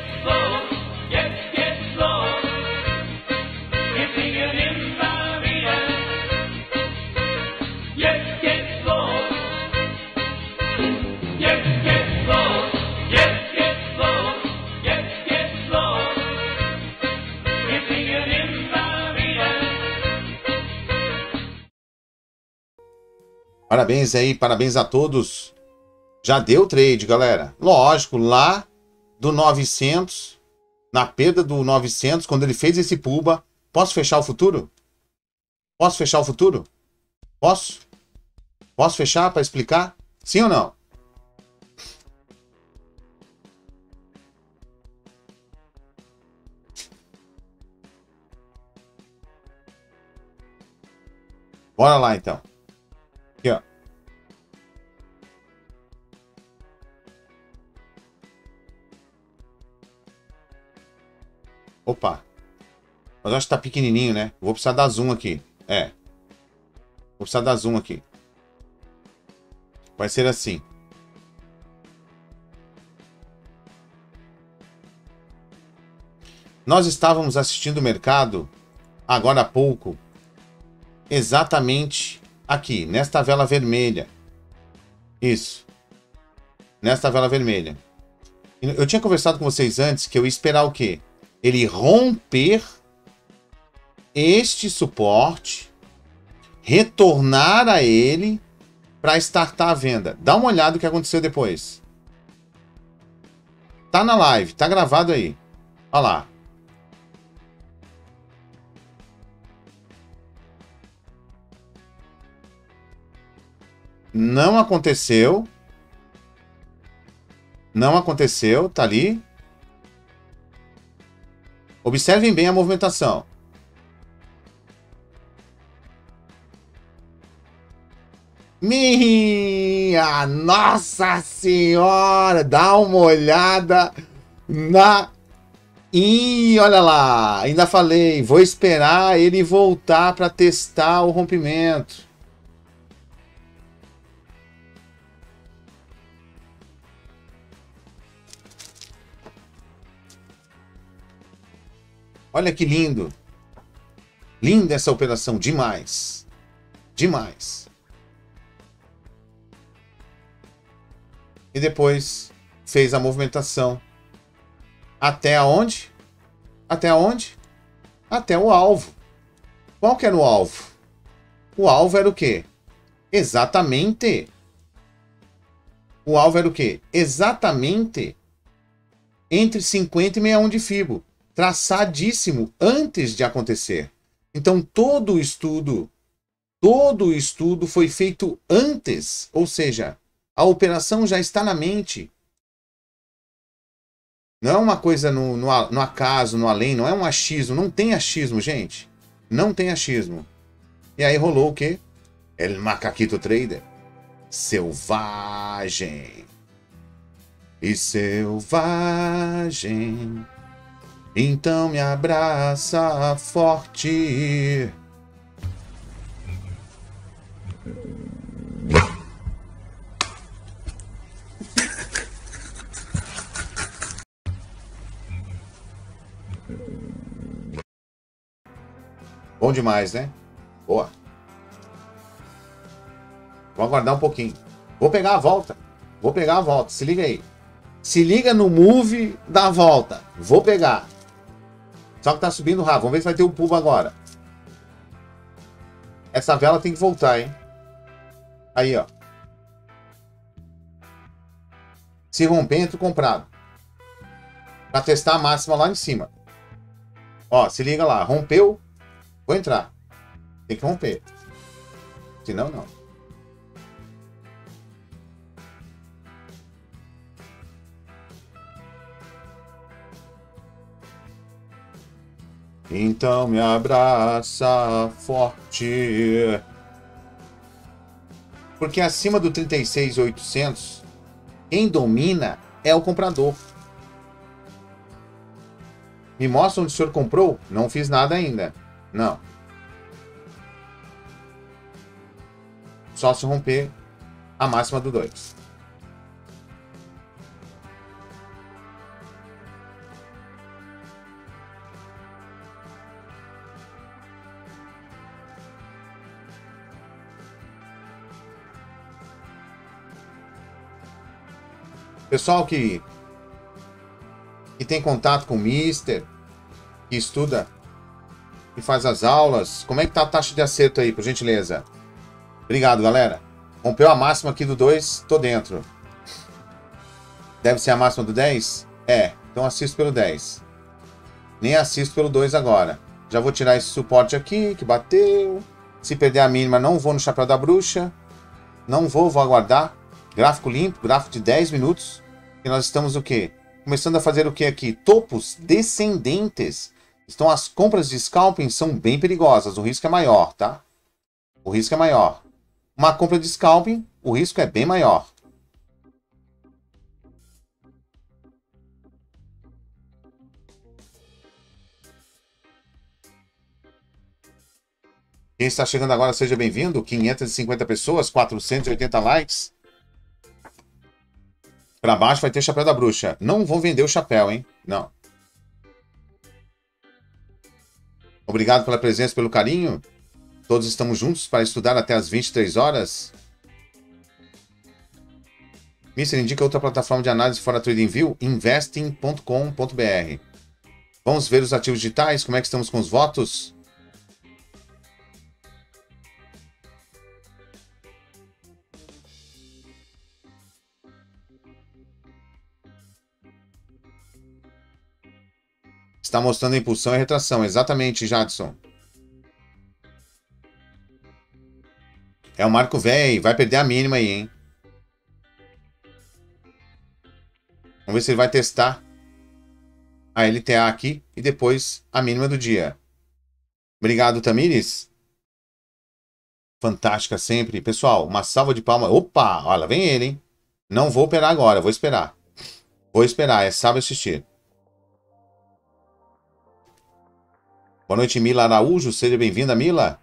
Parabéns aí, parabéns a todos. Já deu trade, galera. Lógico, lá do novecentos, na perda do novecentos, quando ele fez esse pulba. Posso fechar o futuro? Posso fechar o futuro? Posso? Posso fechar para explicar? Sim ou não? Bora lá, então. Aqui, ó. Opa. Mas eu acho que tá pequenininho, né? Vou precisar dar zoom aqui. É. Vou precisar dar zoom aqui. Vai ser assim. Nós estávamos assistindo o mercado, agora há pouco, exatamente aqui, nesta vela vermelha. Isso. Nesta vela vermelha. Eu tinha conversado com vocês antes que eu ia esperar o quê? Ele romper este suporte, retornar a ele para startar a venda. Dá uma olhada no que aconteceu depois. Tá na live, tá gravado aí. Olha lá. Não aconteceu. Não aconteceu, tá ali. Observem bem a movimentação. Minha Nossa Senhora! Dá uma olhada na... E olha lá, ainda falei, vou esperar ele voltar para testar o rompimento. Olha que lindo. Linda essa operação, demais. Demais. E depois fez a movimentação. Até aonde? Até aonde? Até o alvo. Qual que era o alvo? O alvo era o quê? Exatamente. O alvo era o quê? Exatamente entre cinquenta e sessenta e um de Fibo. Traçadíssimo antes de acontecer. Então todo o estudo, todo o estudo foi feito antes, ou seja, a operação já está na mente. Não é uma coisa no, no, no acaso, no além, não é um achismo, não tem achismo, gente. Não tem achismo. E aí rolou o quê? El Macaquito Trader. Selvagem. E selvagem. Então me abraça forte. Bom demais, né? Boa. Vou aguardar um pouquinho. Vou pegar a volta. Vou pegar a volta. Se liga aí. Se liga no move da volta. Vou pegar. Só que tá subindo rápido. Vamos ver se vai ter o pulo agora. Essa vela tem que voltar, hein? Aí, ó. Se romper, entro comprado. Pra testar a máxima lá em cima. Ó, se liga lá. Rompeu. Vou entrar. Tem que romper. Senão, não. Então me abraça forte. Porque acima do trinta e seis mil e oitocentos, quem domina é o comprador. Me mostra onde o senhor comprou? Não fiz nada ainda. Não. Só se romper a máxima do dois. Pessoal que, que tem contato com o Mister, que estuda, que faz as aulas, como é que tá a taxa de acerto aí, por gentileza? Obrigado, galera. Rompeu a máxima aqui do dois, tô dentro. Deve ser a máxima do dez? É, então assisto pelo dez. Nem assisto pelo dois agora. Já vou tirar esse suporte aqui, que bateu. Se perder a mínima, não vou no chapéu da bruxa. Não vou, vou aguardar. Gráfico limpo, gráfico de dez minutos. E nós estamos o quê? Começando a fazer o que aqui? Topos descendentes. Então as compras de scalping são bem perigosas. O risco é maior, tá? O risco é maior. Uma compra de scalping, o risco é bem maior. Quem está chegando agora, seja bem-vindo. quinhentas e cinquenta pessoas, quatrocentos e oitenta likes. Pra baixo vai ter chapéu da bruxa. Não vou vender o chapéu, hein? Não. Obrigado pela presença, pelo carinho. Todos estamos juntos para estudar até as vinte e três horas. Mister indica outra plataforma de análise fora TradingView, investing ponto com ponto br. Vamos ver os ativos digitais, como é que estamos com os votos? Está mostrando a impulsão e a retração. Exatamente, Jadson. É o Marco Véi. Vai perder a mínima aí, hein? Vamos ver se ele vai testar a L T A aqui e depois a mínima do dia. Obrigado, Tamires. Fantástica sempre. Pessoal, uma salva de palmas. Opa! Olha, vem ele, hein? Não vou operar agora. Vou esperar. Vou esperar. É sábado assistir. Boa noite, Mila Araújo. Seja bem-vinda, Mila.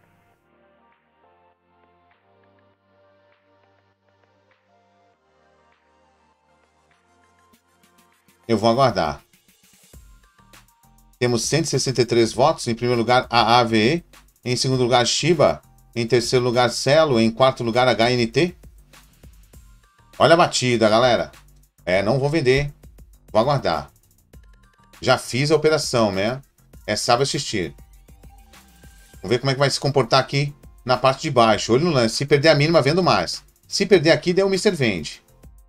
Eu vou aguardar. Temos cento e sessenta e três votos. Em primeiro lugar, A A V E. Em segundo lugar, Shiba. Em terceiro lugar, Celo. Em quarto lugar, H N T. Olha a batida, galera. É, não vou vender. Vou aguardar. Já fiz a operação, né? É sábado assistir. Vamos ver como é que vai se comportar aqui na parte de baixo. Olho no lance. Se perder a mínima, vendo mais. Se perder aqui, daí o Mister vende.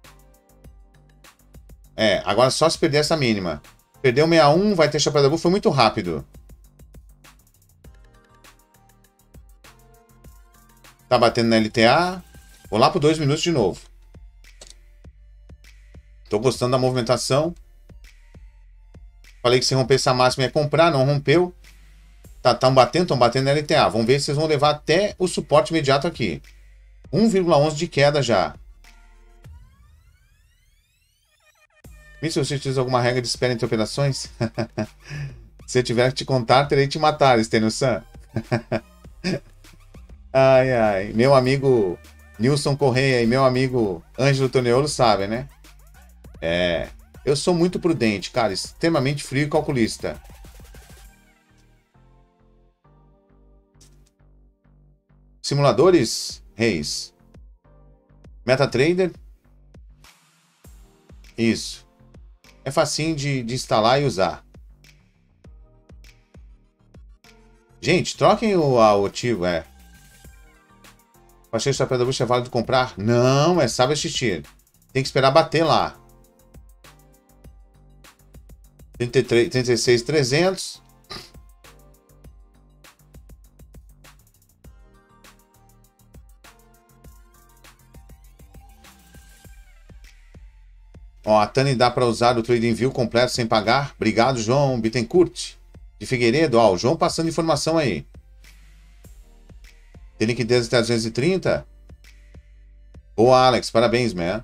É, agora só se perder essa mínima. Perdeu sessenta e um, vai ter chapéu da bruxa. Foi muito rápido. Tá batendo na L T A. Vou lá por dois minutos de novo. Tô gostando da movimentação. Falei que se rompesse a máxima ia comprar, não rompeu. Tá, tão batendo, estão batendo na L T A. Vamos ver se vocês vão levar até o suporte imediato aqui. um vírgula onze de queda já. Me se você utiliza alguma regra de espera entre operações? Se eu tiver que te contar, terei que te matar, Steno-san. Ai, ai. Meu amigo Nilson Correia e meu amigo Ângelo Toneolo sabem, né? É... Eu sou muito prudente, cara, extremamente frio e calculista. Simuladores, Reis. MetaTrader. Isso. É facinho de, de instalar e usar. Gente, troquem o ativo, é. Achei que o chapéu da bruxa é válido comprar? Não, é sabe assistir. Tem que esperar bater lá. trinta e três, trinta e seis, trezentos. Ó, a Tani dá para usar o TradingView completo sem pagar? Obrigado, João Bittencourt. De Figueiredo, ó, o João passando informação aí. Tem liquidez até duzentos e trinta? Boa, Alex, parabéns, man.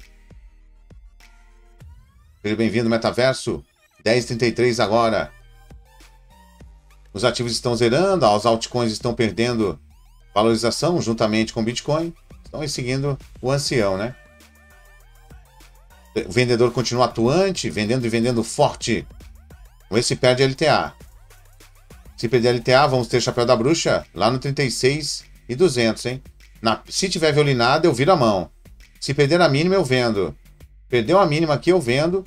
Seja bem-vindo, Metaverso. dez e trinta e três agora. Os ativos estão zerando, ó, os altcoins estão perdendo valorização juntamente com o Bitcoin. Estão aí seguindo o ancião, né? O vendedor continua atuante, vendendo e vendendo forte. Vamos ver se perde L T A. Se perder L T A, vamos ter chapéu da bruxa lá no trinta e seis e duzentos, hein? Na, se tiver violinada, eu viro a mão. Se perder a mínima, eu vendo. Perdeu a mínima aqui, eu vendo.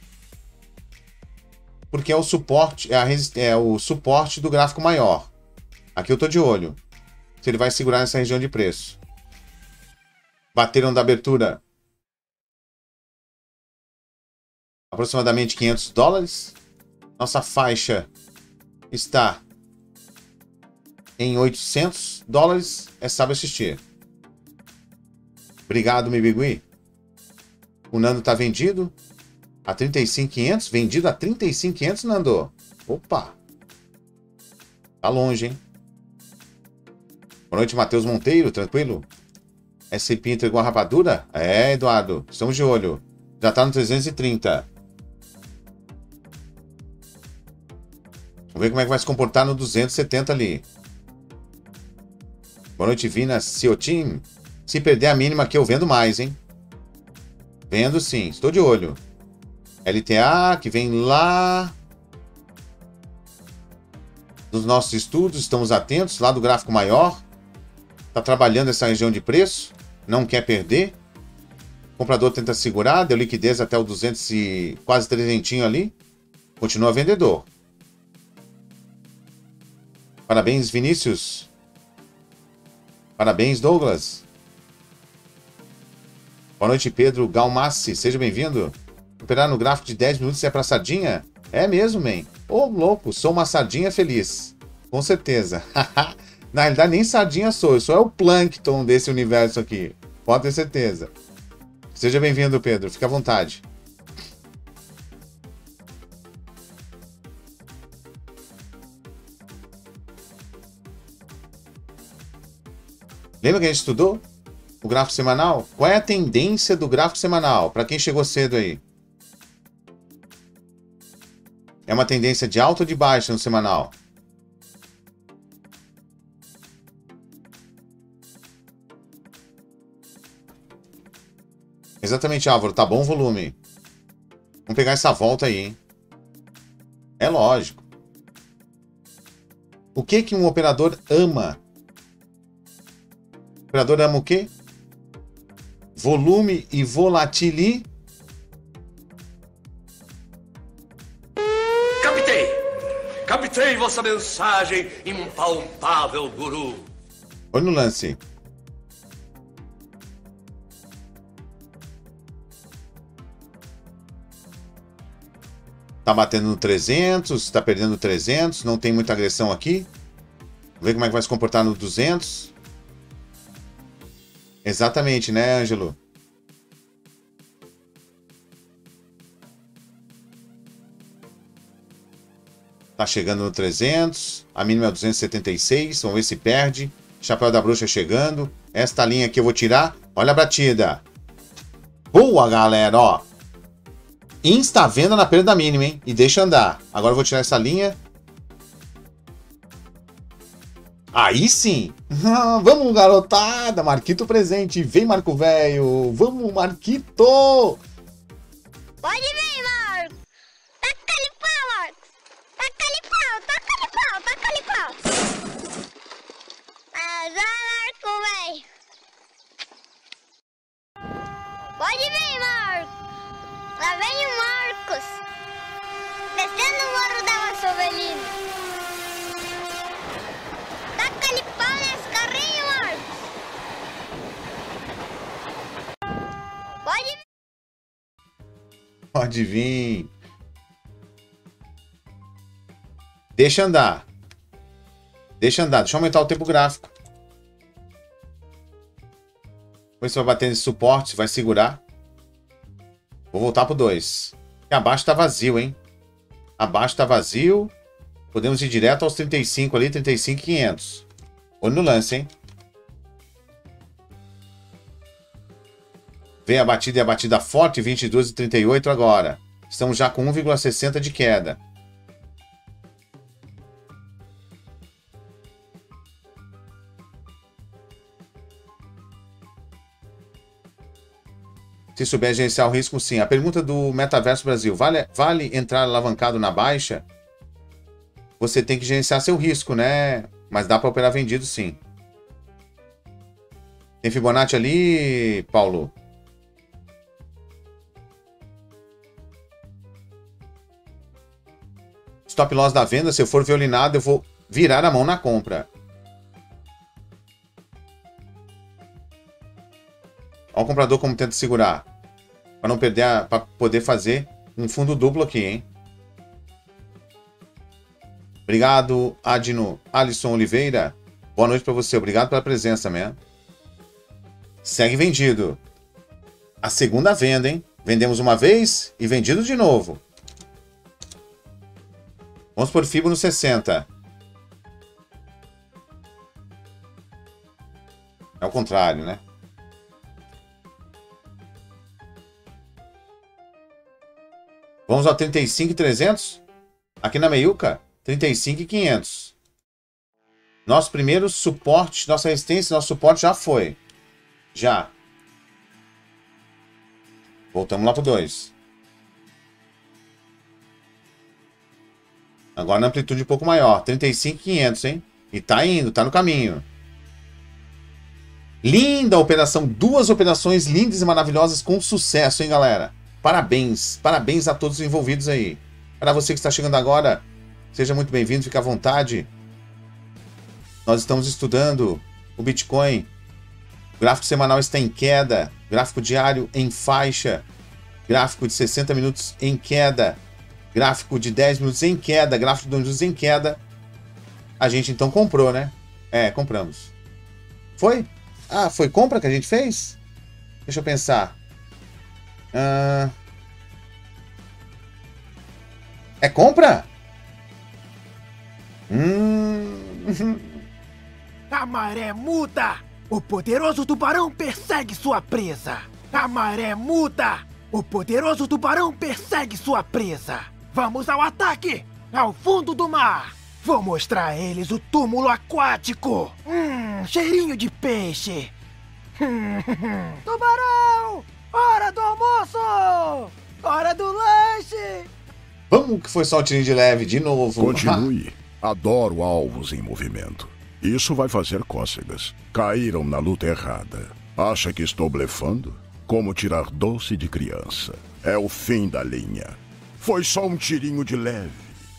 Porque é o suporte, é, a, é o suporte do gráfico maior. Aqui eu tô de olho. Se ele vai segurar nessa região de preço. Bateram da abertura aproximadamente quinhentos dólares. Nossa faixa está em oitocentos dólares. É sábio assistir. Obrigado, Mibigui. O Nando tá vendido a trinta e cinco mil e quinhentos. Vendido a trinta e cinco mil e quinhentos, Nando. Opa. Tá longe, hein? Boa noite, Matheus Monteiro. Tranquilo? S e P entregou a rapadura? É, Eduardo. Estamos de olho. Já tá no trezentos e trinta. Vamos ver como é que vai se comportar no duzentos e setenta ali. Boa noite, Vina Ciotin. Se perder a mínima aqui, eu vendo mais, hein? Vendo sim, estou de olho. L T A, que vem lá dos nossos estudos, estamos atentos, lá do gráfico maior. Está trabalhando essa região de preço, não quer perder. O comprador tenta segurar, deu liquidez até o duzentos e quase trezentos ali. Continua vendedor. Parabéns, Vinícius. Parabéns, Douglas. Boa noite, Pedro Galmassi. Seja bem-vindo. Operar no gráfico de dez minutos é pra sardinha? É mesmo, man. Ô, louco, sou uma sardinha feliz. Com certeza. Na realidade, nem sardinha sou. Eu sou é o plâncton desse universo aqui. Pode ter certeza. Seja bem-vindo, Pedro. Fique à vontade. Lembra que a gente estudou o gráfico semanal? Qual é a tendência do gráfico semanal? Para quem chegou cedo aí. É uma tendência de alta ou de baixa no semanal? Exatamente, Álvaro. Tá bom o volume. Vamos pegar essa volta aí, hein? É lógico. O que que um operador ama? O operador ama o quê? Volume e volatili. Captei! Captei vossa mensagem, impalpável guru. Olha no lance. Tá batendo no trezentos, tá perdendo trezentos, não tem muita agressão aqui. Vamos ver como é que vai se comportar no duzentos. Exatamente, né, Ângelo? Tá chegando no trezentos. A mínima é duzentos e setenta e seis. Vamos ver se perde. Chapéu da bruxa chegando. Esta linha aqui eu vou tirar. Olha a batida. Boa, galera, ó. Insta venda na perda da mínima, hein? E deixa andar. Agora eu vou tirar essa linha. Aí sim. Vamos, garotada. Marquito presente. Vem, Marco Velho. Vamos, Marquito. Pode vir, Marcos. Taca-lhe pau, Marcos. Taca-lhe pau, taca-lhe pau, taca-lhe pau. Mas, velho. Pode vir, Marcos. Lá vem o Marcos. Descendo o morro da Vassovelina. Taca-lhe pau nesse carrinho, Marcos. Pode vir. Pode vir. Deixa andar. Deixa andar. Deixa eu aumentar o tempo gráfico. Depois você vai bater nesse suporte, vai segurar. Vou voltar pro dois. E abaixo tá vazio, hein? Abaixo tá vazio. Podemos ir direto aos trinta e cinco ali, trinta e cinco, quinhentos. Olho no lance, hein? Vem a batida e a batida forte, vinte e dois e trinta e oito agora. Estamos já com um vírgula sessenta de queda. Se souber gerenciar o risco, sim. A pergunta do Metaverso Brasil. Vale, vale entrar alavancado na baixa? Você tem que gerenciar seu risco, né? Mas dá para operar vendido, sim. Tem Fibonacci ali, Paulo? Stop loss da venda. Se eu for violinado, eu vou virar a mão na compra. Olha o comprador como tenta segurar. Para não perder, para poder fazer um fundo duplo aqui, hein? Obrigado, Adino Alisson Oliveira. Boa noite para você. Obrigado pela presença, man. Segue vendido. A segunda venda, hein? Vendemos uma vez e vendido de novo. Vamos por Fibo no sessenta. É o contrário, né? Vamos ao trinta e cinco e trezentos? Aqui na meiuca, trinta e cinco e quinhentos. Nosso primeiro suporte, nossa resistência, nosso suporte já foi. Já. Voltamos lá pro dois. Agora na amplitude um pouco maior, trinta e cinco e quinhentos, hein? E tá indo, tá no caminho. Linda operação, duas operações lindas e maravilhosas com sucesso, hein, galera? Parabéns, parabéns a todos os envolvidos aí. Para você que está chegando agora, seja muito bem-vindo, fique à vontade. Nós estamos estudando o Bitcoin. O gráfico semanal está em queda, gráfico diário em faixa, gráfico de sessenta minutos em queda, gráfico de dez minutos em queda, gráfico de dois minutos em queda. A gente então comprou, né? É, compramos. Foi? Ah, foi compra que a gente fez? Deixa eu pensar. Uh... É compra? Hum... A maré muda! O poderoso tubarão persegue sua presa! A maré muda! O poderoso tubarão persegue sua presa! Vamos ao ataque! Ao fundo do mar! Vou mostrar a eles o túmulo aquático! Hum, cheirinho de peixe! Tubarão! Hora do almoço! Hora do lanche! Vamos que foi só um tirinho de leve de novo. Continue. Adoro alvos em movimento. Isso vai fazer cócegas. Caíram na luta errada. Acha que estou blefando? Como tirar doce de criança. É o fim da linha. Foi só um tirinho de leve.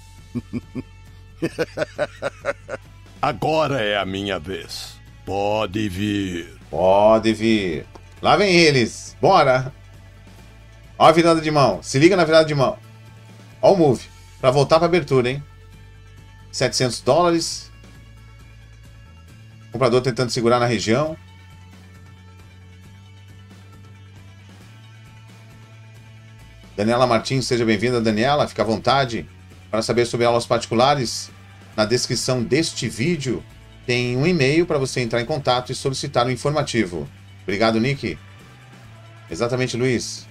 Agora é a minha vez. Pode vir. Pode vir. Lá vem eles. Bora. Ó a virada de mão. Se liga na virada de mão. Ó o move. Pra voltar pra abertura, hein? setecentos dólares. Comprador tentando segurar na região. Daniela Martins, seja bem-vinda, Daniela. Fica à vontade. Para saber sobre aulas particulares, na descrição deste vídeo tem um e-mail para você entrar em contato e solicitar o informativo. Obrigado, Nick. Exatamente, Luiz.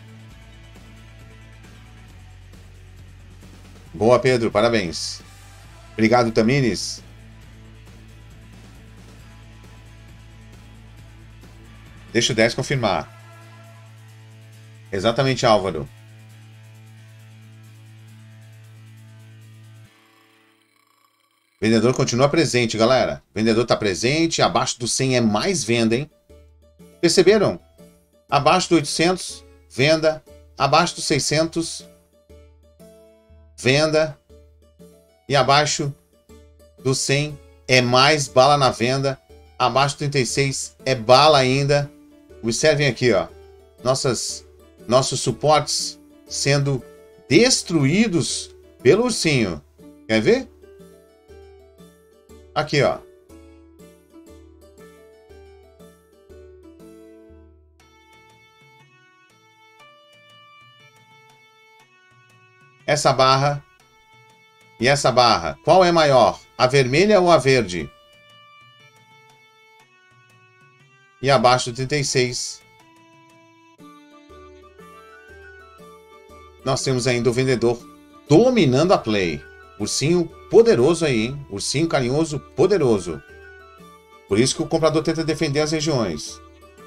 Boa, Pedro. Parabéns. Obrigado, Tamires. Deixa o dez confirmar. Exatamente, Álvaro. Vendedor continua presente, galera. Vendedor tá presente. Abaixo do cem é mais venda, hein? Perceberam? Abaixo do oitocentos, venda. Abaixo do seiscentos, venda. E abaixo do cem é mais bala na venda. Abaixo do trinta e seis é bala ainda. Observem aqui, ó. Nossas, nossos suportes sendo destruídos pelo ursinho. Quer ver? Aqui, ó. Essa barra e essa barra. Qual é maior? A vermelha ou a verde? E abaixo do trinta e seis. Nós temos ainda o vendedor dominando a play. Ursinho poderoso aí, hein? Ursinho carinhoso poderoso. Por isso que o comprador tenta defender as regiões.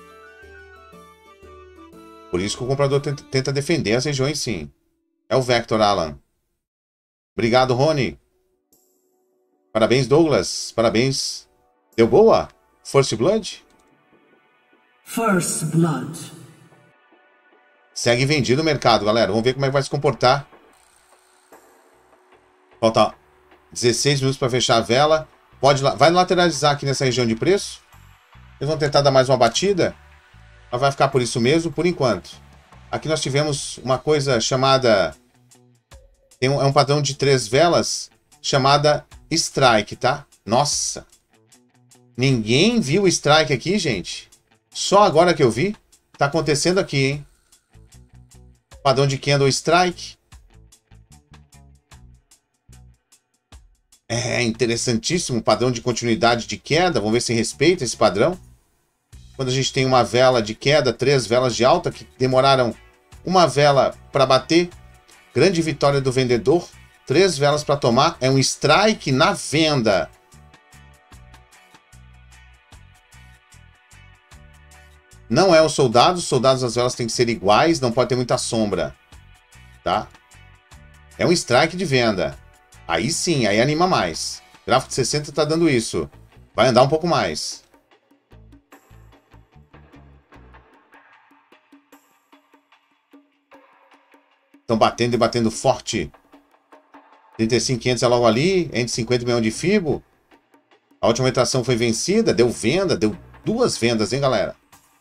Por isso que o comprador tenta, tenta defender as regiões, sim. É o Vector, Alan. Obrigado, Rony. Parabéns, Douglas. Parabéns. Deu boa? First Blood? First Blood. Segue vendido o mercado, galera. Vamos ver como é que vai se comportar. Falta dezesseis minutos para fechar a vela. Pode, vai lateralizar aqui nessa região de preço. Eles vão tentar dar mais uma batida. Mas vai ficar por isso mesmo, por enquanto. Aqui nós tivemos uma coisa chamada... Tem um, é um padrão de três velas chamada Strike, tá? Nossa! Ninguém viu o Strike aqui, gente? Só agora que eu vi. Tá acontecendo aqui, hein? Padrão de Candle Strike. É interessantíssimo. Padrão de continuidade de queda. Vamos ver se respeita esse padrão. Quando a gente tem uma vela de queda, três velas de alta que demoraram uma vela para bater. Grande vitória do vendedor. Três velas para tomar. É um strike na venda. Não é o soldado. Os soldados das velas têm que ser iguais. Não pode ter muita sombra. Tá? É um strike de venda. Aí sim, aí anima mais. O gráfico de sessenta está dando isso. Vai andar um pouco mais. Estão batendo e batendo forte. trinta e cinco mil e quinhentos é logo ali. Entre cinquenta milhões de Fibo. A última retração foi vencida. Deu venda. Deu duas vendas, hein, galera?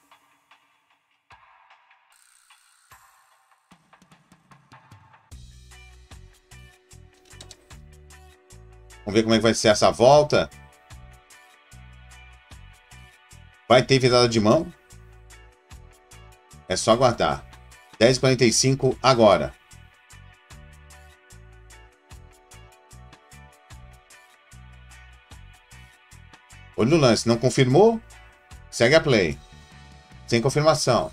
Vamos ver como é que vai ser essa volta. Vai ter virada de mão. É só aguardar. dez e quarenta e cinco agora. Olho no lance. Não confirmou? Segue a play. Sem confirmação.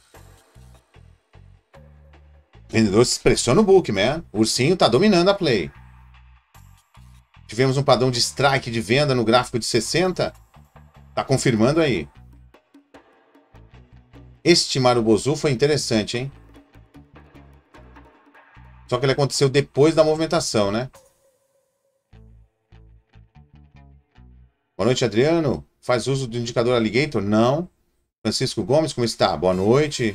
Vendedor se expressou no book, man. O ursinho tá dominando a play. Tivemos um padrão de strike de venda no gráfico de sessenta. Tá confirmando aí. Este Marubozu foi interessante, hein? Só que ele aconteceu depois da movimentação, né? Boa noite, Adriano. Faz uso do indicador Alligator? Não. Francisco Gomes, como está? Boa noite.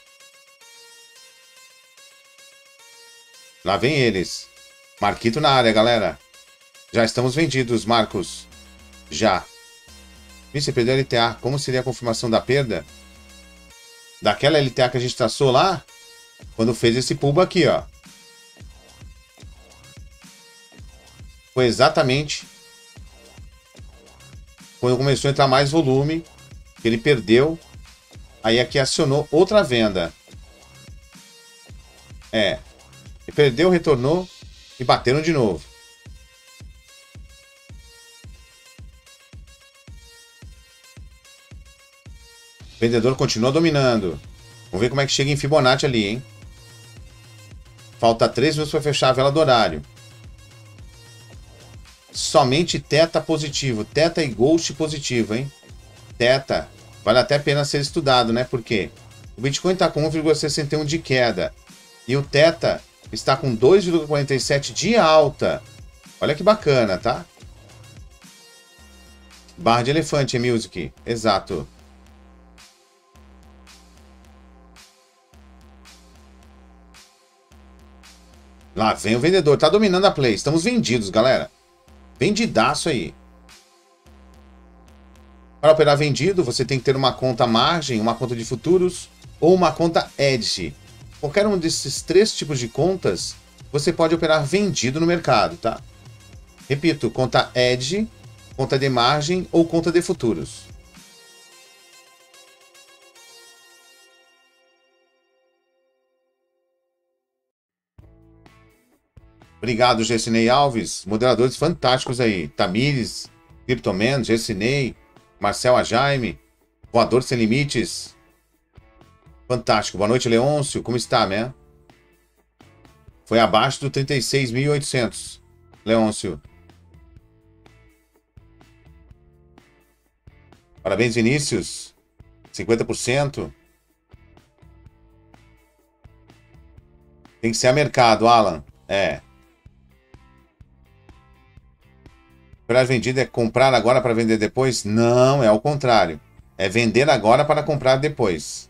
Lá vem eles. Marquito na área, galera. Já estamos vendidos, Marcos. Já. Você perdeu a L T A. Como seria a confirmação da perda? Daquela L T A que a gente traçou lá, quando fez esse pulo aqui, ó. Foi exatamente quando começou a entrar mais volume, que ele perdeu. Aí aqui acionou outra venda. É. Ele perdeu, retornou e bateram de novo. O vendedor continua dominando. Vamos ver como é que chega em Fibonacci ali, hein? Falta três minutos para fechar a vela do horário. Somente Teta positivo. Teta e Ghost positivo, hein? Teta. Vale até a pena ser estudado, né? Porque o Bitcoin está com um vírgula sessenta e um de queda. E o Teta está com dois vírgula quarenta e sete de alta. Olha que bacana, tá? Barra de elefante, music. Exato. Lá vem o vendedor. Tá dominando a play. Estamos vendidos, galera. Vendidaço aí. Para operar vendido, você tem que ter uma conta margem, uma conta de futuros ou uma conta edge. Qualquer um desses três tipos de contas, você pode operar vendido no mercado, tá? Repito, conta edge, conta de margem ou conta de futuros. Obrigado, Gessinei Alves. Moderadores fantásticos aí. Tamires, Cryptoman, Gessinei, Marcel Ajaime, Voador Sem Limites. Fantástico. Boa noite, Leôncio. Como está, né? Foi abaixo do trinta e seis mil e oitocentos. Leôncio. Parabéns, Vinícius. cinquenta por cento. Tem que ser a mercado, Alan. É. Operar vendido é comprar agora para vender depois? Não, é ao contrário. É vender agora para comprar depois.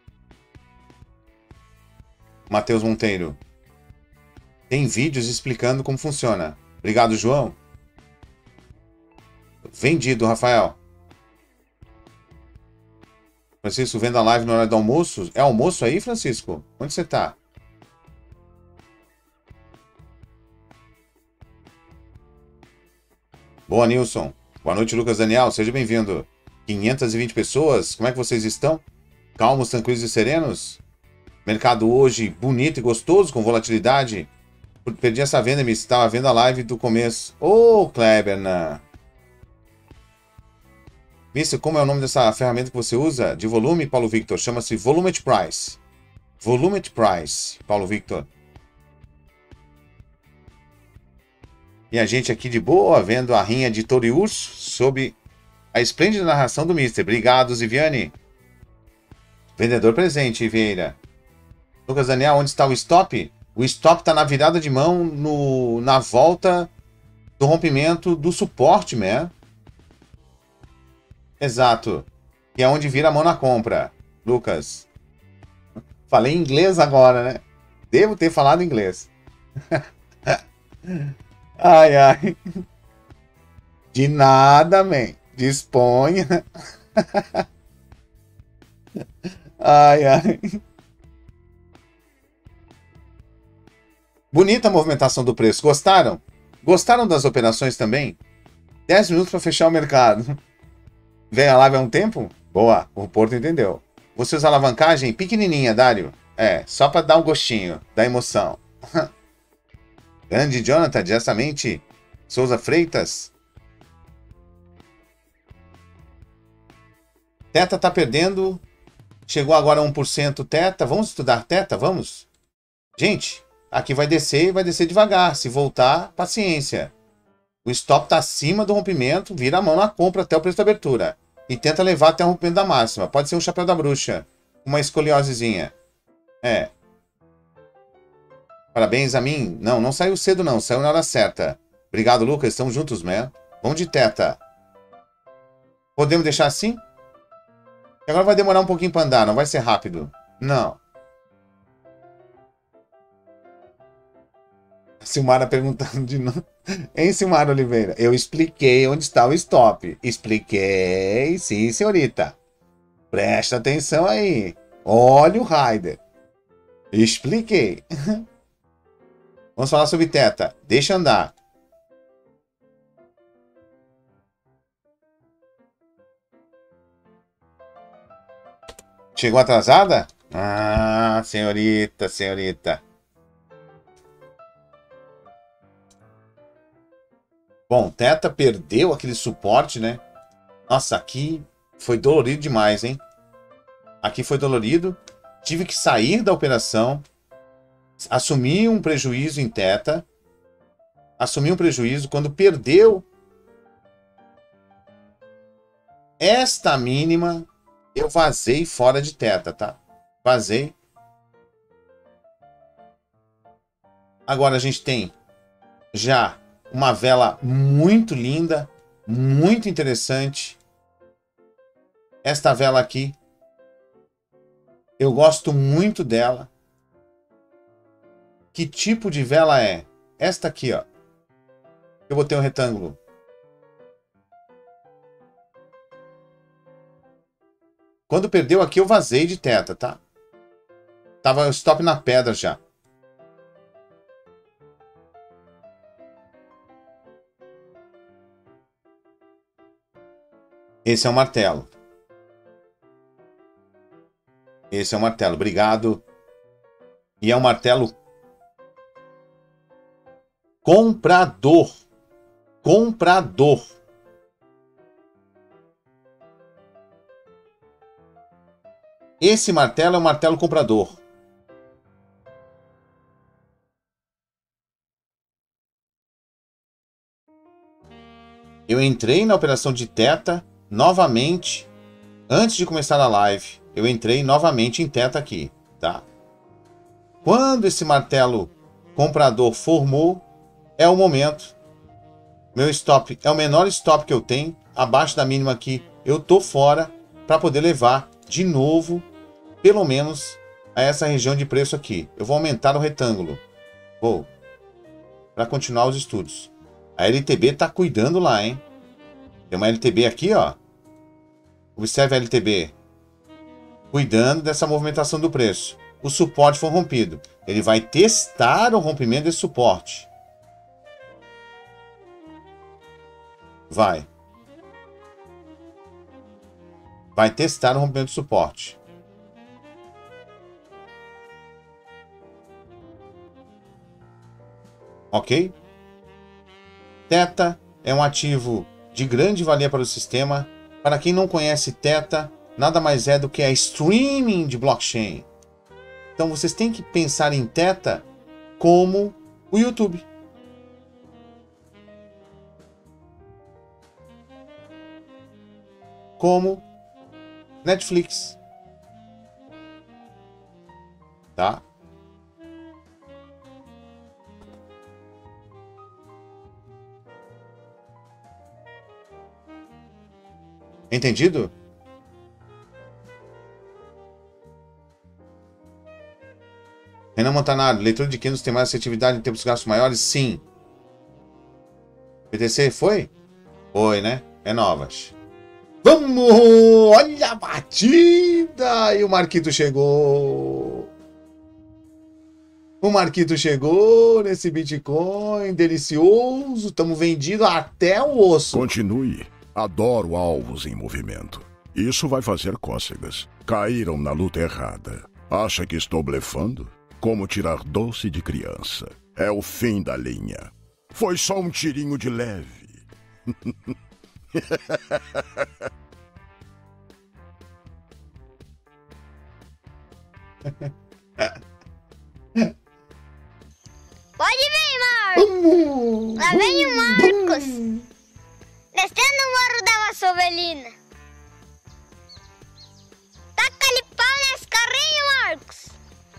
Matheus Monteiro. Tem vídeos explicando como funciona. Obrigado, João. Vendido, Rafael. Francisco, vendo a live na hora do almoço? É almoço aí, Francisco? Onde você tá? Boa, Nilson. Boa noite, Lucas Daniel. Seja bem-vindo. quinhentas e vinte pessoas. Como é que vocês estão? Calmos, tranquilos e serenos? Mercado hoje bonito e gostoso, com volatilidade. Perdi essa venda, me estava vendo a live do começo. Ô, oh, Kleber, né? Mister, como é o nome dessa ferramenta que você usa? De volume, Paulo Victor? Chama-se Volumet Price. Volumet Price, Paulo Victor. E a gente aqui de boa, vendo a rinha de Touro e Urso, sob a esplêndida narração do Mister. Obrigado, Ziviane. Vendedor presente, Vieira. Lucas Daniel, onde está o stop? O stop está na virada de mão, no, na volta do rompimento do suporte, né? Exato. E é onde vira a mão na compra, Lucas. Falei inglês agora, né? Devo ter falado inglês. Ai, ai. De nada, man. Disponha. Ai, ai. Bonita a movimentação do preço. Gostaram? Gostaram das operações também? dez minutos para fechar o mercado. Vem a live há um tempo? Boa, o Porto entendeu. Você usa alavancagem pequenininha, Dário? É, só para dar um gostinho da emoção. Grande Jonathan, diretamente. Souza Freitas. Teta tá perdendo. Chegou agora a um por cento Teta. Vamos estudar Teta? Vamos? Gente, aqui vai descer, vai descer devagar. Se voltar, paciência. O stop tá acima do rompimento, vira a mão na compra até o preço da abertura. E tenta levar até o rompimento da máxima. Pode ser um chapéu da bruxa. Uma escoliosezinha. É. Parabéns a mim. Não, não saiu cedo não. Saiu na hora certa. Obrigado, Lucas. Estamos juntos, man. Vamos de Teta. Podemos deixar assim? Agora vai demorar um pouquinho para andar. Não vai ser rápido. Não. Silmara perguntando de novo. Hein, Silmara Oliveira? Eu expliquei onde está o stop. Expliquei, sim, senhorita. Presta atenção aí. Olha o Raider. Expliquei. Vamos falar sobre Teta. Deixa andar. Chegou atrasada? Ah, senhorita, senhorita. Bom, Teta perdeu aquele suporte, né? Nossa, aqui foi dolorido demais, hein? Aqui foi dolorido. Tive que sair da operação. Assumi um prejuízo em Teta. Assumi um prejuízo quando perdeu esta mínima. Eu vazei fora de Teta, tá? Vazei. Agora a gente tem já uma vela muito linda. muito interessante. Esta vela aqui. Eu gosto muito dela. Que tipo de vela é? Esta aqui, ó. Eu botei um retângulo. Quando perdeu aqui, eu vazei de teta, tá? Tava stop na pedra já. Esse é o martelo. Esse é o martelo. Obrigado. E é um martelo comprador. Comprador. Esse martelo é um martelo comprador. Eu entrei na operação de teta novamente. Antes de começar a live, eu entrei novamente em teta aqui, tá? Quando esse martelo comprador formou, é o momento. Meu stop é o menor stop que eu tenho. Abaixo da mínima aqui, eu tô fora para poder levar de novo, pelo menos, a essa região de preço aqui. Eu vou aumentar o retângulo. Vou. Para continuar os estudos. A L T B tá cuidando lá, hein? Tem uma L T B aqui, ó. Observe a L T B. Cuidando dessa movimentação do preço. O suporte foi rompido. Ele vai testar o rompimento desse suporte. Vai. Vai testar o rompimento do suporte. Ok? Teta é um ativo de grande valia para o sistema. Para quem não conhece Teta, nada mais é do que a streaming de blockchain. Então vocês têm que pensar em Teta como o YouTube. Como Netflix. Tá? Entendido? Renan Montanaro, leitura de candles tem mais assertividade em tempos de gastos maiores? Sim. P T C foi? Foi, né? É novas. Vamos! Olha a batida! E o Marquito chegou. O Marquito chegou nesse Bitcoin delicioso. Estamos vendidos até o osso. Continue. Adoro alvos em movimento. Isso vai fazer cócegas. Caíram na luta errada. Acha que estou blefando? Como tirar doce de criança. É o fim da linha. Foi só um tirinho de leve. Pode vir, Marcos. Lá vem o Marcos. Descendo o morro da Vassovelina. Taca-lhe pau nesse carrinho, Marcos.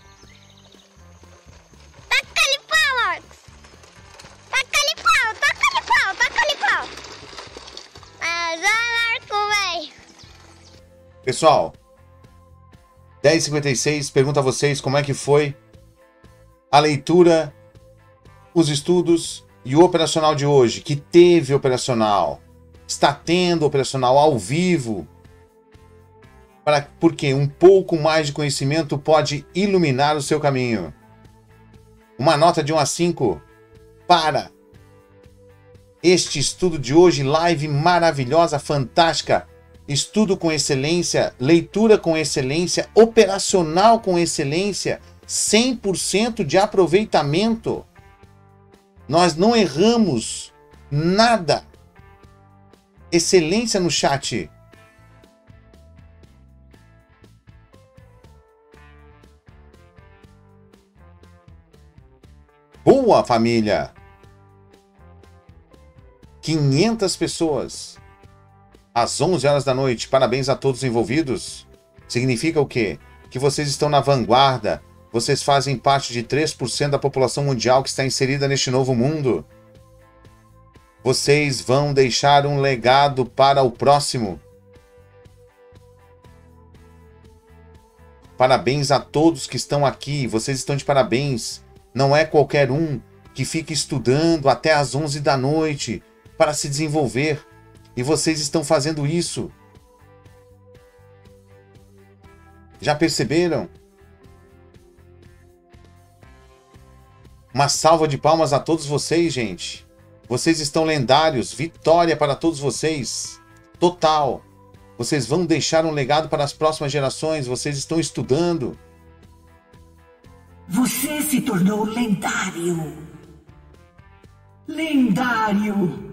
Taca-lhe pau, Marcos. Taca-lhe pau, taca-lhe pau, taca-lhe pau. Mas vai, Marco, velho. Pessoal, dez e cinquenta e seis, pergunto a vocês como é que foi a leitura, os estudos e o operacional de hoje, que teve operacional, está tendo operacional ao vivo, para, porque um pouco mais de conhecimento pode iluminar o seu caminho. Uma nota de um a cinco para este estudo de hoje, live maravilhosa, fantástica, estudo com excelência, leitura com excelência, operacional com excelência, cem por cento de aproveitamento. Nós não erramos nada. Excelência no chat. Boa, família. quinhentas pessoas. Às onze horas da noite. Parabéns a todos os envolvidos. Significa o quê? Que vocês estão na vanguarda. Vocês fazem parte de três por cento da população mundial que está inserida neste novo mundo. Vocês vão deixar um legado para o próximo. Parabéns a todos que estão aqui. Vocês estão de parabéns. Não é qualquer um que fica estudando até às onze da noite para se desenvolver. E vocês estão fazendo isso. Já perceberam? Uma salva de palmas a todos vocês, gente. Vocês estão lendários. Vitória para todos vocês. Total. Vocês vão deixar um legado para as próximas gerações. Vocês estão estudando. Você se tornou lendário. Lendário.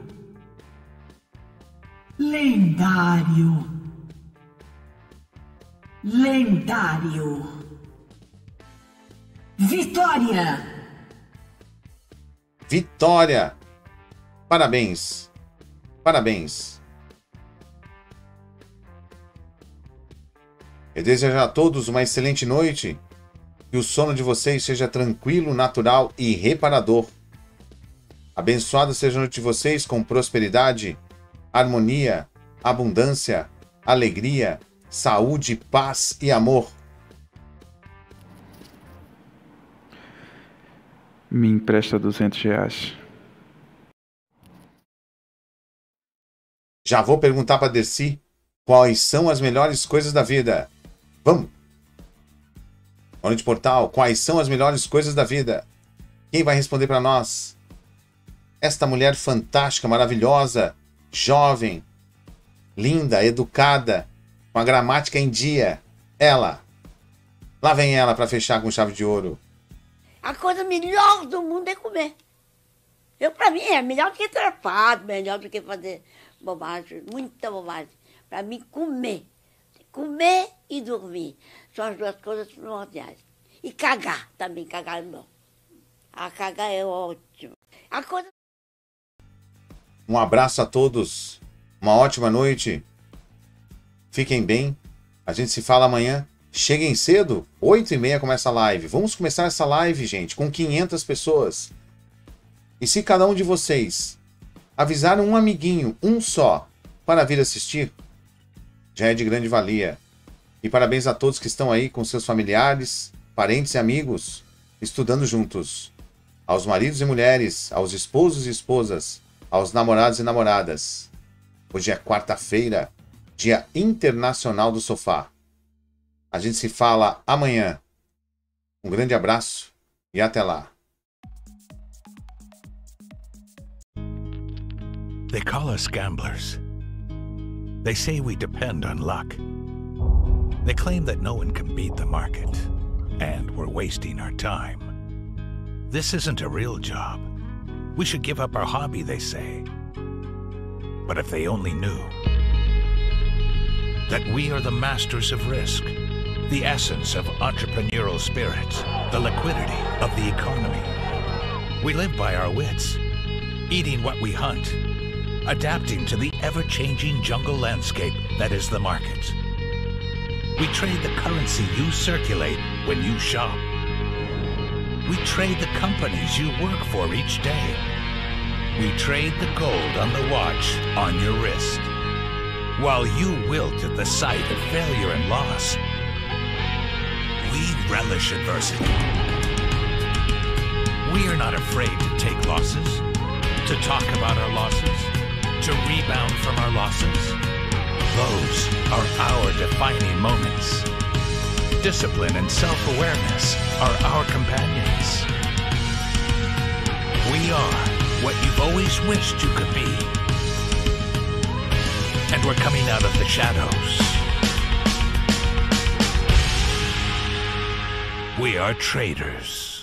Lendário. Lendário. Vitória. Vitória. Parabéns. Parabéns. Eu desejo a todos uma excelente noite. Que o sono de vocês seja tranquilo, natural e reparador. Abençoada seja a noite de vocês com prosperidade, harmonia, abundância, alegria, saúde, paz e amor. Me empresta duzentos reais. Já vou perguntar para Dercy quais são as melhores coisas da vida. Vamos! Boa noite, Portal. Quais são as melhores coisas da vida? Quem vai responder para nós? Esta mulher fantástica, maravilhosa, jovem, linda, educada, com a gramática em dia. Ela. Lá vem ela para fechar com chave de ouro. A coisa melhor do mundo é comer. Eu, pra mim, é melhor do que trepado, melhor do que fazer bobagem, muita bobagem. Pra mim, comer. Comer e dormir. São as duas coisas primordiais. E cagar também, cagar é bom. A cagar é ótimo. A coisa... Um abraço a todos. Uma ótima noite. Fiquem bem. A gente se fala amanhã. Cheguem cedo. oito e meia começa a live. Vamos começar essa live, gente, com quinhentas pessoas. E se cada um de vocês avisar um amiguinho, um só, para vir assistir, já é de grande valia. E parabéns a todos que estão aí com seus familiares, parentes e amigos, estudando juntos. Aos maridos e mulheres, aos esposos e esposas, aos namorados e namoradas. Hoje é quarta-feira, Dia Internacional do Sofá. A gente se fala amanhã. Um grande abraço e até lá. They call us gamblers. They say we depend on luck. They claim that no one can beat the market, and we're wasting our time. This isn't a real job. We should give up our hobby, they say. But if they only knew that we are the masters of risk, the essence of entrepreneurial spirit, the liquidity of the economy. We live by our wits, eating what we hunt, adapting to the ever-changing jungle landscape that is the market. We trade the currency you circulate when you shop. We trade the companies you work for each day. We trade the gold on the watch on your wrist. While you wilt at the sight of failure and loss, we relish adversity. We are not afraid to take losses, to talk about our losses, to rebound from our losses. Those are our defining moments. Discipline and self-awareness are our companions. We are what you've always wished you could be. And we're coming out of the shadows. We are traders.